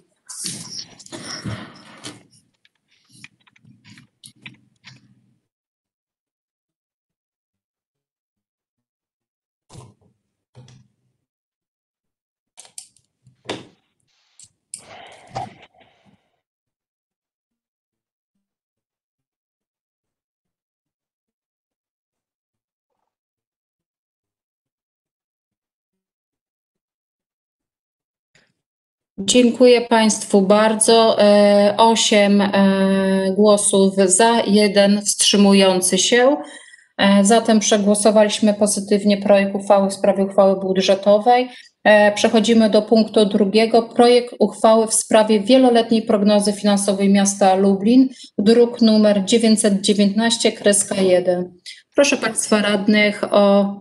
Dziękuję państwu bardzo. 8 głosów za, 1 wstrzymujący się. Zatem przegłosowaliśmy pozytywnie projekt uchwały w sprawie uchwały budżetowej. Przechodzimy do punktu drugiego. Projekt uchwały w sprawie wieloletniej prognozy finansowej miasta Lublin, druk numer 919-1. Proszę państwa radnych o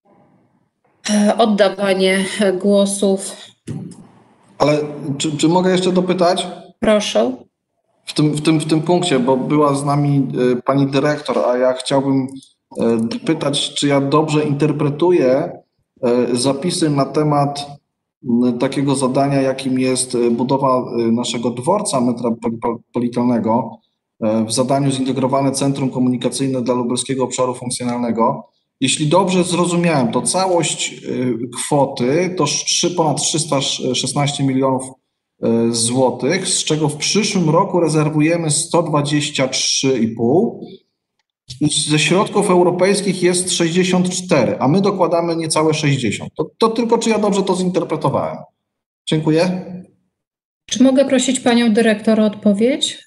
oddawanie głosów. Ale czy mogę jeszcze dopytać? Proszę. W tym punkcie, bo była z nami pani dyrektor, a ja chciałbym pytać, czy ja dobrze interpretuję zapisy na temat takiego zadania, jakim jest budowa naszego dworca metropolitalnego w zadaniu Zintegrowane Centrum Komunikacyjne dla Lubelskiego Obszaru Funkcjonalnego. Jeśli dobrze zrozumiałem, to całość kwoty to ponad 316 milionów złotych, z czego w przyszłym roku rezerwujemy 123,5 i ze środków europejskich jest 64, a my dokładamy niecałe 60. To tylko czy ja dobrze to zinterpretowałem? Dziękuję. Czy mogę prosić panią dyrektor o odpowiedź?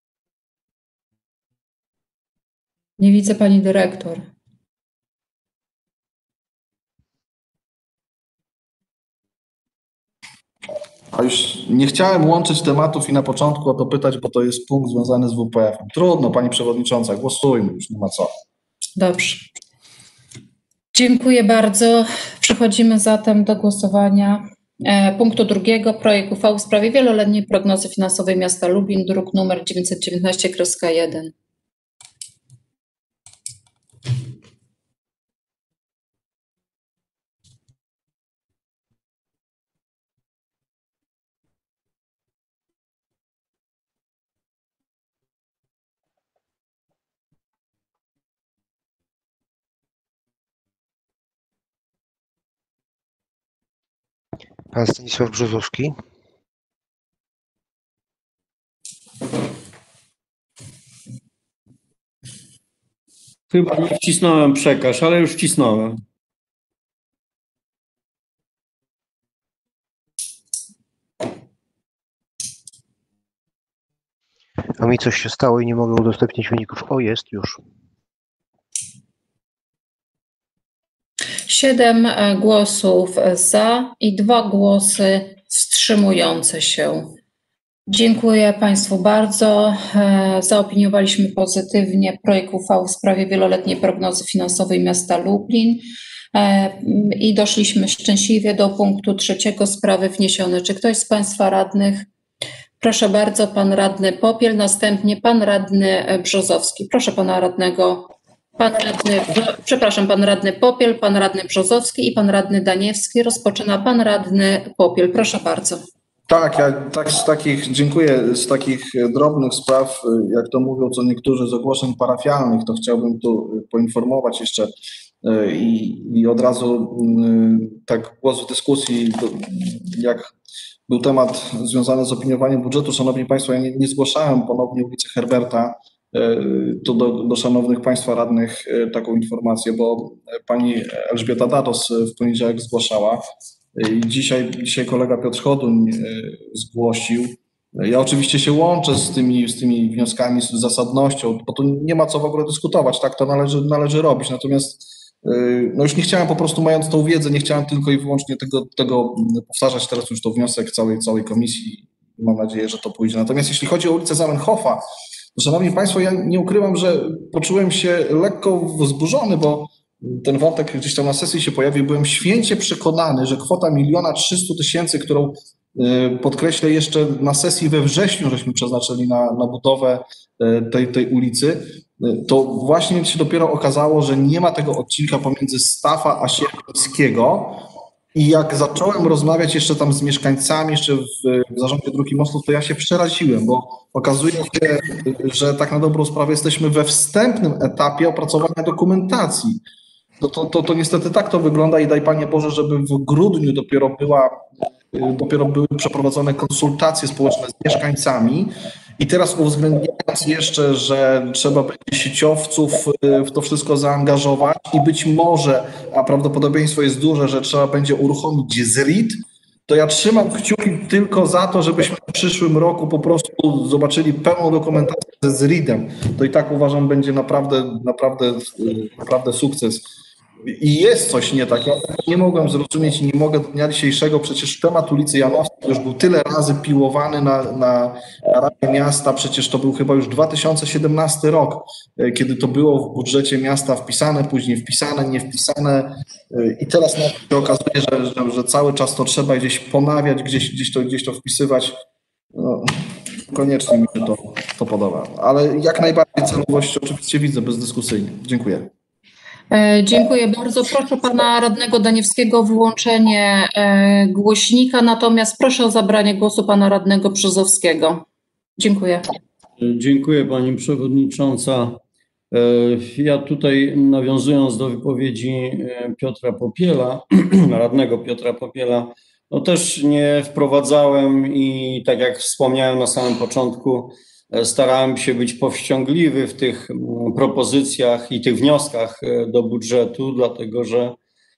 Nie widzę pani dyrektor. A już nie chciałem łączyć tematów i na początku o to pytać, bo to jest punkt związany z WPF-em. Trudno, pani przewodnicząca, głosujmy, już nie ma co. Dobrze. Dziękuję bardzo. Przechodzimy zatem do głosowania punktu drugiego. Projekt uchwały w sprawie wieloletniej prognozy finansowej miasta Lublin, druk numer 919-1. Pan Stanisław Brzozowski. Chyba nie wcisnąłem przekaż, ale już wcisnąłem. A mi coś się stało i nie mogę udostępnić wyników. O, jest już. 7 głosów za i 2 głosy wstrzymujące się. Dziękuję państwu bardzo. Zaopiniowaliśmy pozytywnie projekt uchwały w sprawie wieloletniej prognozy finansowej miasta Lublin i doszliśmy szczęśliwie do punktu trzeciego, sprawy wniesione. Czy ktoś z państwa radnych? Proszę bardzo, pan radny Popiel, następnie pan radny Brzozowski. Proszę pana radnego. Pan radny Popiel, pan radny Brzozowski i pan radny Daniewski. Rozpoczyna pan radny Popiel. Proszę bardzo. Tak, ja dziękuję. Z takich drobnych spraw, jak to mówią co niektórzy z ogłoszeń parafialnych, to chciałbym tu poinformować jeszcze i od razu tak głos w dyskusji, jak był temat związany z opiniowaniem budżetu. Szanowni Państwo, ja nie zgłaszałem ponownie ulicy Herberta, to do szanownych Państwa radnych taką informację, bo pani Elżbieta Dados w poniedziałek zgłaszała. Dzisiaj kolega Piotr Choduń zgłosił. Ja oczywiście się łączę z tymi wnioskami, z zasadnością, bo tu nie ma co w ogóle dyskutować, tak to należy robić. Natomiast no już nie chciałem po prostu, mając tą wiedzę, nie chciałem tylko i wyłącznie tego powtarzać. Teraz już to wniosek całej komisji. Mam nadzieję, że to pójdzie. Natomiast jeśli chodzi o ulicę Zamenhofa, to szanowni Państwo, ja nie ukrywam, że poczułem się lekko wzburzony, bo ten wątek gdzieś tam na sesji się pojawił. Byłem święcie przekonany, że kwota 1 300 000, którą podkreślę jeszcze na sesji we wrześniu, żeśmy przeznaczyli na budowę tej ulicy, to właśnie się dopiero okazało, że nie ma tego odcinka pomiędzy Stafa a Sierpińskiego. I jak zacząłem rozmawiać jeszcze tam z mieszkańcami, jeszcze w zarządzie Dróg i Mostów, to ja się przeraziłem, bo okazuje się, że tak na dobrą sprawę jesteśmy we wstępnym etapie opracowania dokumentacji. To niestety tak to wygląda i daj Panie Boże, żeby w grudniu dopiero były przeprowadzone konsultacje społeczne z mieszkańcami i teraz uwzględniając jeszcze, że trzeba będzie sieciowców w to wszystko zaangażować i być może, a prawdopodobieństwo jest duże, że trzeba będzie uruchomić ZRID, to ja trzymam kciuki tylko za to, żebyśmy w przyszłym roku po prostu zobaczyli pełną dokumentację ze ZRID-em. To i tak uważam będzie naprawdę sukces. I jest coś nie tak. Ja nie mogłem zrozumieć i nie mogę do dnia dzisiejszego. Przecież temat ulicy Janowskiej już był tyle razy piłowany na Radzie Miasta. Przecież to był chyba już 2017 rok, kiedy to było w budżecie miasta wpisane, później wpisane, nie wpisane. I teraz się okazuje, że cały czas to trzeba gdzieś ponawiać, gdzieś to wpisywać. No, koniecznie mi się to podoba. Ale jak najbardziej celowość oczywiście widzę bezdyskusyjnie. Dziękuję. Dziękuję bardzo. Proszę pana radnego Daniewskiego o wyłączenie głośnika, natomiast proszę o zabranie głosu pana radnego Brzozowskiego. Dziękuję. Dziękuję pani przewodnicząca. Ja tutaj nawiązując do wypowiedzi Piotra Popiela, radnego Piotra Popiela, no też nie wprowadzałem i tak jak wspomniałem na samym początku, starałem się być powściągliwy w tych propozycjach i tych wnioskach do budżetu, dlatego że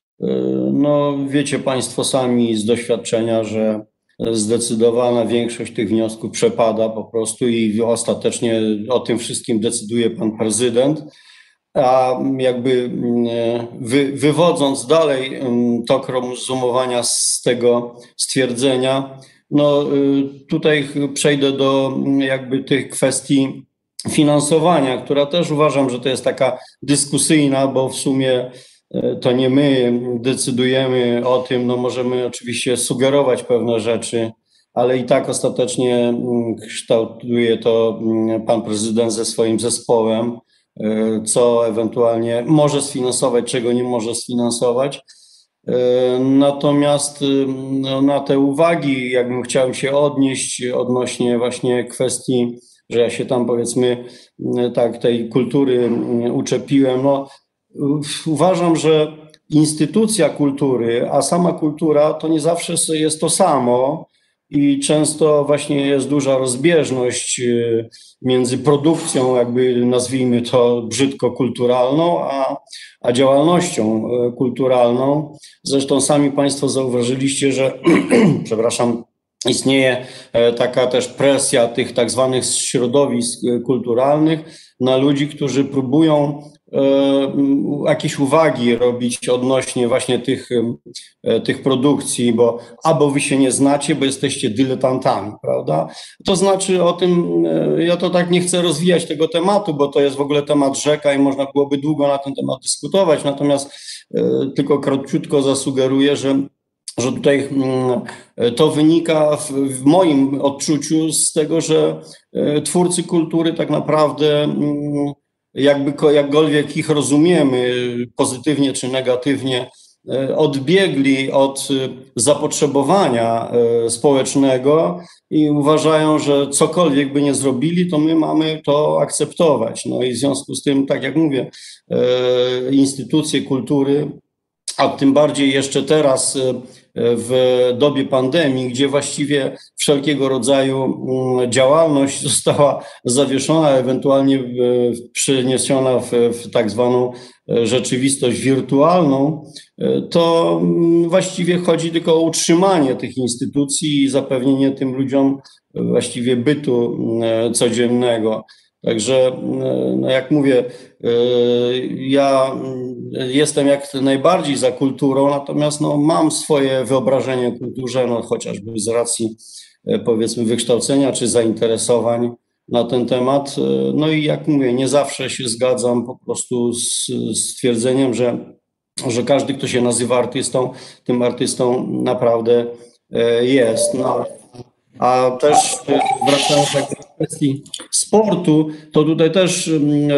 no, wiecie Państwo sami z doświadczenia, że zdecydowana większość tych wniosków przepada po prostu i ostatecznie o tym wszystkim decyduje pan prezydent. A jakby wywodząc dalej tok rozumowania z tego stwierdzenia, no tutaj przejdę do jakby tych kwestii finansowania, która też uważam, że to jest taka dyskusyjna, bo w sumie to nie my decydujemy o tym, no możemy oczywiście sugerować pewne rzeczy, ale i tak ostatecznie kształtuje to pan prezydent ze swoim zespołem, co ewentualnie może sfinansować, czego nie może sfinansować. Natomiast no, na te uwagi jakbym chciał się odnieść odnośnie właśnie kwestii, że ja się tam powiedzmy tak tej kultury uczepiłem, no uważam, że instytucja kultury, a sama kultura to nie zawsze jest to samo i często właśnie jest duża rozbieżność między produkcją, jakby nazwijmy to brzydko kulturalną, a działalnością kulturalną. Zresztą sami Państwo zauważyliście, że przepraszam, istnieje taka też presja tych tak zwanych środowisk kulturalnych na ludzi, którzy próbują jakieś uwagi robić odnośnie właśnie tych produkcji, bo albo wy się nie znacie, bo jesteście dyletantami, prawda? To znaczy o tym, ja to tak nie chcę rozwijać tego tematu, bo to jest w ogóle temat rzeka i można byłoby długo na ten temat dyskutować, natomiast tylko króciutko zasugeruję, że tutaj to wynika w moim odczuciu z tego, że twórcy kultury tak naprawdę jakkolwiek ich rozumiemy pozytywnie czy negatywnie, odbiegli od zapotrzebowania społecznego i uważają, że cokolwiek by nie zrobili, to my mamy to akceptować. No i w związku z tym, tak jak mówię, instytucje kultury, a tym bardziej jeszcze teraz w dobie pandemii, gdzie właściwie wszelkiego rodzaju działalność została zawieszona, ewentualnie przeniesiona w tak zwaną rzeczywistość wirtualną, to właściwie chodzi tylko o utrzymanie tych instytucji i zapewnienie tym ludziom właściwie bytu codziennego. Także, no jak mówię, ja jestem jak najbardziej za kulturą, natomiast no, mam swoje wyobrażenie o kulturze, no, chociażby z racji powiedzmy wykształcenia czy zainteresowań na ten temat. No i jak mówię, nie zawsze się zgadzam po prostu z stwierdzeniem, że każdy, kto się nazywa artystą, tym artystą naprawdę jest. No. A też wracając do kwestii sportu, to tutaj też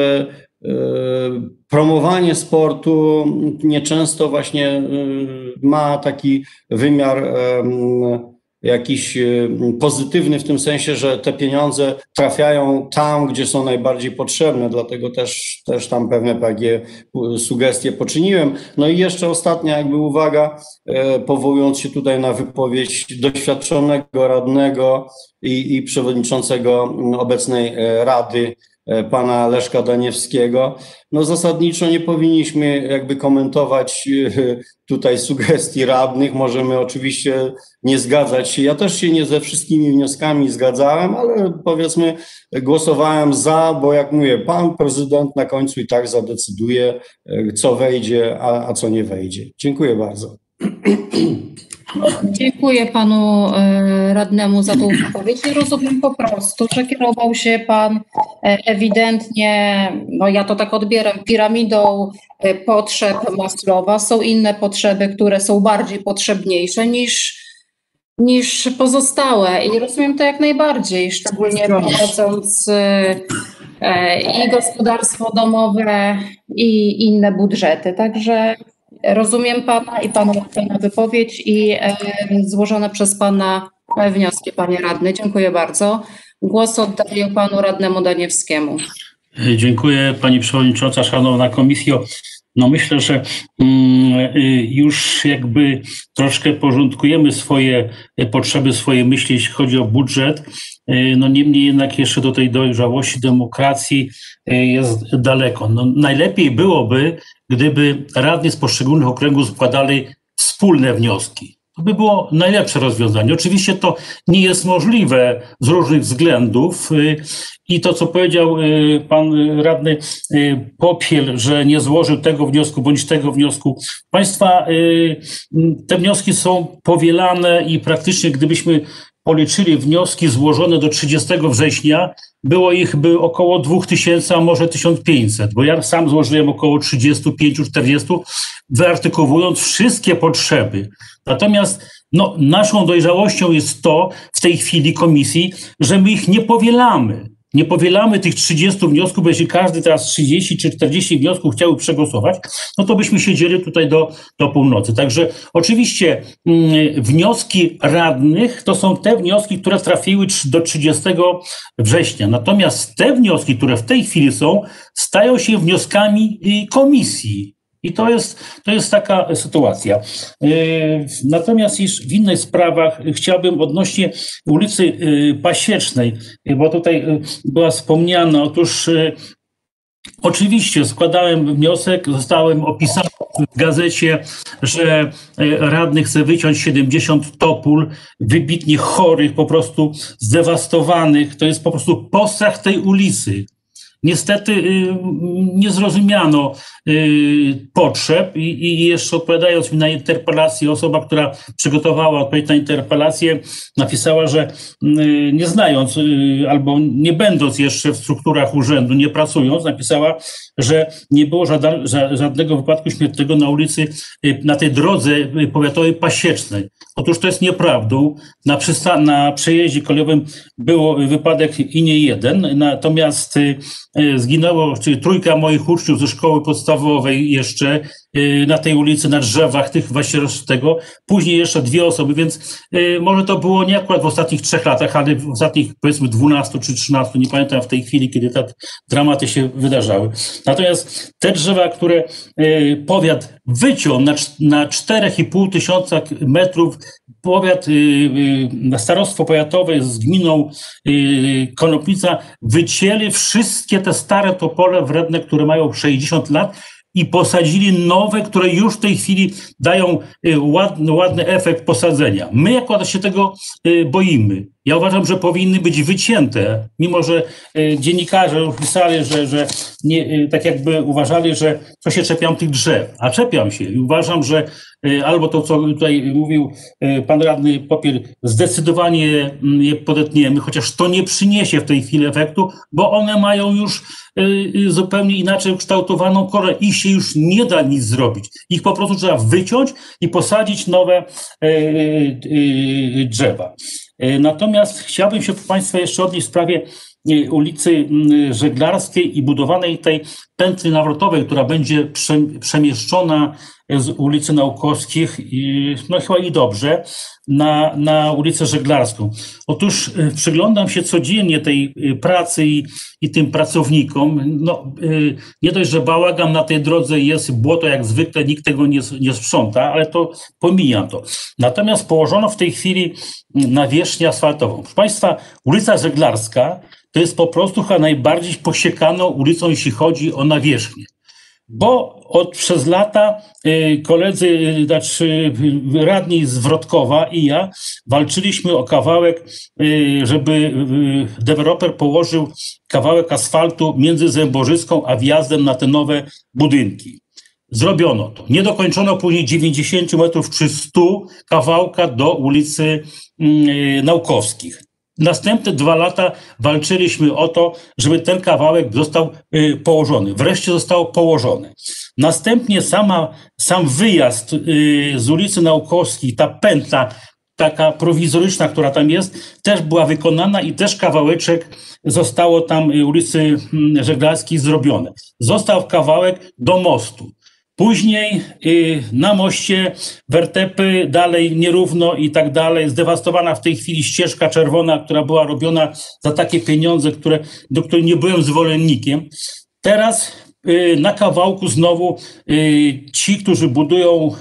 promowanie sportu nieczęsto właśnie ma taki wymiar jakiś pozytywny w tym sensie, że te pieniądze trafiają tam, gdzie są najbardziej potrzebne, dlatego też tam pewne takie sugestie poczyniłem. No i jeszcze ostatnia jakby uwaga, powołując się tutaj na wypowiedź doświadczonego radnego i przewodniczącego obecnej Rady, pana Leszka Daniewskiego. No zasadniczo nie powinniśmy jakby komentować tutaj sugestii radnych. Możemy oczywiście nie zgadzać się. Ja też się nie ze wszystkimi wnioskami zgadzałem, ale powiedzmy głosowałem za, bo jak mówię, pan prezydent na końcu i tak zadecyduje, co wejdzie, a co nie wejdzie. Dziękuję bardzo. Dziękuję panu radnemu za tą wypowiedź. I rozumiem po prostu, że kierował się pan ewidentnie, no ja to tak odbieram, piramidą potrzeb Maslowa. Są inne potrzeby, które są bardziej potrzebniejsze niż pozostałe. I rozumiem to jak najbardziej, szczególnie prowadząc i gospodarstwo domowe, i inne budżety. Także rozumiem pana i pana wypowiedź i złożone przez pana wnioski, panie radny. Dziękuję bardzo. Głos oddaję panu radnemu Daniewskiemu. Dziękuję pani przewodnicząca, szanowna komisjo. No myślę, że już jakby troszkę porządkujemy swoje potrzeby, swoje myśli, jeśli chodzi o budżet. No niemniej jednak jeszcze do tej dojrzałości demokracji jest daleko. No, najlepiej byłoby, gdyby radni z poszczególnych okręgów składali wspólne wnioski. To by było najlepsze rozwiązanie. Oczywiście to nie jest możliwe z różnych względów i to, co powiedział pan radny Popiel, że nie złożył tego wniosku bądź tego wniosku. Państwa, te wnioski są powielane i praktycznie gdybyśmy policzyli wnioski złożone do 30 września, było ich około 2000, a może 1500, bo ja sam złożyłem około 35-40, wyartykułując wszystkie potrzeby. Natomiast no, naszą dojrzałością jest to w tej chwili komisji, że my ich nie powielamy. Nie powielamy tych 30 wniosków, bo jeśli każdy teraz 30 czy 40 wniosków chciałby przegłosować, no to byśmy siedzieli tutaj do północy. Także oczywiście wnioski radnych to są te wnioski, które trafiły do 30 września. Natomiast te wnioski, które w tej chwili są, stają się wnioskami komisji. I to jest taka sytuacja. Natomiast już w innych sprawach chciałbym odnośnie ulicy Pasiecznej, bo tutaj była wspomniana, otóż oczywiście składałem wniosek, zostałem opisany w gazecie, że radny chce wyciąć 70 topól, wybitnie chorych, po prostu zdewastowanych. To jest po prostu postrach tej ulicy. Niestety nie zrozumiano potrzeb i jeszcze odpowiadając mi na interpelację, osoba, która przygotowała odpowiedź na interpelację, napisała, że nie znając albo nie będąc jeszcze w strukturach urzędu, nie pracując, napisała, że nie było żadnego wypadku śmiertelnego na ulicy, na tej drodze powiatowej Pasiecznej. Otóż to jest nieprawdą. Na przejeździe kolejowym był wypadek i nie jeden, natomiast zginęło, czyli 3 moich uczniów ze szkoły podstawowej jeszcze na tej ulicy, na drzewach tych właśnie tego, później jeszcze 2 osoby, więc może to było nie akurat w ostatnich 3 latach, ale w ostatnich powiedzmy 12 czy 13, nie pamiętam w tej chwili, kiedy te dramaty się wydarzały. Natomiast te drzewa, które powiat wyciął na 4,5 tysiąca metrów, powiat, starostwo powiatowe z gminą Konopnica wycięli wszystkie te stare topole wredne, które mają 60 lat i posadzili nowe, które już w tej chwili dają ładny efekt posadzenia. My akurat się tego boimy. Ja uważam, że powinny być wycięte, mimo że dziennikarze pisali, że nie, tak jakby uważali, że co się czepiam tych drzew, a czepiam się i uważam, że albo to, co tutaj mówił pan radny Popiel, zdecydowanie je podetniemy, chociaż to nie przyniesie w tej chwili efektu, bo one mają już zupełnie inaczej ukształtowaną korę i się już nie da nic zrobić. Ich po prostu trzeba wyciąć i posadzić nowe drzewa. Natomiast chciałbym się Państwa jeszcze odnieść w sprawie ulicy Żeglarskiej i budowanej tej pętli nawrotowej, która będzie przemieszczona z ulicy Naukowskich, no chyba i dobrze, na ulicę Żeglarską. Otóż przyglądam się codziennie tej pracy i tym pracownikom. No, nie dość, że bałagan na tej drodze jest, błoto jak zwykle, nikt tego nie sprząta, ale to pomijam to. Natomiast położono w tej chwili nawierzchnię asfaltową. Proszę Państwa, ulica Żeglarska to jest po prostu chyba najbardziej posiekaną ulicą, jeśli chodzi o nawierzchnię. Bo przez lata koledzy, znaczy radni z Wrotkowa i ja walczyliśmy o kawałek, żeby deweloper położył kawałek asfaltu między Zęborzyską a wjazdem na te nowe budynki. Zrobiono to. Nie dokończono później 90 metrów czy 100 kawałka do ulicy Naukowskich. Następne 2 lata walczyliśmy o to, żeby ten kawałek został położony. Wreszcie zostało położone. Następnie sam wyjazd z ulicy Naukowskiej, ta pętla taka prowizoryczna, która tam jest, też była wykonana i też kawałeczek zostało tam ulicy Żeglarskiej zrobione. Został kawałek do mostu. Później na moście wertepy, dalej nierówno i tak dalej. Zdewastowana w tej chwili ścieżka czerwona, która była robiona za takie pieniądze, do których nie byłem zwolennikiem. Teraz na kawałku znowu ci, którzy budują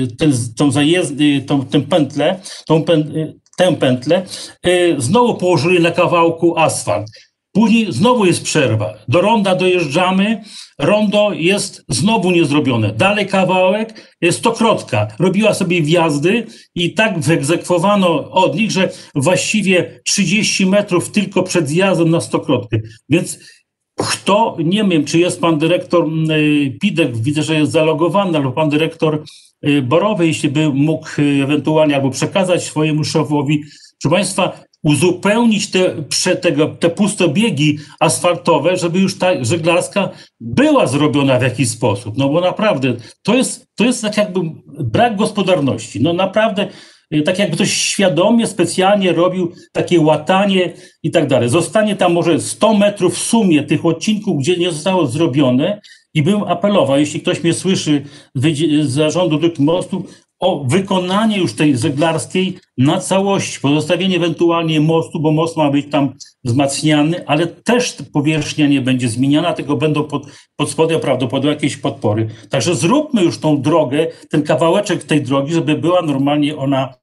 tę pętlę, znowu położyli na kawałku asfalt. Później znowu jest przerwa. Do ronda dojeżdżamy, rondo jest znowu niezrobione. Dalej kawałek, stokrotka robiła sobie wjazdy i tak wyegzekwowano od nich, że właściwie 30 metrów tylko przed zjazdem na stokrotkę. Więc kto, nie wiem, czy jest pan dyrektor Pidek, widzę, że jest zalogowany, albo pan dyrektor Borowy, jeśli by mógł ewentualnie albo przekazać swojemu szefowi, proszę Państwa, uzupełnić te pustobiegi asfaltowe, żeby już ta Żeglarska była zrobiona w jakiś sposób. No bo naprawdę to jest tak jakby brak gospodarności. No naprawdę tak jakby ktoś świadomie, specjalnie robił takie łatanie i tak dalej. Zostanie tam może 100 metrów w sumie tych odcinków, gdzie nie zostało zrobione i bym apelował, jeśli ktoś mnie słyszy z zarządu dróg mostu, o wykonanie już tej Żeglarskiej na całości, pozostawienie ewentualnie mostu, bo most ma być tam wzmacniany, ale też powierzchnia nie będzie zmieniana, tylko będą pod spodem prawdopodobnie jakieś podpory. Także zróbmy już tą drogę, ten kawałeczek tej drogi, żeby była normalnie ona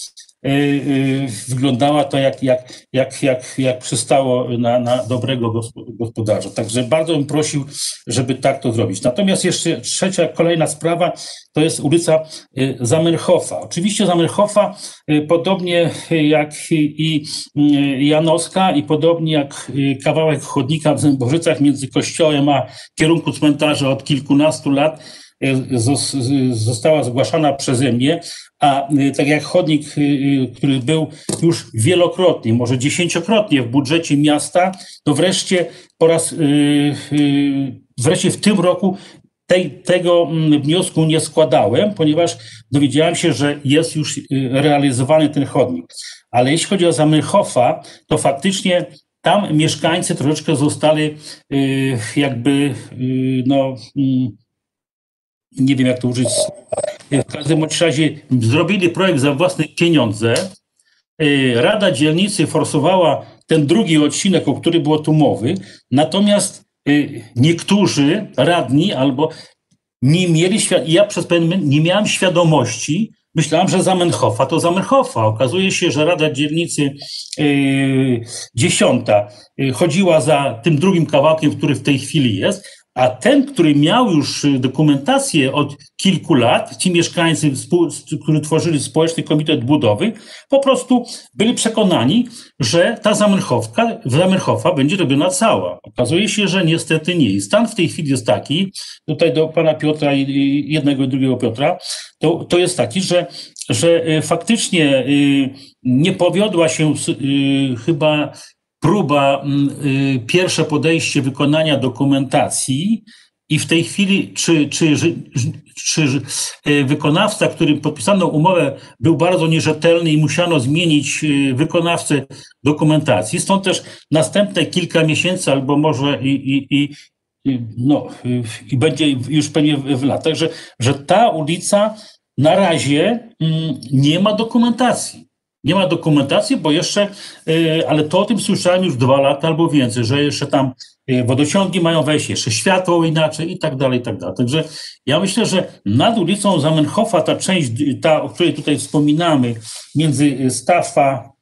wyglądała to jak przystało na dobrego gospodarza. Także bardzo bym prosił, żeby tak to zrobić. Natomiast jeszcze kolejna sprawa to jest ulica Zamenhofa. Oczywiście Zamenhofa, podobnie jak i Janowska i podobnie jak kawałek chodnika w Zębożycach między kościołem a kierunku cmentarza od kilkunastu lat została zgłaszana przeze mnie, a tak jak chodnik, który był już wielokrotnie, może 10-krotnie w budżecie miasta, to wreszcie wreszcie w tym roku tego wniosku nie składałem, ponieważ dowiedziałem się, że jest już realizowany ten chodnik. Ale jeśli chodzi o Zamenhofa, to faktycznie tam mieszkańcy troszeczkę zostali jakby, no nie wiem jak to użyć, w każdym razie zrobili projekt za własne pieniądze. Rada Dzielnicy forsowała ten drugi odcinek, o którym było tu mowy, natomiast niektórzy radni albo nie mieli, ja przez pewien moment nie miałem świadomości, myślałem, że Zamenhofa to Zamenhofa. Okazuje się, że Rada Dzielnicy 10 chodziła za tym drugim kawałkiem, który w tej chwili jest, a ten, który miał już dokumentację od kilku lat, ci mieszkańcy, którzy tworzyli Społeczny Komitet Budowy, po prostu byli przekonani, że ta Zamenhofa będzie robiona cała. Okazuje się, że niestety nie. I stan w tej chwili jest taki, tutaj do pana Piotra i jednego i drugiego Piotra, to jest taki, że faktycznie nie powiodła się chyba próba, pierwsze podejście wykonania dokumentacji i w tej chwili czy wykonawca, którym podpisano umowę, był bardzo nierzetelny i musiano zmienić wykonawcę dokumentacji. Stąd też następne kilka miesięcy albo może i będzie już pewnie w latach, że ta ulica na razie nie ma dokumentacji. Nie ma dokumentacji, bo jeszcze, ale to o tym słyszałem już 2 lata albo więcej, że jeszcze tam wodociągi mają wejść, jeszcze światło inaczej i tak dalej, i tak dalej. Także ja myślę, że nad ulicą Zamenhofa ta część, o której tutaj wspominamy, między Staffa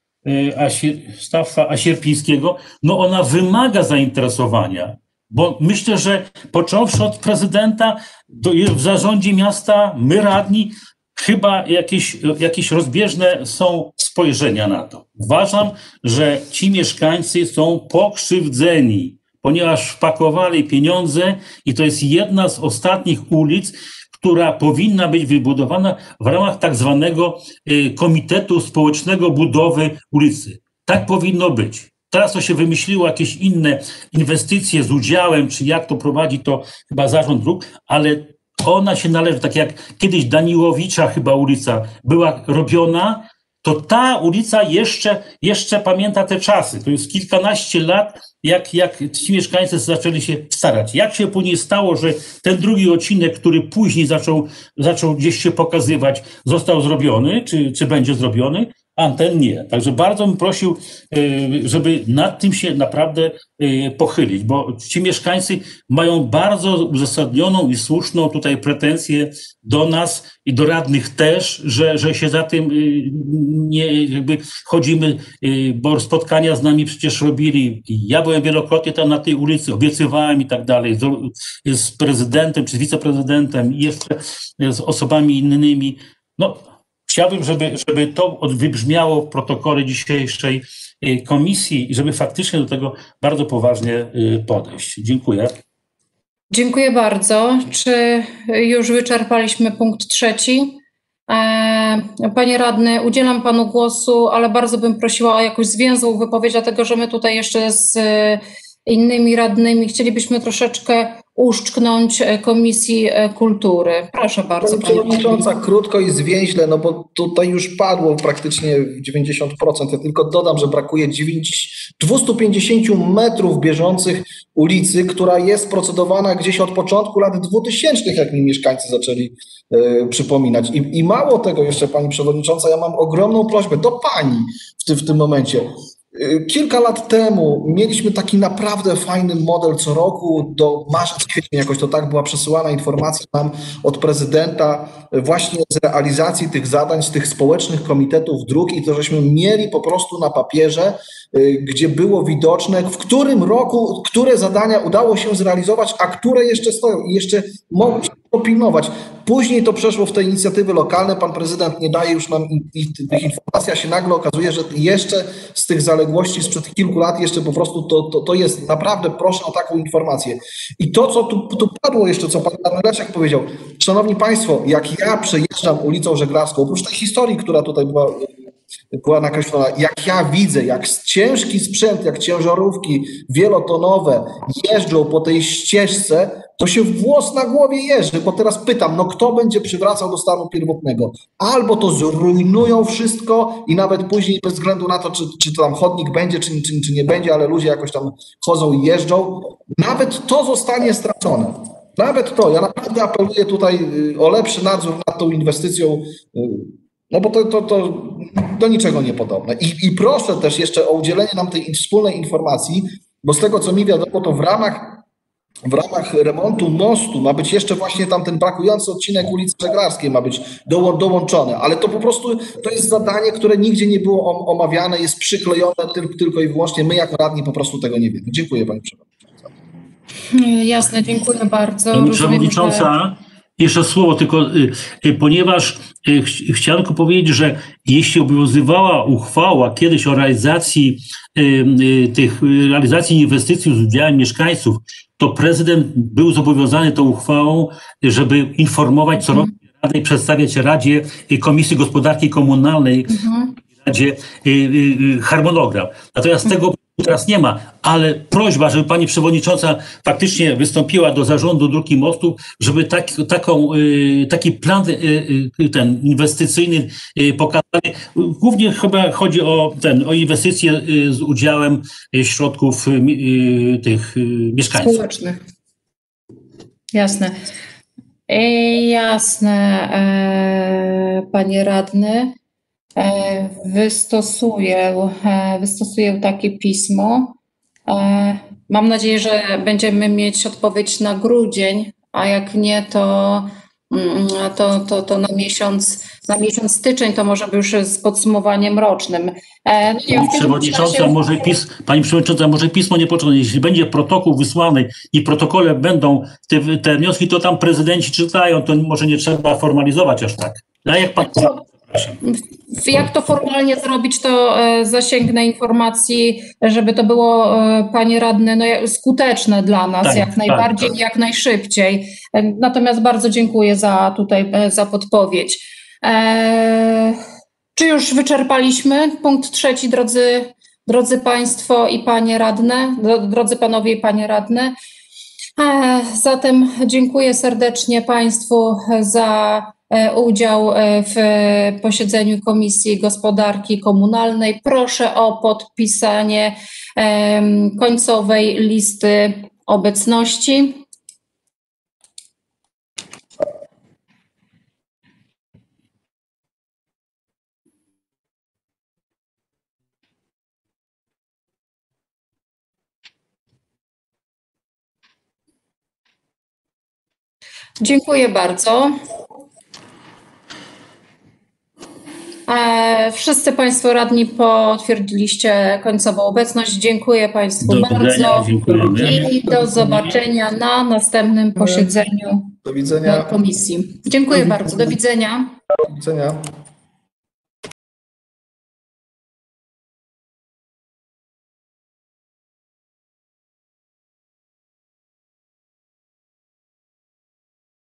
a Sierpińskiego, no ona wymaga zainteresowania. Bo myślę, że począwszy od prezydenta, w zarządzie miasta, my radni, chyba jakieś rozbieżne są spojrzenia na to. Uważam, że ci mieszkańcy są pokrzywdzeni, ponieważ wpakowali pieniądze i to jest jedna z ostatnich ulic, która powinna być wybudowana w ramach tak zwanego Komitetu Społecznego Budowy ulicy. Tak powinno być. Teraz to się wymyśliło jakieś inne inwestycje z udziałem, czy jak to prowadzi, to chyba zarząd dróg, ale ona się należy, tak jak kiedyś Daniłowicza chyba ulica była robiona, to ta ulica jeszcze pamięta te czasy. To jest kilkanaście lat, jak ci mieszkańcy zaczęli się starać. Jak się później stało, że ten drugi odcinek, który później zaczął gdzieś się pokazywać, został zrobiony, czy będzie zrobiony, a ten nie. Także bardzo bym prosił, żeby nad tym się naprawdę pochylić, bo ci mieszkańcy mają bardzo uzasadnioną i słuszną tutaj pretensję do nas i do radnych też, że się za tym nie jakby chodzimy, bo spotkania z nami przecież robili. Ja byłem wielokrotnie tam na tej ulicy, obiecywałem i tak dalej, z prezydentem czy z wiceprezydentem i jeszcze z osobami innymi. No, chciałbym, żeby to wybrzmiało w protokole dzisiejszej komisji i żeby faktycznie do tego bardzo poważnie podejść. Dziękuję. Dziękuję bardzo. Czy już wyczerpaliśmy punkt 3? Panie radny, udzielam panu głosu, ale bardzo bym prosiła o jakąś zwięzłą wypowiedź, dlatego że my tutaj jeszcze z innymi radnymi chcielibyśmy troszeczkę uszczknąć Komisji Kultury. Proszę bardzo. Pani Przewodnicząca, krótko i zwięźle, no bo tutaj już padło praktycznie 90%. Ja tylko dodam, że brakuje 250 metrów bieżących ulicy, która jest procedowana gdzieś od początku lat 2000, jak mi mieszkańcy zaczęli przypominać. I mało tego jeszcze, Pani Przewodnicząca, ja mam ogromną prośbę do Pani w tym momencie. Kilka lat temu mieliśmy taki naprawdę fajny model co roku, do marzec, kwietnia jakoś to tak była przesyłana informacja nam od prezydenta właśnie z realizacji tych zadań, z tych społecznych komitetów dróg i to żeśmy mieli po prostu na papierze, gdzie było widoczne, w którym roku, które zadania udało się zrealizować, a które jeszcze stoją i jeszcze mogą się dopilnować. Później to przeszło w te inicjatywy lokalne, pan prezydent nie daje już nam tych informacji, a się nagle okazuje, że jeszcze z tych zaległości sprzed kilku lat jeszcze po prostu to jest. Naprawdę proszę o taką informację. I to, co tu padło jeszcze, co pan Leszek powiedział. Szanowni Państwo, jak ja przejeżdżam ulicą Żeglarską, oprócz tej historii, która tutaj była była nakreślona. Jak ja widzę, jak ciężki sprzęt, jak ciężarówki wielotonowe jeżdżą po tej ścieżce, to się włos na głowie jeży, bo teraz pytam, no kto będzie przywracał do stanu pierwotnego? Albo to zrujnują wszystko i nawet później bez względu na to, czy to tam chodnik będzie, czy nie będzie, ale ludzie jakoś tam chodzą i jeżdżą, nawet to zostanie stracone. Nawet to. Ja naprawdę apeluję tutaj o lepszy nadzór nad tą inwestycją, no bo to do niczego niepodobne. I proszę też jeszcze o udzielenie nam tej wspólnej informacji, bo z tego co mi wiadomo, to w ramach remontu mostu ma być jeszcze właśnie tam ten brakujący odcinek ulicy Żeglarskiej ma być dołączony, ale to po prostu to jest zadanie, które nigdzie nie było omawiane, jest przyklejone tylko i wyłącznie. My jako radni po prostu tego nie wiemy. Dziękuję Pani Przewodnicząca. Jasne, dziękuję bardzo. Pani Przewodnicząca, jeszcze słowo, tylko ponieważ chciałem tylko powiedzieć, że jeśli obowiązywała uchwała kiedyś o realizacji realizacji inwestycji z udziałem mieszkańców, to prezydent był zobowiązany tą uchwałą, żeby informować co roku Radę i przedstawiać Radzie Komisji Gospodarki Komunalnej, Radzie harmonogram. Natomiast tego teraz nie ma, ale prośba, żeby Pani Przewodnicząca faktycznie wystąpiła do Zarządu Dróg i Mostów, żeby taki plan ten inwestycyjny pokazali. Głównie chyba chodzi o inwestycje z udziałem środków tych mieszkańców. Społecznych. Jasne. Jasne, Panie Radny. Wystosuję takie pismo. Mam nadzieję, że będziemy mieć odpowiedź na grudzień, a jak nie, to na miesiąc styczeń, to może by już z podsumowaniem rocznym. Pani Przewodnicząca, może pismo nie potrzebne. Jeśli będzie protokół wysłany i w protokole będą te wnioski, to tam prezydenci czytają, to może nie trzeba formalizować aż tak. A jak pan... Jak to formalnie zrobić, to zasięgnę informacji, żeby to było, Panie Radny, skuteczne dla nas, jak najbardziej, jak najszybciej. Natomiast bardzo dziękuję za podpowiedź. Czy już wyczerpaliśmy punkt 3, drodzy Państwo i Panie Radne, drodzy Panowie i Panie Radne? Zatem dziękuję serdecznie Państwu za udział w posiedzeniu Komisji Gospodarki Komunalnej. Proszę o podpisanie końcowej listy obecności. Dziękuję bardzo. Wszyscy Państwo radni potwierdziliście końcową obecność. Dziękuję Państwu bardzo. I do zobaczenia na następnym posiedzeniu do widzenia. Komisji. Dziękuję bardzo. Do widzenia. Do widzenia.